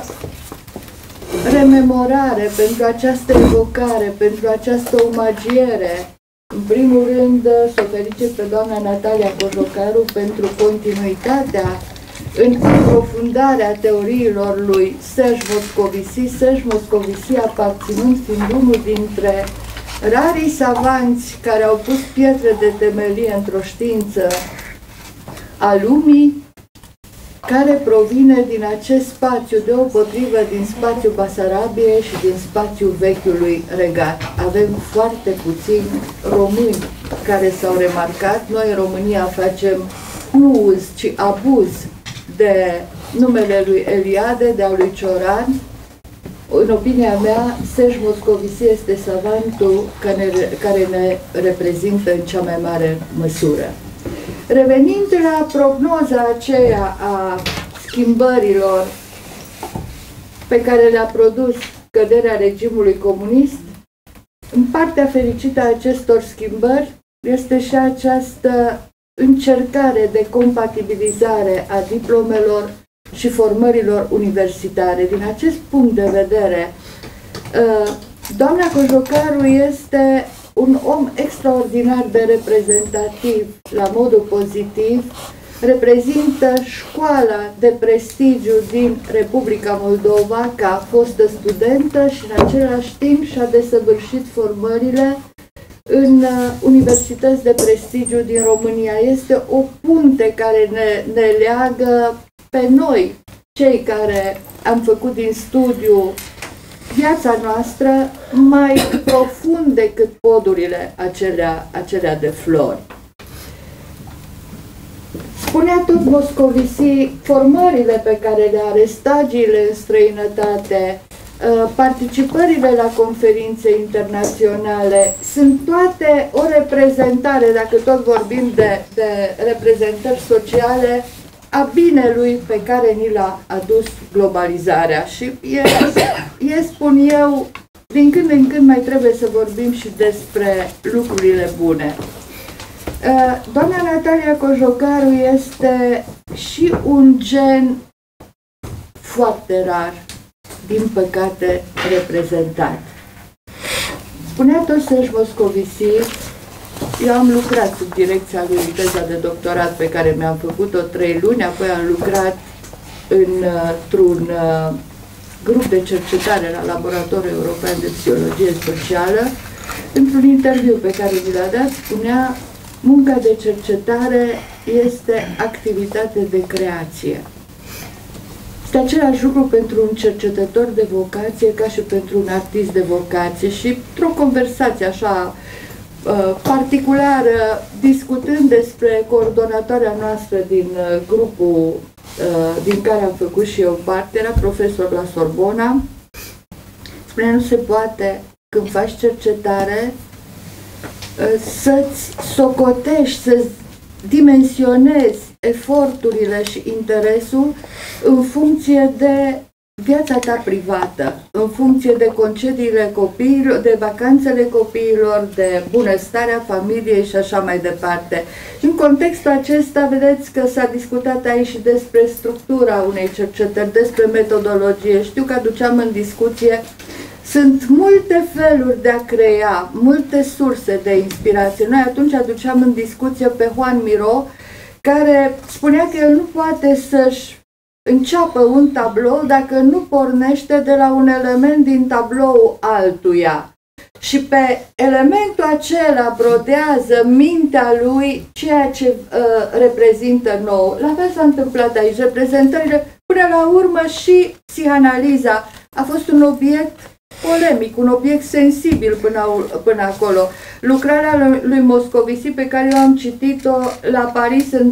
rememorare, pentru această evocare, pentru această omagiere. În primul rând, să o felicit pe doamna Natalia Cojocaru pentru continuitatea în aprofundarea teoriilor lui Serge Moscovici. Serge Moscovici aparținând fiind unul dintre rarii savanți care au pus pietre de temelie într-o știință a lumii, care provine din acest spațiu, deopotrivă din spațiul Basarabiei și din spațiul vechiului regat. Avem foarte puțini români care s-au remarcat. Noi în România facem nu uz, ci abuz de numele lui Eliade, de al lui Cioran. În opinia mea, Serge Moscovici este savantul care ne reprezintă în cea mai mare măsură. Revenind la prognoza aceea a schimbărilor pe care le-a produs căderea regimului comunist, în partea fericită a acestor schimbări este și această încercare de compatibilizare a diplomelor și formărilor universitare. Din acest punct de vedere, doamna Cojocaru este un om extraordinar de reprezentativ, la modul pozitiv, reprezintă școala de prestigiu din Republica Moldova ca fostă studentă și în același timp și-a desăvârșit formările în universități de prestigiu din România. Este o punte care ne leagă pe noi, cei care am făcut din studiu viața noastră mai profund decât podurile acelea de flori. Spunea tot Moscovici, formările pe care le are, stagiile în străinătate, participările la conferințe internaționale, sunt toate o reprezentare, dacă tot vorbim de reprezentări sociale, a binelui pe care ni l-a adus globalizarea. Și spun eu, din când în când mai trebuie să vorbim și despre lucrurile bune. Doamna Natalia Cojocaru este și un gen foarte rar, din păcate, reprezentat. Spunea tot Serge Moscovici, eu am lucrat sub direcția lui în teza de doctorat pe care mi-am făcut-o 3 luni, apoi am lucrat într-un grup de cercetare la Laboratorul European de Psihologie Socială. Într-un interviu pe care mi l-a dat, spunea: munca de cercetare este activitate de creație. Este același lucru pentru un cercetător de vocație ca și pentru un artist de vocație. Și într-o conversație așa particulară, discutând despre coordonatoarea noastră din grupul din care am făcut și eu parte, era profesor la Sorbona, spunea: nu se poate, când faci cercetare, să-ți socotești, să-ți dimensionezi eforturile și interesul în funcție de viața ta privată, în funcție de concediile copiilor, de vacanțele copiilor, de bunăstarea familiei și așa mai departe. În contextul acesta, vedeți că s-a discutat aici și despre structura unei cercetări, despre metodologie. Știu că aduceam în discuție, sunt multe feluri de a crea, multe surse de inspirație. Noi atunci aduceam în discuție pe Juan Miró, care spunea că el nu poate să-și înceapă un tablou dacă nu pornește de la un element din tablou altuia. Și pe elementul acela brodează mintea lui ceea ce reprezintă nou. La fel s-a întâmplat aici. Reprezentările, până la urmă și psihanaliza a fost un obiect polemic, un obiect sensibil până acolo. Lucrarea lui Moscovici, pe care eu am citit-o la Paris în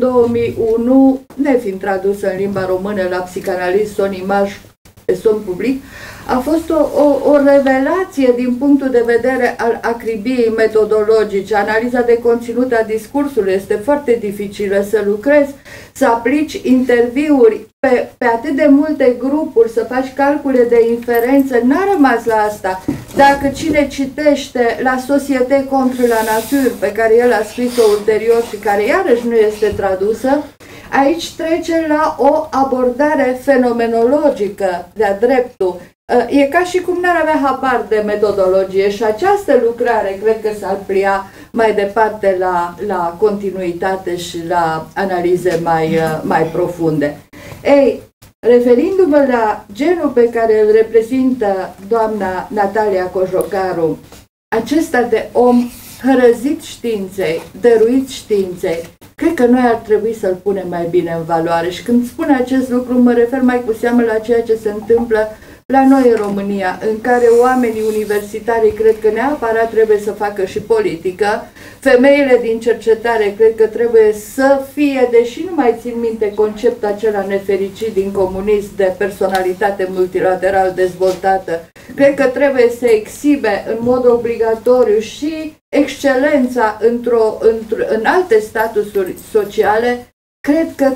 2001, nefiind tradusă în limba română la Psicanaliz, son imaj et son public, A fost o revelație din punctul de vedere al acribiei metodologice. Analiza de conținut a discursului este foarte dificilă, să lucrezi, să aplici interviuri pe atât de multe grupuri, să faci calcule de inferență. N-a rămas la asta. Dacă cine citește La Société contre la Nature, pe care el a scris-o ulterior și care iarăși nu este tradusă, aici trece la o abordare fenomenologică de-a dreptul. E ca și cum n-ar avea habar de metodologie și această lucrare cred că s-ar plia mai departe la continuitate și la analize mai profunde. Ei, referindu-mă la genul pe care îl reprezintă doamna Natalia Cojocaru, acesta de om hărăzit științei, dăruit științei, cred că noi ar trebui să-l punem mai bine în valoare. Și când spun acest lucru, mă refer mai cu seamă la ceea ce se întâmplă la noi în România, în care oamenii universitari cred că neapărat trebuie să facă și politică, femeile din cercetare cred că trebuie să fie, deși nu mai țin minte conceptul acela nefericit din comunism de personalitate multilateral dezvoltată, cred că trebuie să exhibe în mod obligatoriu și excelența în alte statusuri sociale. Cred că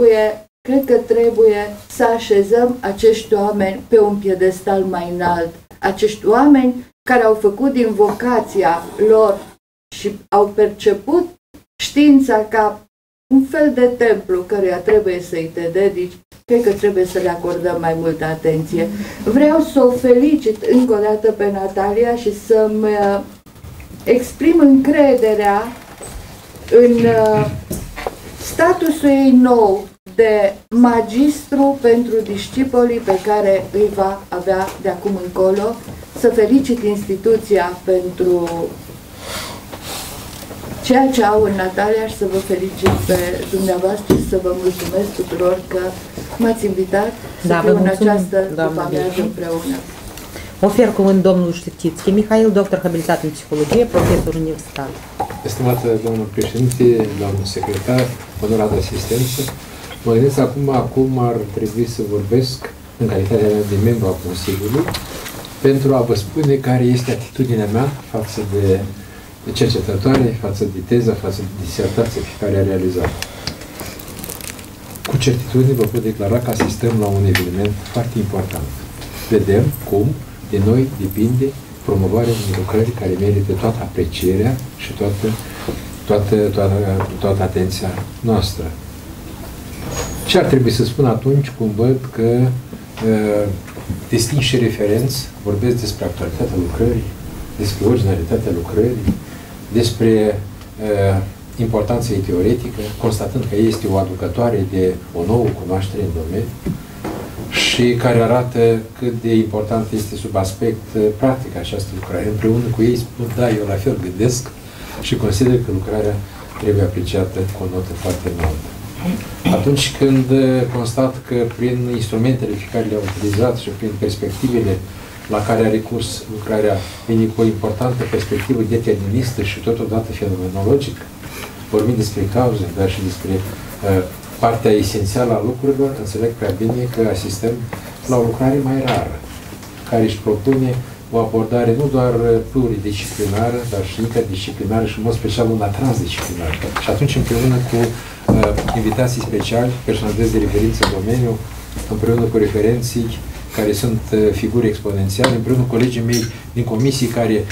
trebuie să așezăm acești oameni pe un piedestal mai înalt. Acești oameni care au făcut din vocația lor și au perceput știința ca un fel de templu căruia trebuie să-i te dedici, cred că trebuie să le acordăm mai multă atenție. Vreau să o felicit încă o dată pe Natalia și să-mi exprim încrederea în statusul ei nou de magistru pentru discipolii pe care îi va avea de acum încolo, să felicit instituția pentru ceea ce au în Natalia și să vă felicit pe dumneavoastră și să vă mulțumesc tuturor că m-ați invitat să fiu în această după-amiază împreună.
Ofer cuvânt domnul Știptițchi Mihail, doctor habilitat în psihologie, profesor universitar.
Estimată doamnă președinte, doamnă secretar, onorată asistență, mă gândesc acum ar trebui să vorbesc în calitatea mea de membru al Consiliului pentru a vă spune care este atitudinea mea față de cercetătoare, față de teză, față de disertație pe care a realizat. Cu certitudine vă pot declara că asistăm la un eveniment foarte important. Vedem cum de noi depinde promovarea unei lucrări care merită toată aprecierea și toată atenția noastră. Ce ar trebui să spun atunci când văd că distinși referenți vorbesc despre actualitatea lucrării, despre originalitatea lucrării, despre importanța ei teoretică, constatând că este o aducătoare de o nouă cunoaștere în domeniu și care arată cât de important este sub aspect practic această lucrare. Împreună cu ei spun, da, eu la fel gândesc și consider că lucrarea trebuie apreciată cu o notă foarte înaltă. Atunci când constat că prin instrumentele pe care le-au utilizat și prin perspectivele la care a recurs lucrarea vine cu o importantă perspectivă deterministă și totodată fenomenologică, vorbind despre cauze, dar și despre partea esențială a lucrurilor, înțeleg prea bine că asistăm la o lucrare mai rară, care își propune o abordare nu doar pluridisciplinară, dar și interdisciplinară și în mod special una transdisciplinară. Și atunci împreună cu invitații speciali, personalități de referință în domeniu, împreună cu referenții care sunt figuri exponențiale, împreună cu colegii mei din comisii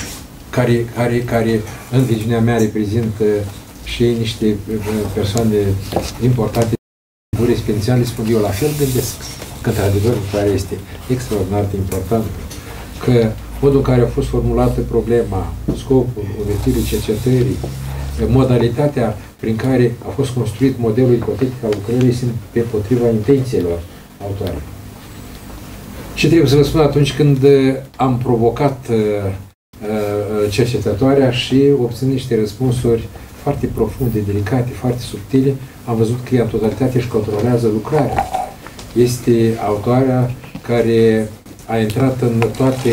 care în viziunea mea reprezintă și ei niște persoane importante, figuri exponențiale, spun eu la fel gândesc că într-adevăr lucrarea este extraordinar de importantă, că modul în care a fost formulată problema, scopul, obiectivul cercetării, modalitatea prin care a fost construit modelul ipotetic al lucrării sunt pe potriva intențiilor autoarei. Și trebuie să vă spun, atunci când am provocat cercetătoarea și obțin niște răspunsuri foarte profunde, delicate, foarte subtile, am văzut că ea în totalitate își controlează lucrarea. Este autoarea care a intrat în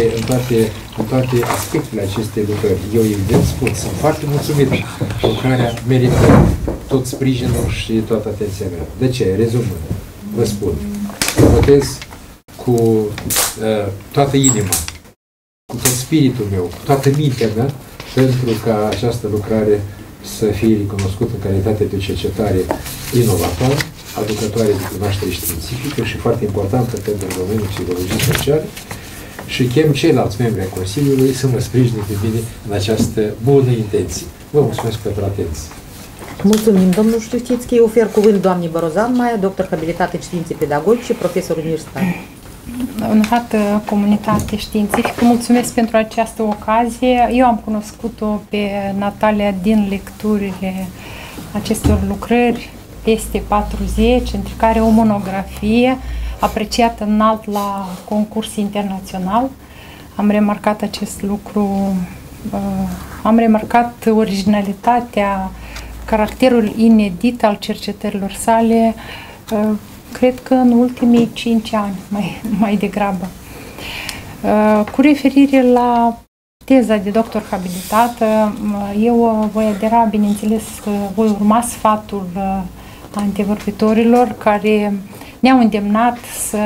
toate aspectele acestei lucrări. Eu evident spun, sunt foarte mulțumit. Lucrarea merită tot sprijinul și toată atenția mea. De ce? Rezumând, vă spun, votez cu toată inima, cu tot spiritul meu, cu toată mintea mea, pentru ca această lucrare să fie recunoscută în calitate de cercetare inovatoare, aducătoare de cunoaștere științifică și foarte importantă pentru domeniul psihologiei sociale, și chem ceilalți membri ai Consiliului să mă sprijine pe mine în această bună intenție. Vă mulțumesc pentru atenție.
Mulțumim, domnul Știuțițchi. Ofer cuvânt doamnei Borozan Maia, doctor habilitat în științe pedagogice, profesor universitar.
Onorată comunitate științifică, mulțumesc pentru această ocazie. Eu am cunoscut-o pe Natalia din lecturile acestor lucrări, peste 40, între care o monografie apreciată înalt la concurs internațional. Am remarcat acest lucru, am remarcat originalitatea, caracterul inedit al cercetărilor sale, cred că în ultimii 5 ani, mai degrabă. Cu referire la teza de doctor habilitată, eu voi adera, bineînțeles, că voi urma sfatul antevorbitorilor care ne-au îndemnat să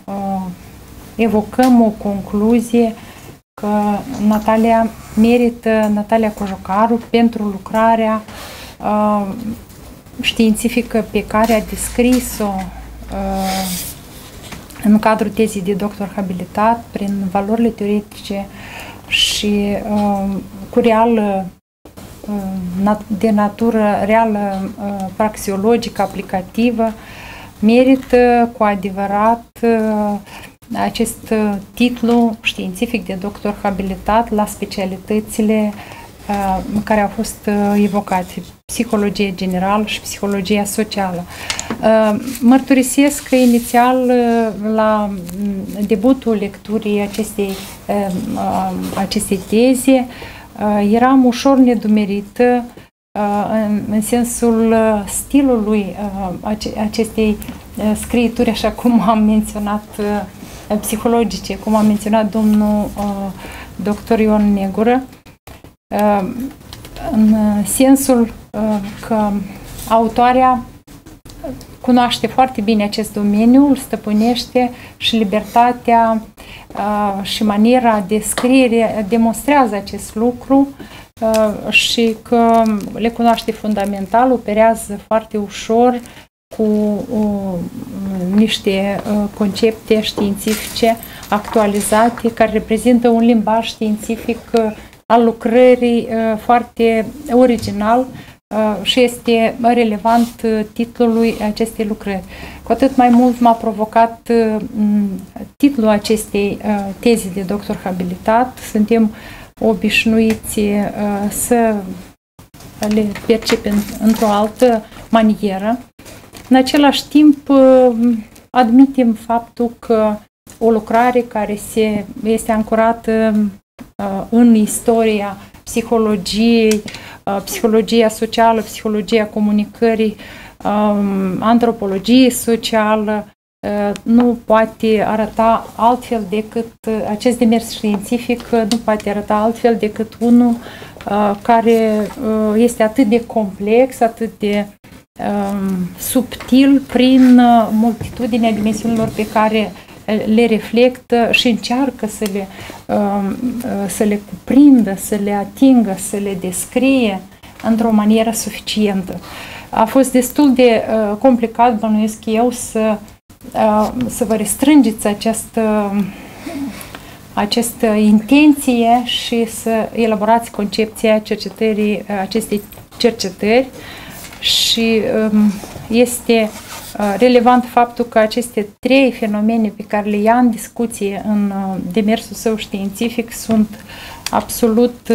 evocăm o concluzie că Natalia Cojocaru, pentru lucrarea științifică pe care a descris-o în cadrul tezii de doctor habilitat, prin valorile teoretice și cu de natură reală, praxeologică, aplicativă, merită cu adevărat acest titlu științific de doctor habilitat la specialitățile care au fost evocate, psihologie generală și psihologia socială. Mărturisesc că inițial la debutul lecturii acestei teze eram ușor nedumerită în sensul stilului acestei scriituri, așa cum am menționat, psihologice, cum a menționat domnul doctor Ion Negură, în sensul că autoarea cunoaște foarte bine acest domeniu, îl stăpânește și libertatea și maniera de scriere demonstrează acest lucru și că le cunoaște fundamental, operează foarte ușor cu niște concepte științifice actualizate care reprezintă un limbaj științific al lucrării foarte original și este relevant titlului acestei lucrări. Cu atât mai mult m-a provocat titlul acestei teze de doctor habilitat. Suntem obișnuiți să le percepem într-o altă manieră. În același timp, admitem faptul că o lucrare care este ancorată în istoria psihologiei, psihologia socială, psihologia comunicării, antropologie socială, nu poate arăta altfel decât acest demers științific, nu poate arăta altfel decât unul care este atât de complex, atât de subtil prin multitudinea dimensiunilor pe care le reflectă și încearcă să le cuprindă, să le atingă, să le descrie într-o manieră suficientă. A fost destul de complicat, bănuiesc eu, să vă restrângeți această intenție și să elaborați concepția acestei cercetări și este relevant faptul că aceste 3 fenomene pe care le ia în discuție în demersul său științific sunt absolut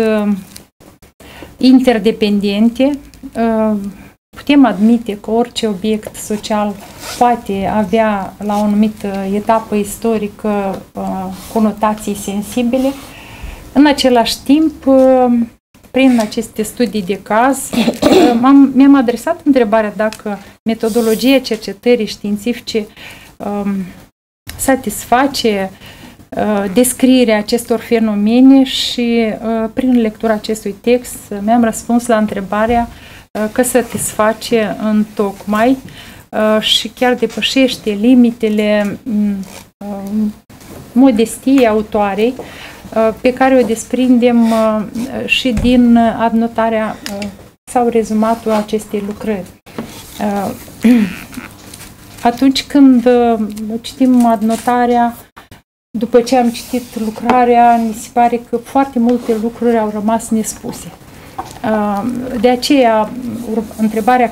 interdependente. Putem admite că orice obiect social poate avea la o anumită etapă istorică conotații sensibile. În același timp, prin aceste studii de caz, mi-am adresat întrebarea dacă metodologia cercetării științifice satisface descrierea acestor fenomene și prin lectura acestui text mi-am răspuns la întrebarea că satisface întocmai și chiar depășește limitele modestie autoarei pe care o desprindem și din adnotarea sau rezumatul acestei lucrări. Atunci când citim adnotarea, după ce am citit lucrarea, mi se pare că foarte multe lucruri au rămas nespuse. De aceea, întrebarea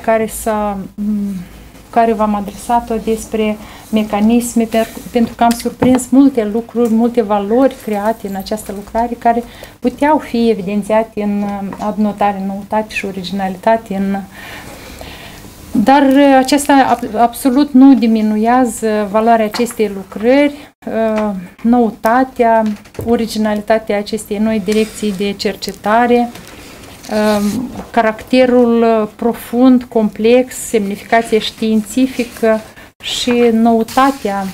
care v-am adresat-o despre mecanisme, pentru că am surprins multe lucruri, multe valori create în această lucrare care puteau fi evidențiate în adnotare, noutate și originalitate. Dar aceasta absolut nu diminuează valoarea acestei lucrări, noutatea, originalitatea acestei noi direcții de cercetare, caracterul profund, complex, semnificație științifică și noutatea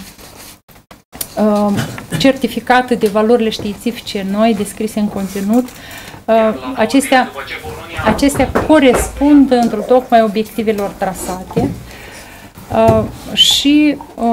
certificată de valorile științifice noi descrise în conținut. Acestea corespund într-o tocmai obiectivelor trasate și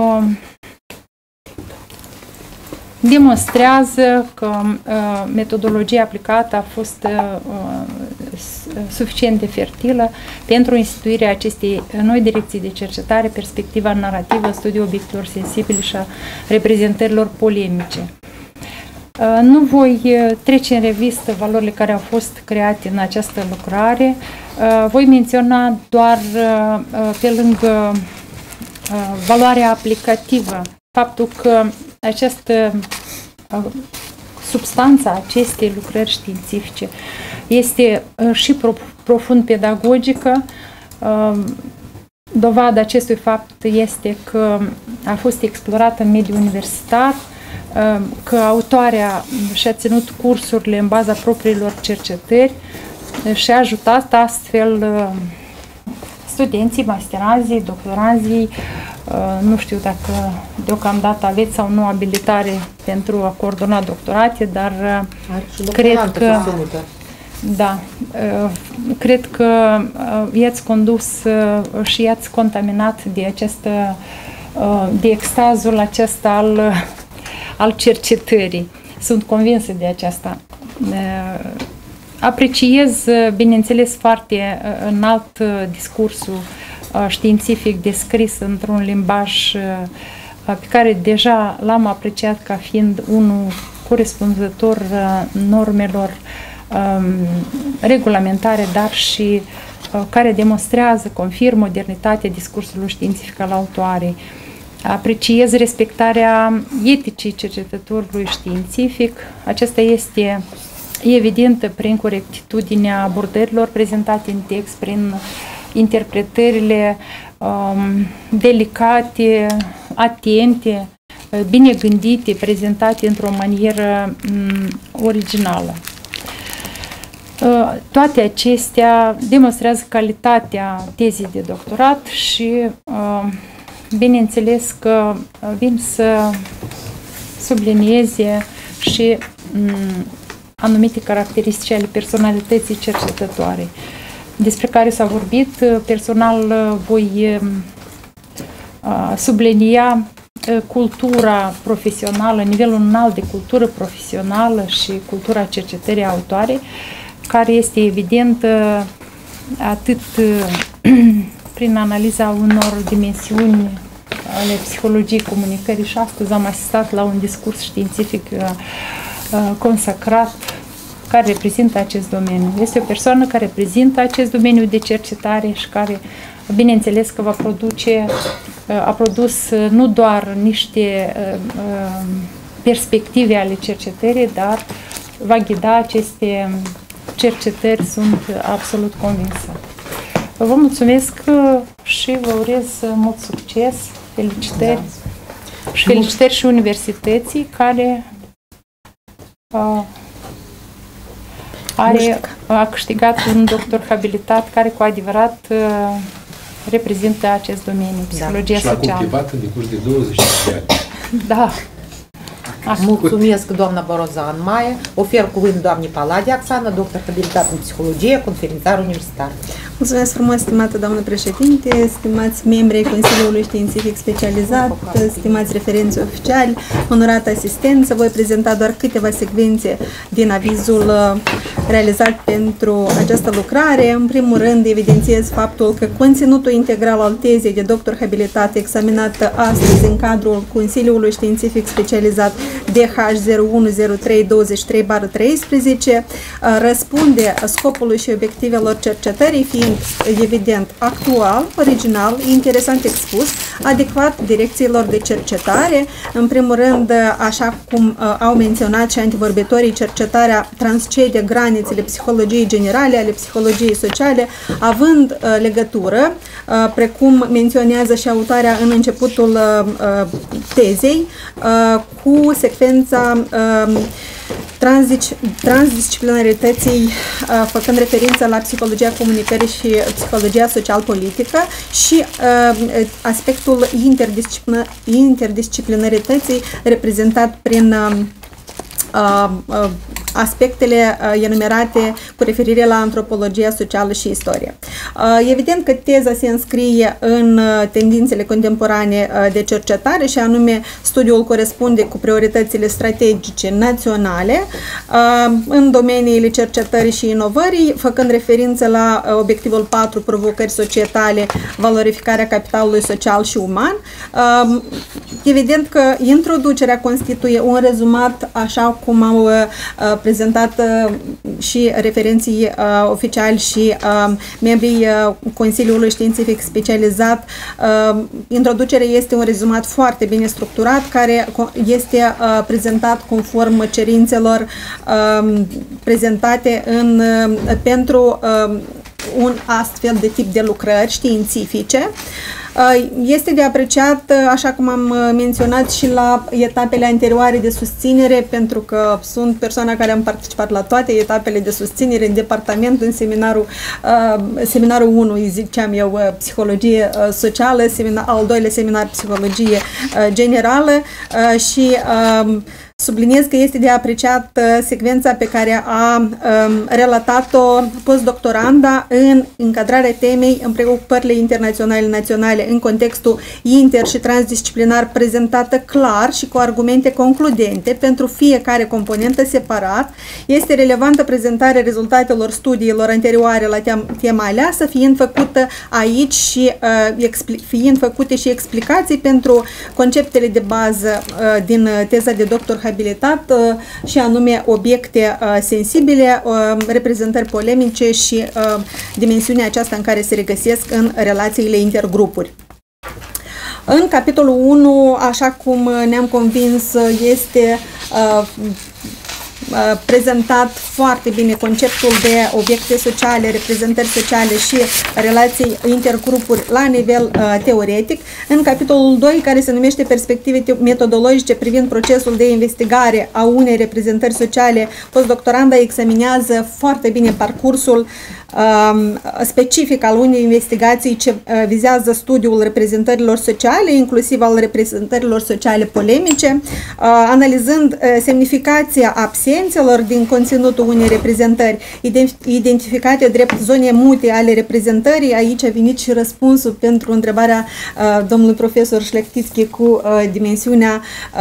demonstrează că metodologia aplicată a fost suficient de fertilă pentru instituirea acestei noi direcții de cercetare, perspectiva narrativă, studiul obiectelor sensibile și a reprezentărilor polemice. Nu voi trece în revistă valorile care au fost create în această lucrare. Voi menționa doar pe lângă valoarea aplicativă faptul că această substanța acestei lucrări științifice este și profund pedagogică. Dovada acestui fapt este că a fost explorată în mediul universitar, că autoarea și-a ținut cursurile în baza propriilor cercetări și a ajutat astfel studenții, masteranzii, doctoranzii. Nu știu dacă deocamdată aveți sau nu abilitare pentru a coordona doctorate, dar cred că da, cred că i-ați condus și i-ați contaminat de de extazul acesta al cercetării. Sunt convinsă de aceasta. Apreciez, bineînțeles, foarte înalt discursul științific descris într-un limbaj pe care deja l-am apreciat ca fiind unul corespunzător normelor regulamentare, dar și care demonstrează, confirmă modernitatea discursului științific al autoarei. Apreciez respectarea eticii cercetătorului științific. Aceasta este evidentă prin corectitudinea abordărilor prezentate în text, prin interpretările delicate, atente, bine gândite, prezentate într-o manieră originală. Toate acestea demonstrează calitatea tezei de doctorat și bineînțeles că vin să sublinieze și anumite caracteristici ale personalității cercetătoarei, despre care s-a vorbit. Personal voi sublinia cultura profesională, nivelul înalt de cultură profesională și cultura cercetării autoarei, care este evidentă atât prin analiza unor dimensiuni ale psihologiei comunicării și astăzi am asistat la un discurs științific consacrat care reprezintă acest domeniu. Este o persoană care reprezintă acest domeniu de cercetare și care, bineînțeles, că a produs nu doar niște perspective ale cercetării, dar va ghida aceste cercetări, sunt absolut convinsă. Vă mulțumesc și vă urez mult succes, felicitări și felicitări și universității care a câștigat un doctor habilitat care cu adevărat reprezintă acest domeniu, psihologia socială. Și l-a cultivat în decurs de 20 de ani. Da.
Mulțumesc, doamna Borozan Maia. Ofer cuvânt doamnei Paladi Oxana, doctor habilitat în psihologie, conferințar universitar.
Mulțumesc frumos, stimată doamnă președinte, stimați membri ai Consiliului Științific Specializat, stimați referenți oficiali, onorată asistență, voi prezenta doar câteva secvențe din avizul realizat pentru această lucrare. În primul rând, evidențiez faptul că conținutul integral al tezei de doctor habilitat examinată astăzi în cadrul Consiliului Științific Specializat DH010323/13 răspunde scopului și obiectivelor cercetării, fiind evident actual, original, interesant expus, adecvat direcțiilor de cercetare. În primul rând, așa cum au menționat și antivorbitorii, cercetarea transcede granițele psihologiei generale, ale psihologiei sociale, având legătură, precum menționează și autoarea în începutul tezei, cu secvența transdisciplinarității, făcând referință la psihologia comunicării și psihologia social-politică și aspectul interdisciplinarității reprezentat prin aspectele enumerate cu referire la antropologia socială și istorie. Evident că teza se înscrie în tendințele contemporane de cercetare și anume studiul corespunde cu prioritățile strategice naționale în domeniile cercetării și inovării, făcând referință la obiectivul 4, provocări societale, valorificarea capitalului social și uman. Evident că introducerea constituie un rezumat, așa cum au prezentat și referenții oficiali și membrii Consiliului Științific Specializat. Introducerea este un rezumat foarte bine structurat, care este prezentat conform cerințelor prezentate pentru un astfel de tip de lucrări științifice. Este de apreciat, așa cum am menționat și la etapele anterioare de susținere, pentru că sunt persoana care am participat la toate etapele de susținere în departament, în seminarul 1, îi ziceam eu, psihologie socială, al doilea seminar psihologie generală și subliniez că este de apreciat secvența pe care a relatat-o postdoctoranda în încadrarea temei în preocupările internaționale naționale în contextul inter- și transdisciplinar, prezentată clar și cu argumente concludente pentru fiecare componentă separat. Este relevantă prezentarea rezultatelor studiilor anterioare la tema aleasă, fiind făcută aici și fiind făcute și explicații pentru conceptele de bază din teza de doctor habilitat, și anume obiecte sensibile, reprezentări polemice și dimensiunea aceasta în care se regăsesc în relațiile intergrupuri. În capitolul 1, așa cum ne-am convins, este prezentat foarte bine conceptul de obiecte sociale, reprezentări sociale și relații intergrupuri la nivel teoretic. În capitolul 2, care se numește perspective metodologice privind procesul de investigare a unei reprezentări sociale, postdoctoranda examinează foarte bine parcursul specific al unei investigații ce vizează studiul reprezentărilor sociale, inclusiv al reprezentărilor sociale polemice, analizând semnificația absențelor din conținutul unei reprezentări identificate drept zone mute ale reprezentării. Aici a venit și răspunsul pentru întrebarea domnului profesor Șlectițchi cu dimensiunea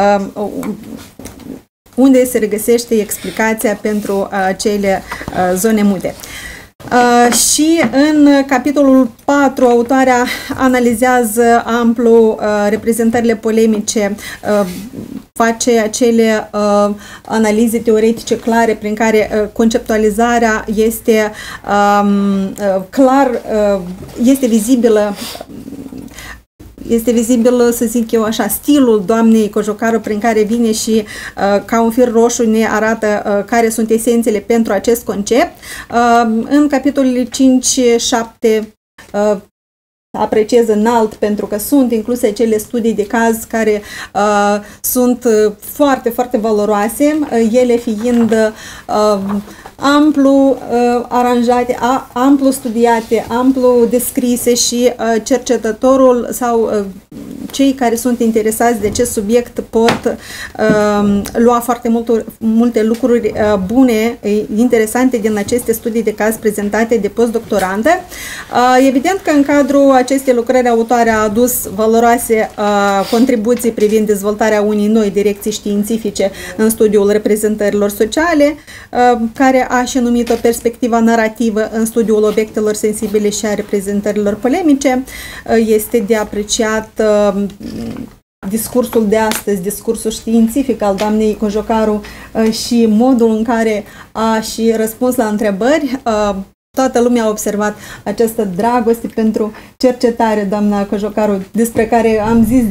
unde se regăsește explicația pentru cele zone mute. Și în capitolul 4, autoarea analizează amplu reprezentările polemice, face acele analize teoretice clare prin care conceptualizarea este clar, este vizibilă. Este vizibil, să zic eu așa, stilul doamnei Cojocaru, prin care vine și ca un fir roșu ne arată care sunt esențele pentru acest concept. În capitolele 5, 7, apreciez înalt pentru că sunt incluse cele studii de caz care sunt foarte, foarte valoroase, ele fiind amplu aranjate, amplu studiate, amplu descrise și cercetătorul sau cei care sunt interesați de acest subiect pot lua foarte multe lucruri bune, interesante din aceste studii de caz prezentate de postdoctorante. Evident că în cadrul acestei lucrări autoarea a adus valoroase contribuții privind dezvoltarea unei noi direcții științifice în studiul reprezentărilor sociale, care a și numit-o perspectiva narrativă în studiul obiectelor sensibile și a reprezentărilor polemice. Este de apreciat discursul de astăzi, discursul științific al doamnei Cojocaru și modul în care a și răspuns la întrebări. Toată lumea a observat această dragoste pentru cercetare, doamna Cojocaru, despre care am zis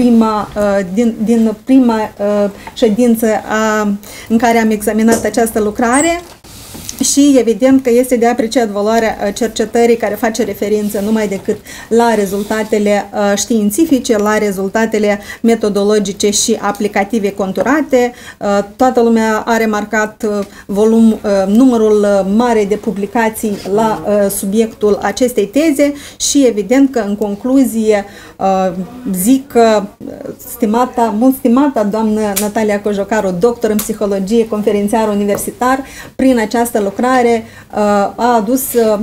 din prima ședință în care am examinat această lucrare. Și evident că este de apreciat valoarea cercetării care face referință numai decât la rezultatele științifice, la rezultatele metodologice și aplicative conturate. Toată lumea a remarcat numărul mare de publicații la subiectul acestei teze și evident că în concluzie zic că mult stimata doamnă Natalia Cojocaru, doctor în psihologie, conferențiar universitar, prin această lucrare a adus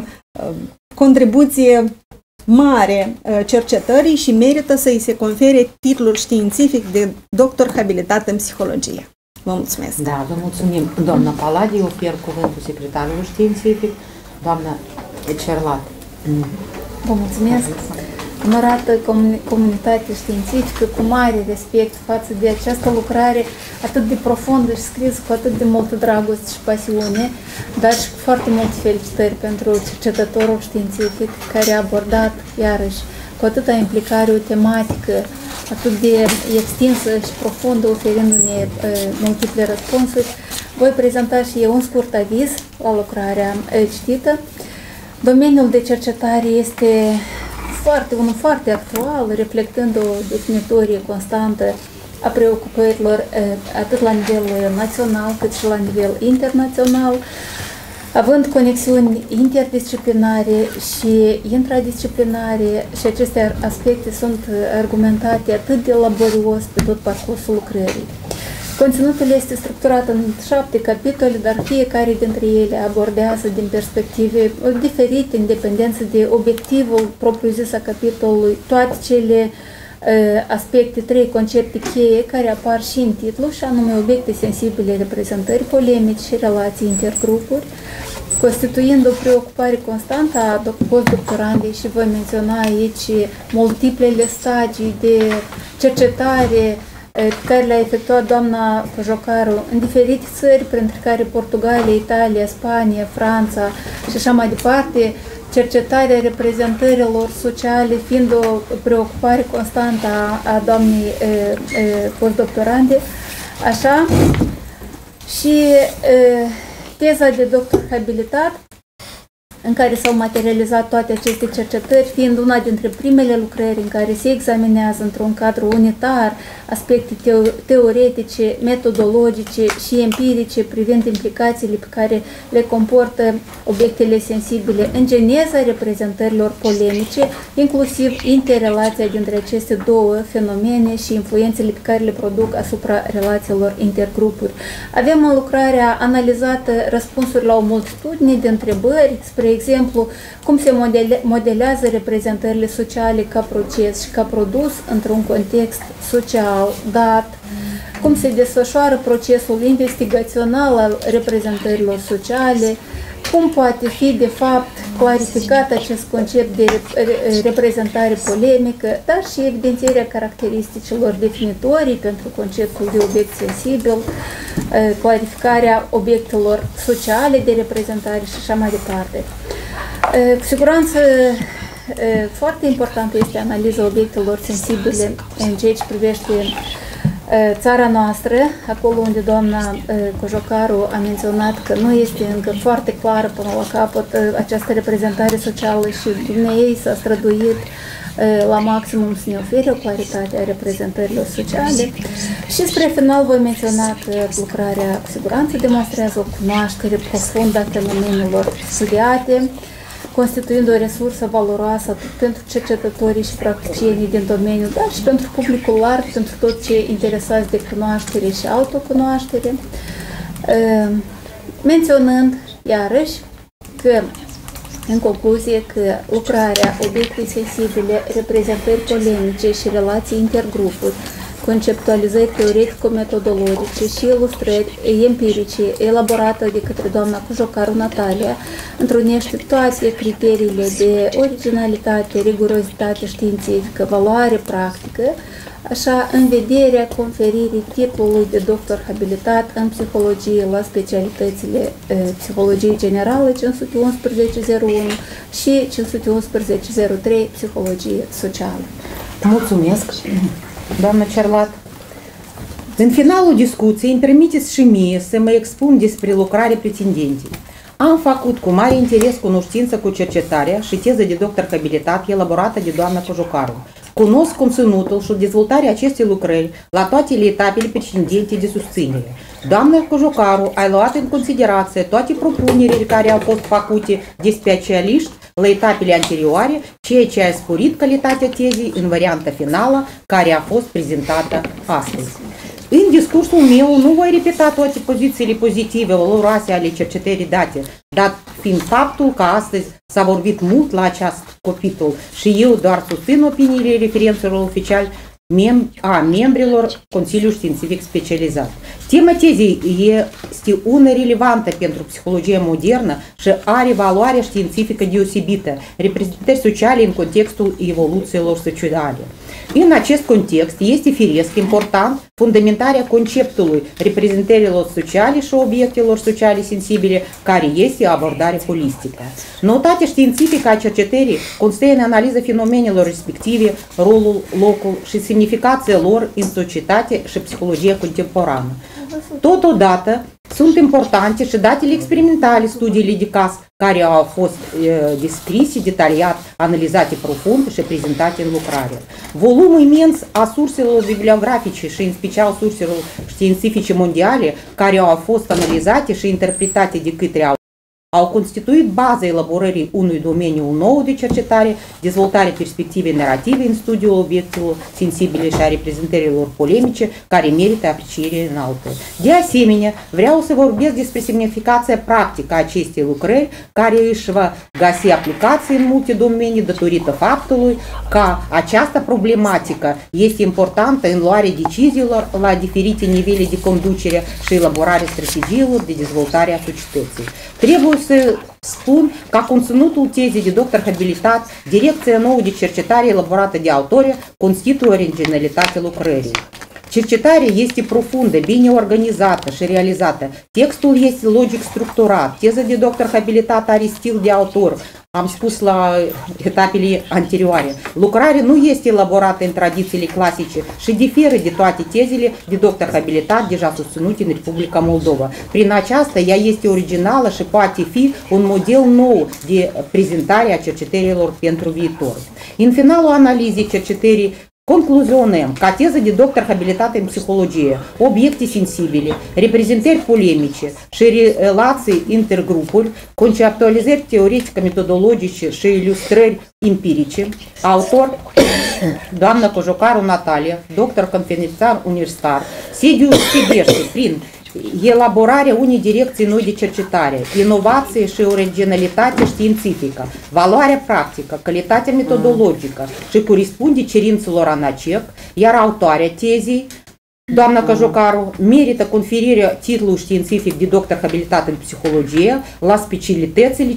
contribuție mare cercetării și merită să îi se confere titlul științific de doctor habilitat în psihologie. Vă mulțumesc!
Da, vă mulțumim, doamna Paladi, ofer cuvântul secretarului științific, doamna Cerlat.
Vă mulțumesc! Onorată comunitate științifică, cu mare respect față de această lucrare atât de profundă și scrisă cu atât de multă dragoste și pasiune, dar și cu foarte multe felicitări pentru cercetătorul științific care a abordat, iarăși, cu atâta implicare o tematică atât de extinsă și profundă, oferindu-ne multiple răspunsuri. Voi prezenta și eu un scurt aviz la lucrarea citită. Domeniul de cercetare este unul foarte actual, reflectând o definitorie constantă a preocupărilor atât la nivel național cât și la nivel internațional, având conexiuni interdisciplinare și intradisciplinare, și aceste aspecte sunt argumentate atât de laborios pe tot parcursul lucrării. Conținutul este structurat în 7 capitole, dar fiecare dintre ele abordează din perspective diferite, în dependență de obiectivul propriu-zis a capitolului, toate cele aspecte, 3 concepte cheie care apar și în titlu, și anume obiecte sensibile, reprezentări polemici și relații intergrupuri, constituind o preocupare constantă a postdoctorandei, și voi menționa aici multiplele stagii de cercetare pe care le-a efectuat doamna Cojocaru în diferite țări, printre care Portugalia, Italia, Spania, Franța și așa mai departe, cercetarea reprezentărilor sociale fiind o preocupare constantă a doamnei postdoctorande, așa, și teza de doctor habilitat, în care s-au materializat toate aceste cercetări, fiind una dintre primele lucrări în care se examinează într-un cadru unitar aspecte teoretice, metodologice și empirice privind implicațiile pe care le comportă obiectele sensibile în geneza reprezentărilor polemice, inclusiv interrelația dintre aceste două fenomene și influențele pe care le produc asupra relațiilor intergrupuri. Avem în lucrarea analizată răspunsuri la o multitudine de întrebări, spre exemplu, cum se modelează reprezentările sociale ca proces și ca produs într-un context social dat, cum se desfășoară procesul investigațional al reprezentărilor sociale, cum poate fi, de fapt, clarificat acest concept de reprezentare polemică, dar și evidențierea caracteristicilor definitorii pentru conceptul de obiect sensibil, clarificarea obiectelor sociale de reprezentare și așa mai departe. Cu siguranță, foarte importantă este analiza obiectelor sensibile în ceea ce privește țara noastră, acolo unde doamna Cojocaru a menționat că nu este încă foarte clară până la capăt această reprezentare socială și dumneavoastră s-a străduit la maximum să ne ofere o claritate a reprezentărilor sociale. Și spre final voi menționa că lucrarea cu siguranță demonstrează o cunoaștere profundă a fenomenelor studiate, constituind o resursă valoroasă atât pentru cercetătorii și practicienii din domeniu, dar și pentru publicul larg, pentru toți cei interesați de cunoaștere și autocunoaștere, menționând iarăși că, în concluzie, că lucrarea obiecte sensibile, reprezentări polemice și relații intergrupuri, conceptualizări teoretico-metodologice și ilustrări empirice elaborată de către doamna Cojocaru Natalia întrunește toate criteriile de originalitate, rigurozitate științifică, valoare practică, așa în vederea conferirii titlului de doctor habilitat în psihologie la specialitățile psihologie generală 511.01 și 511.03 psihologie socială.
Mulțumesc, doamnă Cerlat. În finalul discuției îmi permiteți și mie să mă expun despre lucrarea pretendenței. Am făcut cu mare interes cunoștință cu cercetarea și teză de doctor habilitat elaborată de doamna Cojocaru. Cunosc conținutul și dezvoltarea acestei lucrări la toate etapele precedente de susținere. Doamna Cojocaru a luat în considerație toate propunerile care au fost făcute de specialiști la etapele anterioare, ceea ce a sporit calitatea tezei în varianta finală care a fost prezentată astăzi. În discursul meu nu voi repeta toate pozițiile pozitive, valoroase ale cercetării date, dat fiind faptul că astăzi s-a vorbit mult la acest capitol și eu doar susțin opiniile referențelor oficiali a membrilor Consiliului Științific Specializat. Tema tezei este una relevantă pentru psihologia modernă și are valoare științifică deosebită, reprezentări sociale în contextul evoluțiilor sociale. În acest context este firesc important fundamentarea conceptului reprezentărilor sociale și obiectelor sociale sensibile, care este abordare holistică. Noutatea științifică a cercetării constă în analiza fenomenelor respective, rolul, locul și semnificația lor în societate și psihologia contemporană. Totodată, sunt importante și datele experimentale, studiile de caz, care au fost descrise, detaliat, analizate profund și prezentate în lucrare. Volumul imens a surselor bibliografice și în special surselor științifice mondiale, care au fost analizate și interpretate de către au constituit baza elaborării unui domeniu nou de cercetare, dezvoltarea perspectivei narrative în studiul obiectelor sensibile și a reprezentărilor polemice, care merită apreciere înaltă. De asemenea, vreau să vorbesc despre semnificația practică a acestei lucrări, care își va găsi aplicații în multe domenii datorită faptului că această problematică este importantă în luarea deciziilor la diferite nivele de conducere și elaborarea strategiilor de dezvoltare a societății. Trebuie să spun că conținutul tezei de doctor habilitat, direcția nouă de cercetare elaborată de autori, constituie originalitatea lucrării. Cercetarea este profundă, bine organizată și realizată. Textul este logic structurat. Teza de doctor habilitat are stil de autor. Am spus la etapele anterioare. Lucrarea nu este elaborată în tradițiile clasice și diferă de toate tezele de doctor habilitat deja susținute în Republica Moldova. Prin aceasta, ea este originală și poate fi un model nou de prezentare a cercetărilor pentru viitor. În finalul analizei cercetării, concluzionăm că teza de doctor habilitat în psihologie, obiecte sensibile, reprezentări polemice și relații intergrupuri, conceptualizări teoretico-metodologice și ilustrări empirice, autor doamna Cojocaru Natalia, doctor conferențiar universitar, se deosebește prin elaborarea unei direcții noi de cercetare, inovație și originalitate științifică, valoarea practică, calitatea metodologică și corespunde cerințelor ANACEC, iar autoarea tezei, doamna Cojocaru, merită conferirea titlului științific de doctor habilitat în psihologie la specialitățile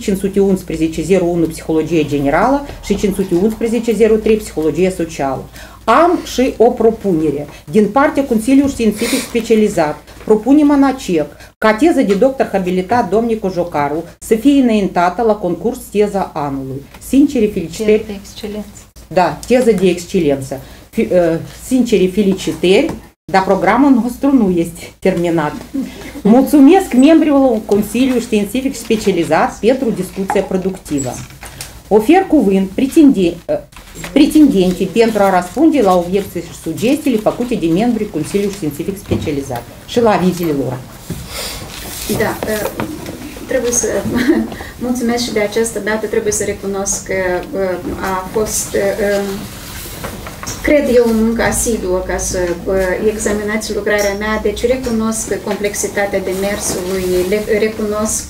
511.01 psihologie generală și 511.03 psihologie socială. Am și o propunere din partea Consiliului Științific Specializat. Propunem ANACEC ca teză de doctor habilitat domnii Cojocaru să fie înaintată la concurs teza anului. Sincere felicitări.
De excelență.
Da, teză de excelență. Sincere felicitări dar programul nostru nu este terminat. Mulțumesc membrilor Consiliului Științific Specializat pentru discuția productivă. Ofer cuvânt pretendenții pentru a răspunde la obiecții și sugestiile făcute de membrii Consiliului Științific Specializat și la avizile lor.
Da, trebuie să mulțumesc și de această dată, trebuie să recunosc că a fost, cred eu, o muncă asiduă ca să examinați lucrarea mea, deci recunosc complexitatea demersului, recunosc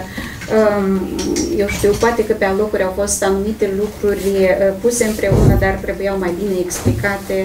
eu știu, poate că pe alocuri au fost anumite lucruri puse împreună, dar trebuiau mai bine explicate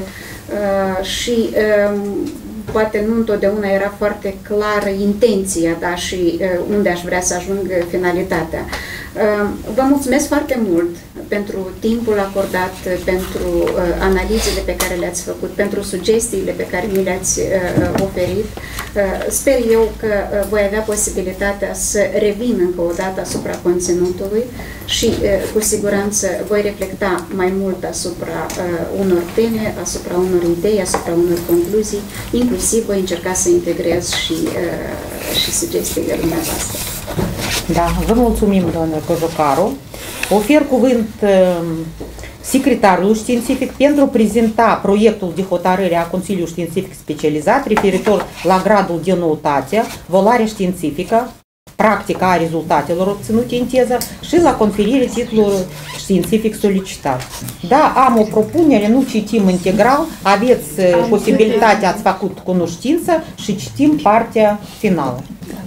și poate nu întotdeauna era foarte clară intenția, dar și unde aș vrea să ajung finalitatea. Vă mulțumesc foarte mult pentru timpul acordat, pentru analizele pe care le-ați făcut, pentru sugestiile pe care mi le-ați oferit. Sper eu că voi avea posibilitatea să revin încă o dată asupra conținutului și cu siguranță voi reflecta mai mult asupra unor teme, asupra unor idei, asupra unor concluzii, inclusiv voi încerca să integrez și sugestiile dumneavoastră.
Da, vă mulțumim, doamnă Cojocaru. Ofer cuvânt secretarul științific pentru a prezenta proiectul de hotărâre a Consiliului Științific Specializat referitor la gradul de noutate, evaluarea științifică, practica a rezultatelor obținute în teză și la conferirea titlului științific solicitat. Da, am o propunere, nu citim integral, aveți posibilitatea, ați făcut cunoștință și citim partea finală.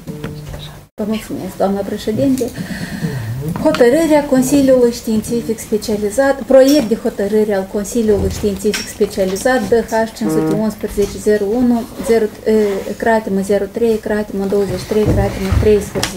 Vă mulțumesc, doamna președinte. Hotărârea Consiliului Științific Specializat, proiect de hotărâre al Consiliului Științific Specializat DH 511-01, cratimă 03, cratimă 23, cratimă 13.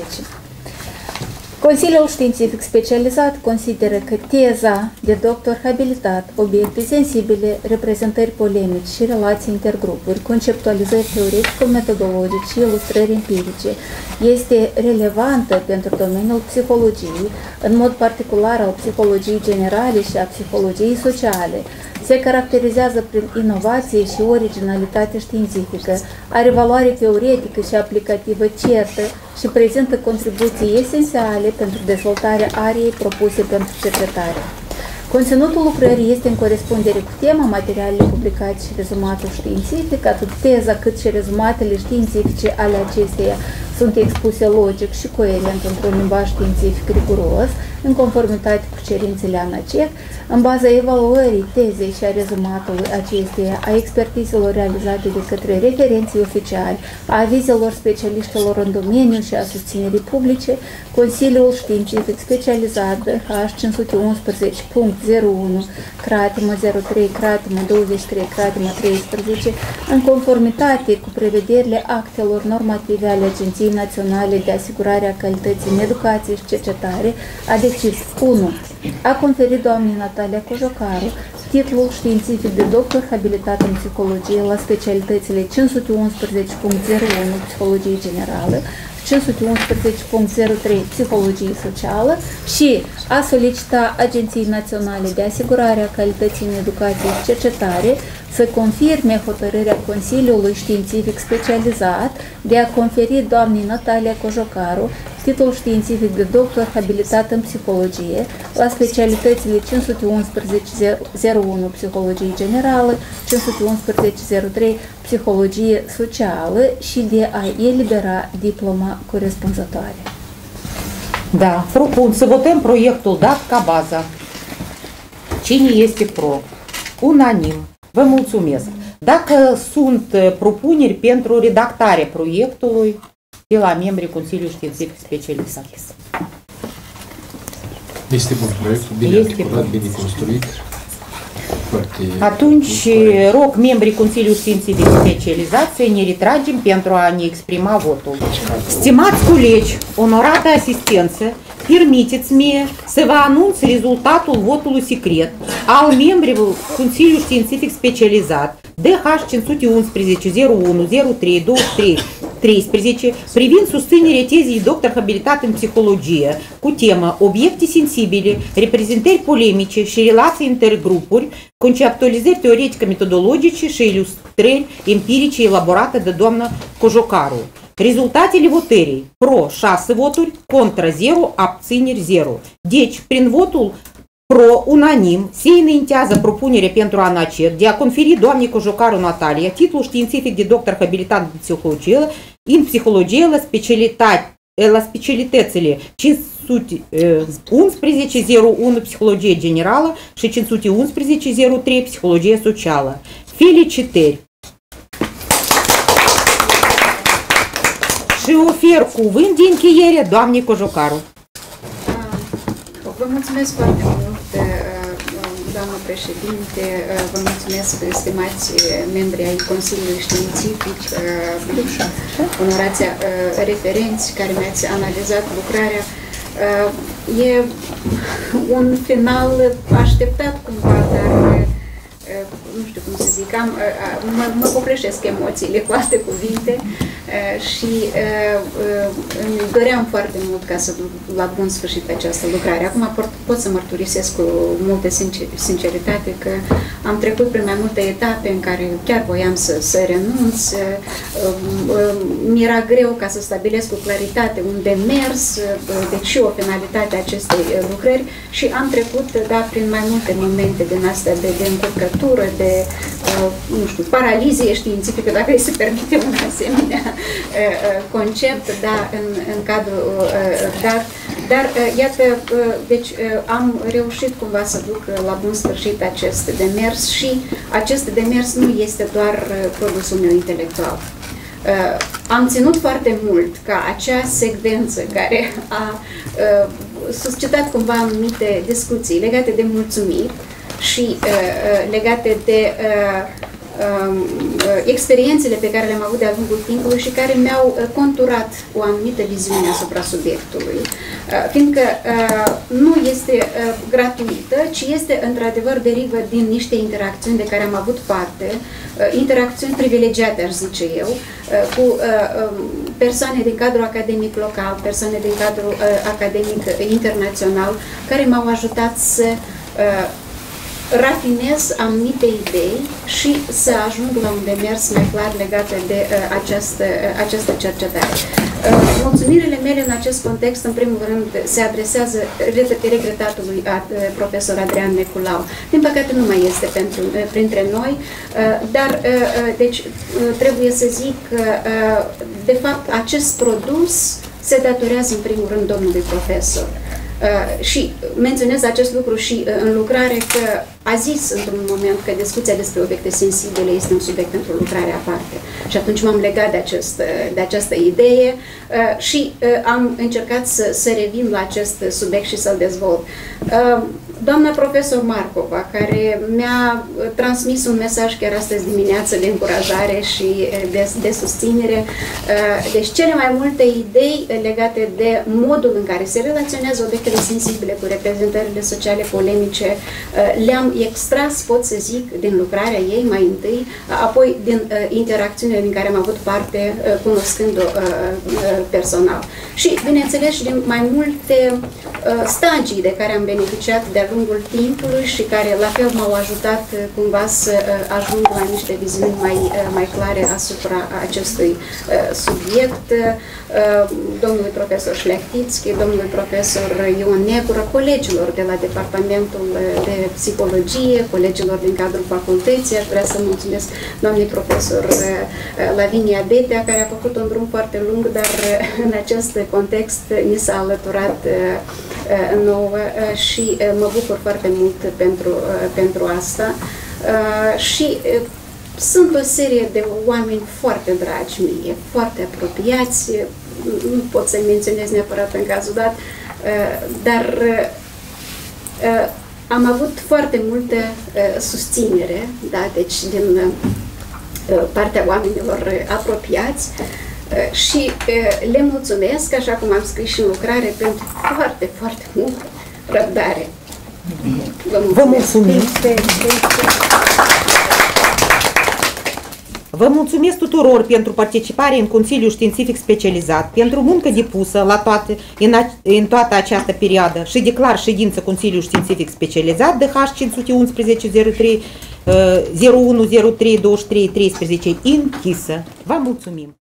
Consiliul Științific Specializat consideră că teza de doctor habilitat, obiecte sensibile, reprezentări polemici și relații intergrupuri, conceptualizări teoretico-metodologice și ilustrări empirice este relevantă pentru domeniul psihologiei, în mod particular al psihologiei generale și a psihologiei sociale. Se caracterizează prin inovație și originalitate științifică, are valoare teoretică și aplicativă certă și prezintă contribuții esențiale pentru dezvoltarea ariei propuse pentru cercetare. Conținutul lucrării este în corespundere cu tema, materialele publicate și rezumatul științific, atât teza cât și rezumatele științifice ale acesteia sunt expuse logic și coerent într-un limbaj științific riguros, în conformitate cu cerințele ANACEC, în baza evaluării tezei și a rezumatului acesteia, a expertizelor realizate de către referenții oficiali, a avizelor specialiștilor în domeniu și a susținerii publice, Consiliul Științific Specializat H 511.01, cratimă 03, cratimă 23, cratimă 13, în conformitate cu prevederile actelor normative ale Agenției Naționale de Asigurare a Calității în Educație și Cercetare, a decis 1. A conferit doamnei Natalia Cojocaru titlul științific de doctor habilitat în psihologie la specialitățile 511.01 Psihologie Generală, 511.03 Psihologie Socială și a solicita Agenției Naționale de Asigurare a Calității în Educație și Cercetare să confirme hotărârea Consiliului Științific Specializat de a conferi doamnei Natalia Cojocaru titlul științific de doctor habilitat în psihologie la specialitățile 511.01 Psihologie Generală, 511.03 Psihologie Socială și de a elibera diploma corespunzătoare.
Da, propun să votăm proiectul dat ca bază. Cine este pro? Unanim. Vă mulțumesc. Dacă sunt propuneri pentru redactarea proiectului de la membrii Consiliului Științific Specializat.
Este bun proiectul, bine articulat, bine construit.
Atunci rog membrii Consiliului Științific Specializat să ne retragem pentru a ne exprima votul. Stimați colegi, onorată asistență, permiteți-mi să vă anunț rezultatul votului secret al membrilor Consiliului Științific Specializat DH 511 01 03 23 13 privind susținerea tezei doctor habilitat în psihologie cu temă obiecte sensibile, reprezentări polemice și relații intergrupuri, conceptualizări teoretico-metodologice și ilustrări empirice elaborate de doamna Cojocaru. Rezultatele votării: pro 6 voturi, contra 0, abțineri 0. Deci, prin votul pro unanim, se înaintează propunerea pentru ANACEC de a conferi doamnei Cojocaru Natalia titlul științific de doctor habilitat în psihologie la specialitățile 511.01 psihologie generală și 511.03 psihologie socială. Felicitări! Și ofer cuvânt de încheiere doamnei Cojocaru.
Vă mulțumesc foarte mult, doamnă președinte, vă mulțumesc, stimați membri ai Consiliului Științific, onorația referenți care mi-ați analizat lucrarea. E un final așteptat cumva, dar nu știu cum să zic, mă copleșesc emoțiile cu alte cuvinte și îmi doream foarte mult ca să duc la bun sfârșit această lucrare. Acum pot să mărturisesc cu multă sinceritate că am trecut prin mai multe etape în care chiar voiam să renunț. Mi-era greu ca să stabilesc cu claritate un demers, deci și o finalitate a acestei lucrări și am trecut, da, prin mai multe momente din astea de încurcătură, de, nu știu, paralizie științifică, dacă îi se permite un asemenea concept, da, în cadrul dar iată, deci am reușit cumva să duc la bun sfârșit acest demers și acest demers nu este doar produsul meu intelectual. Am ținut foarte mult ca acea secvență care a suscitat cumva anumite discuții legate de mulțumiri și legate de experiențele pe care le-am avut de-a lungul timpului și care mi-au conturat o anumită viziune asupra subiectului, fiindcă nu este gratuită, ci este într-adevăr derivă din niște interacțiuni de care am avut parte, interacțiuni privilegiate, aș zice eu, cu persoane din cadrul academic local, persoane din cadrul academic internațional, care m-au ajutat să rafinez anumite idei și să ajung la un demers mai clar legat de această cercetare. Mulțumirile mele în acest context, în primul rând, se adresează regretatului profesor Adrian Neculau. Din păcate nu mai este printre noi, dar deci trebuie să zic că de fapt acest produs se datorează în primul rând domnului profesor. Și menționez acest lucru și în lucrare că a zis într-un moment că discuția despre obiecte sensibile este un subiect pentru lucrare aparte. Și atunci m-am legat de această idee și am încercat să revin la acest subiect și să-l dezvolt. Doamna profesor Marcova, care mi-a transmis un mesaj chiar astăzi dimineață de încurajare și de susținere, deci cele mai multe idei legate de modul în care se relaționează obiectele sensibile cu reprezentările sociale polemice, le-am extras, pot să zic, din lucrarea ei mai întâi, apoi din interacțiunile din care am avut parte cunoscând-o personal. Și, bineînțeles, și din mai multe stagii de care am beneficiat de-a lungul timpului și care la fel m-au ajutat cumva să ajung la niște viziuni mai clare asupra acestui subiect. Domnului profesor Șlechtițchi, domnului profesor Ion Negură, colegilor de la Departamentul de Psihologie, colegilor din cadrul facultății. Aș vrea să mulțumesc doamnei profesor Lavinia Betea, care a făcut un drum foarte lung, dar în acest context ni s-a alăturat nouă și mă bucur foarte mult pentru asta. Și sunt o serie de oameni foarte dragi mie, foarte apropiați, nu pot să-i menționez neapărat în cazul dat, dar am avut foarte multă susținere, da, deci din partea oamenilor apropiați și le mulțumesc, așa cum am scris și în lucrare, pentru foarte, foarte multă răbdare. Vă mulțumim!
Vă mulțumesc tuturor pentru participare în Consiliul Științific Specializat, pentru muncă depusă în toată această perioadă și declar ședință Consiliul Științific Specializat de H511-03 0103-23-13 închisă. Vă mulțumim!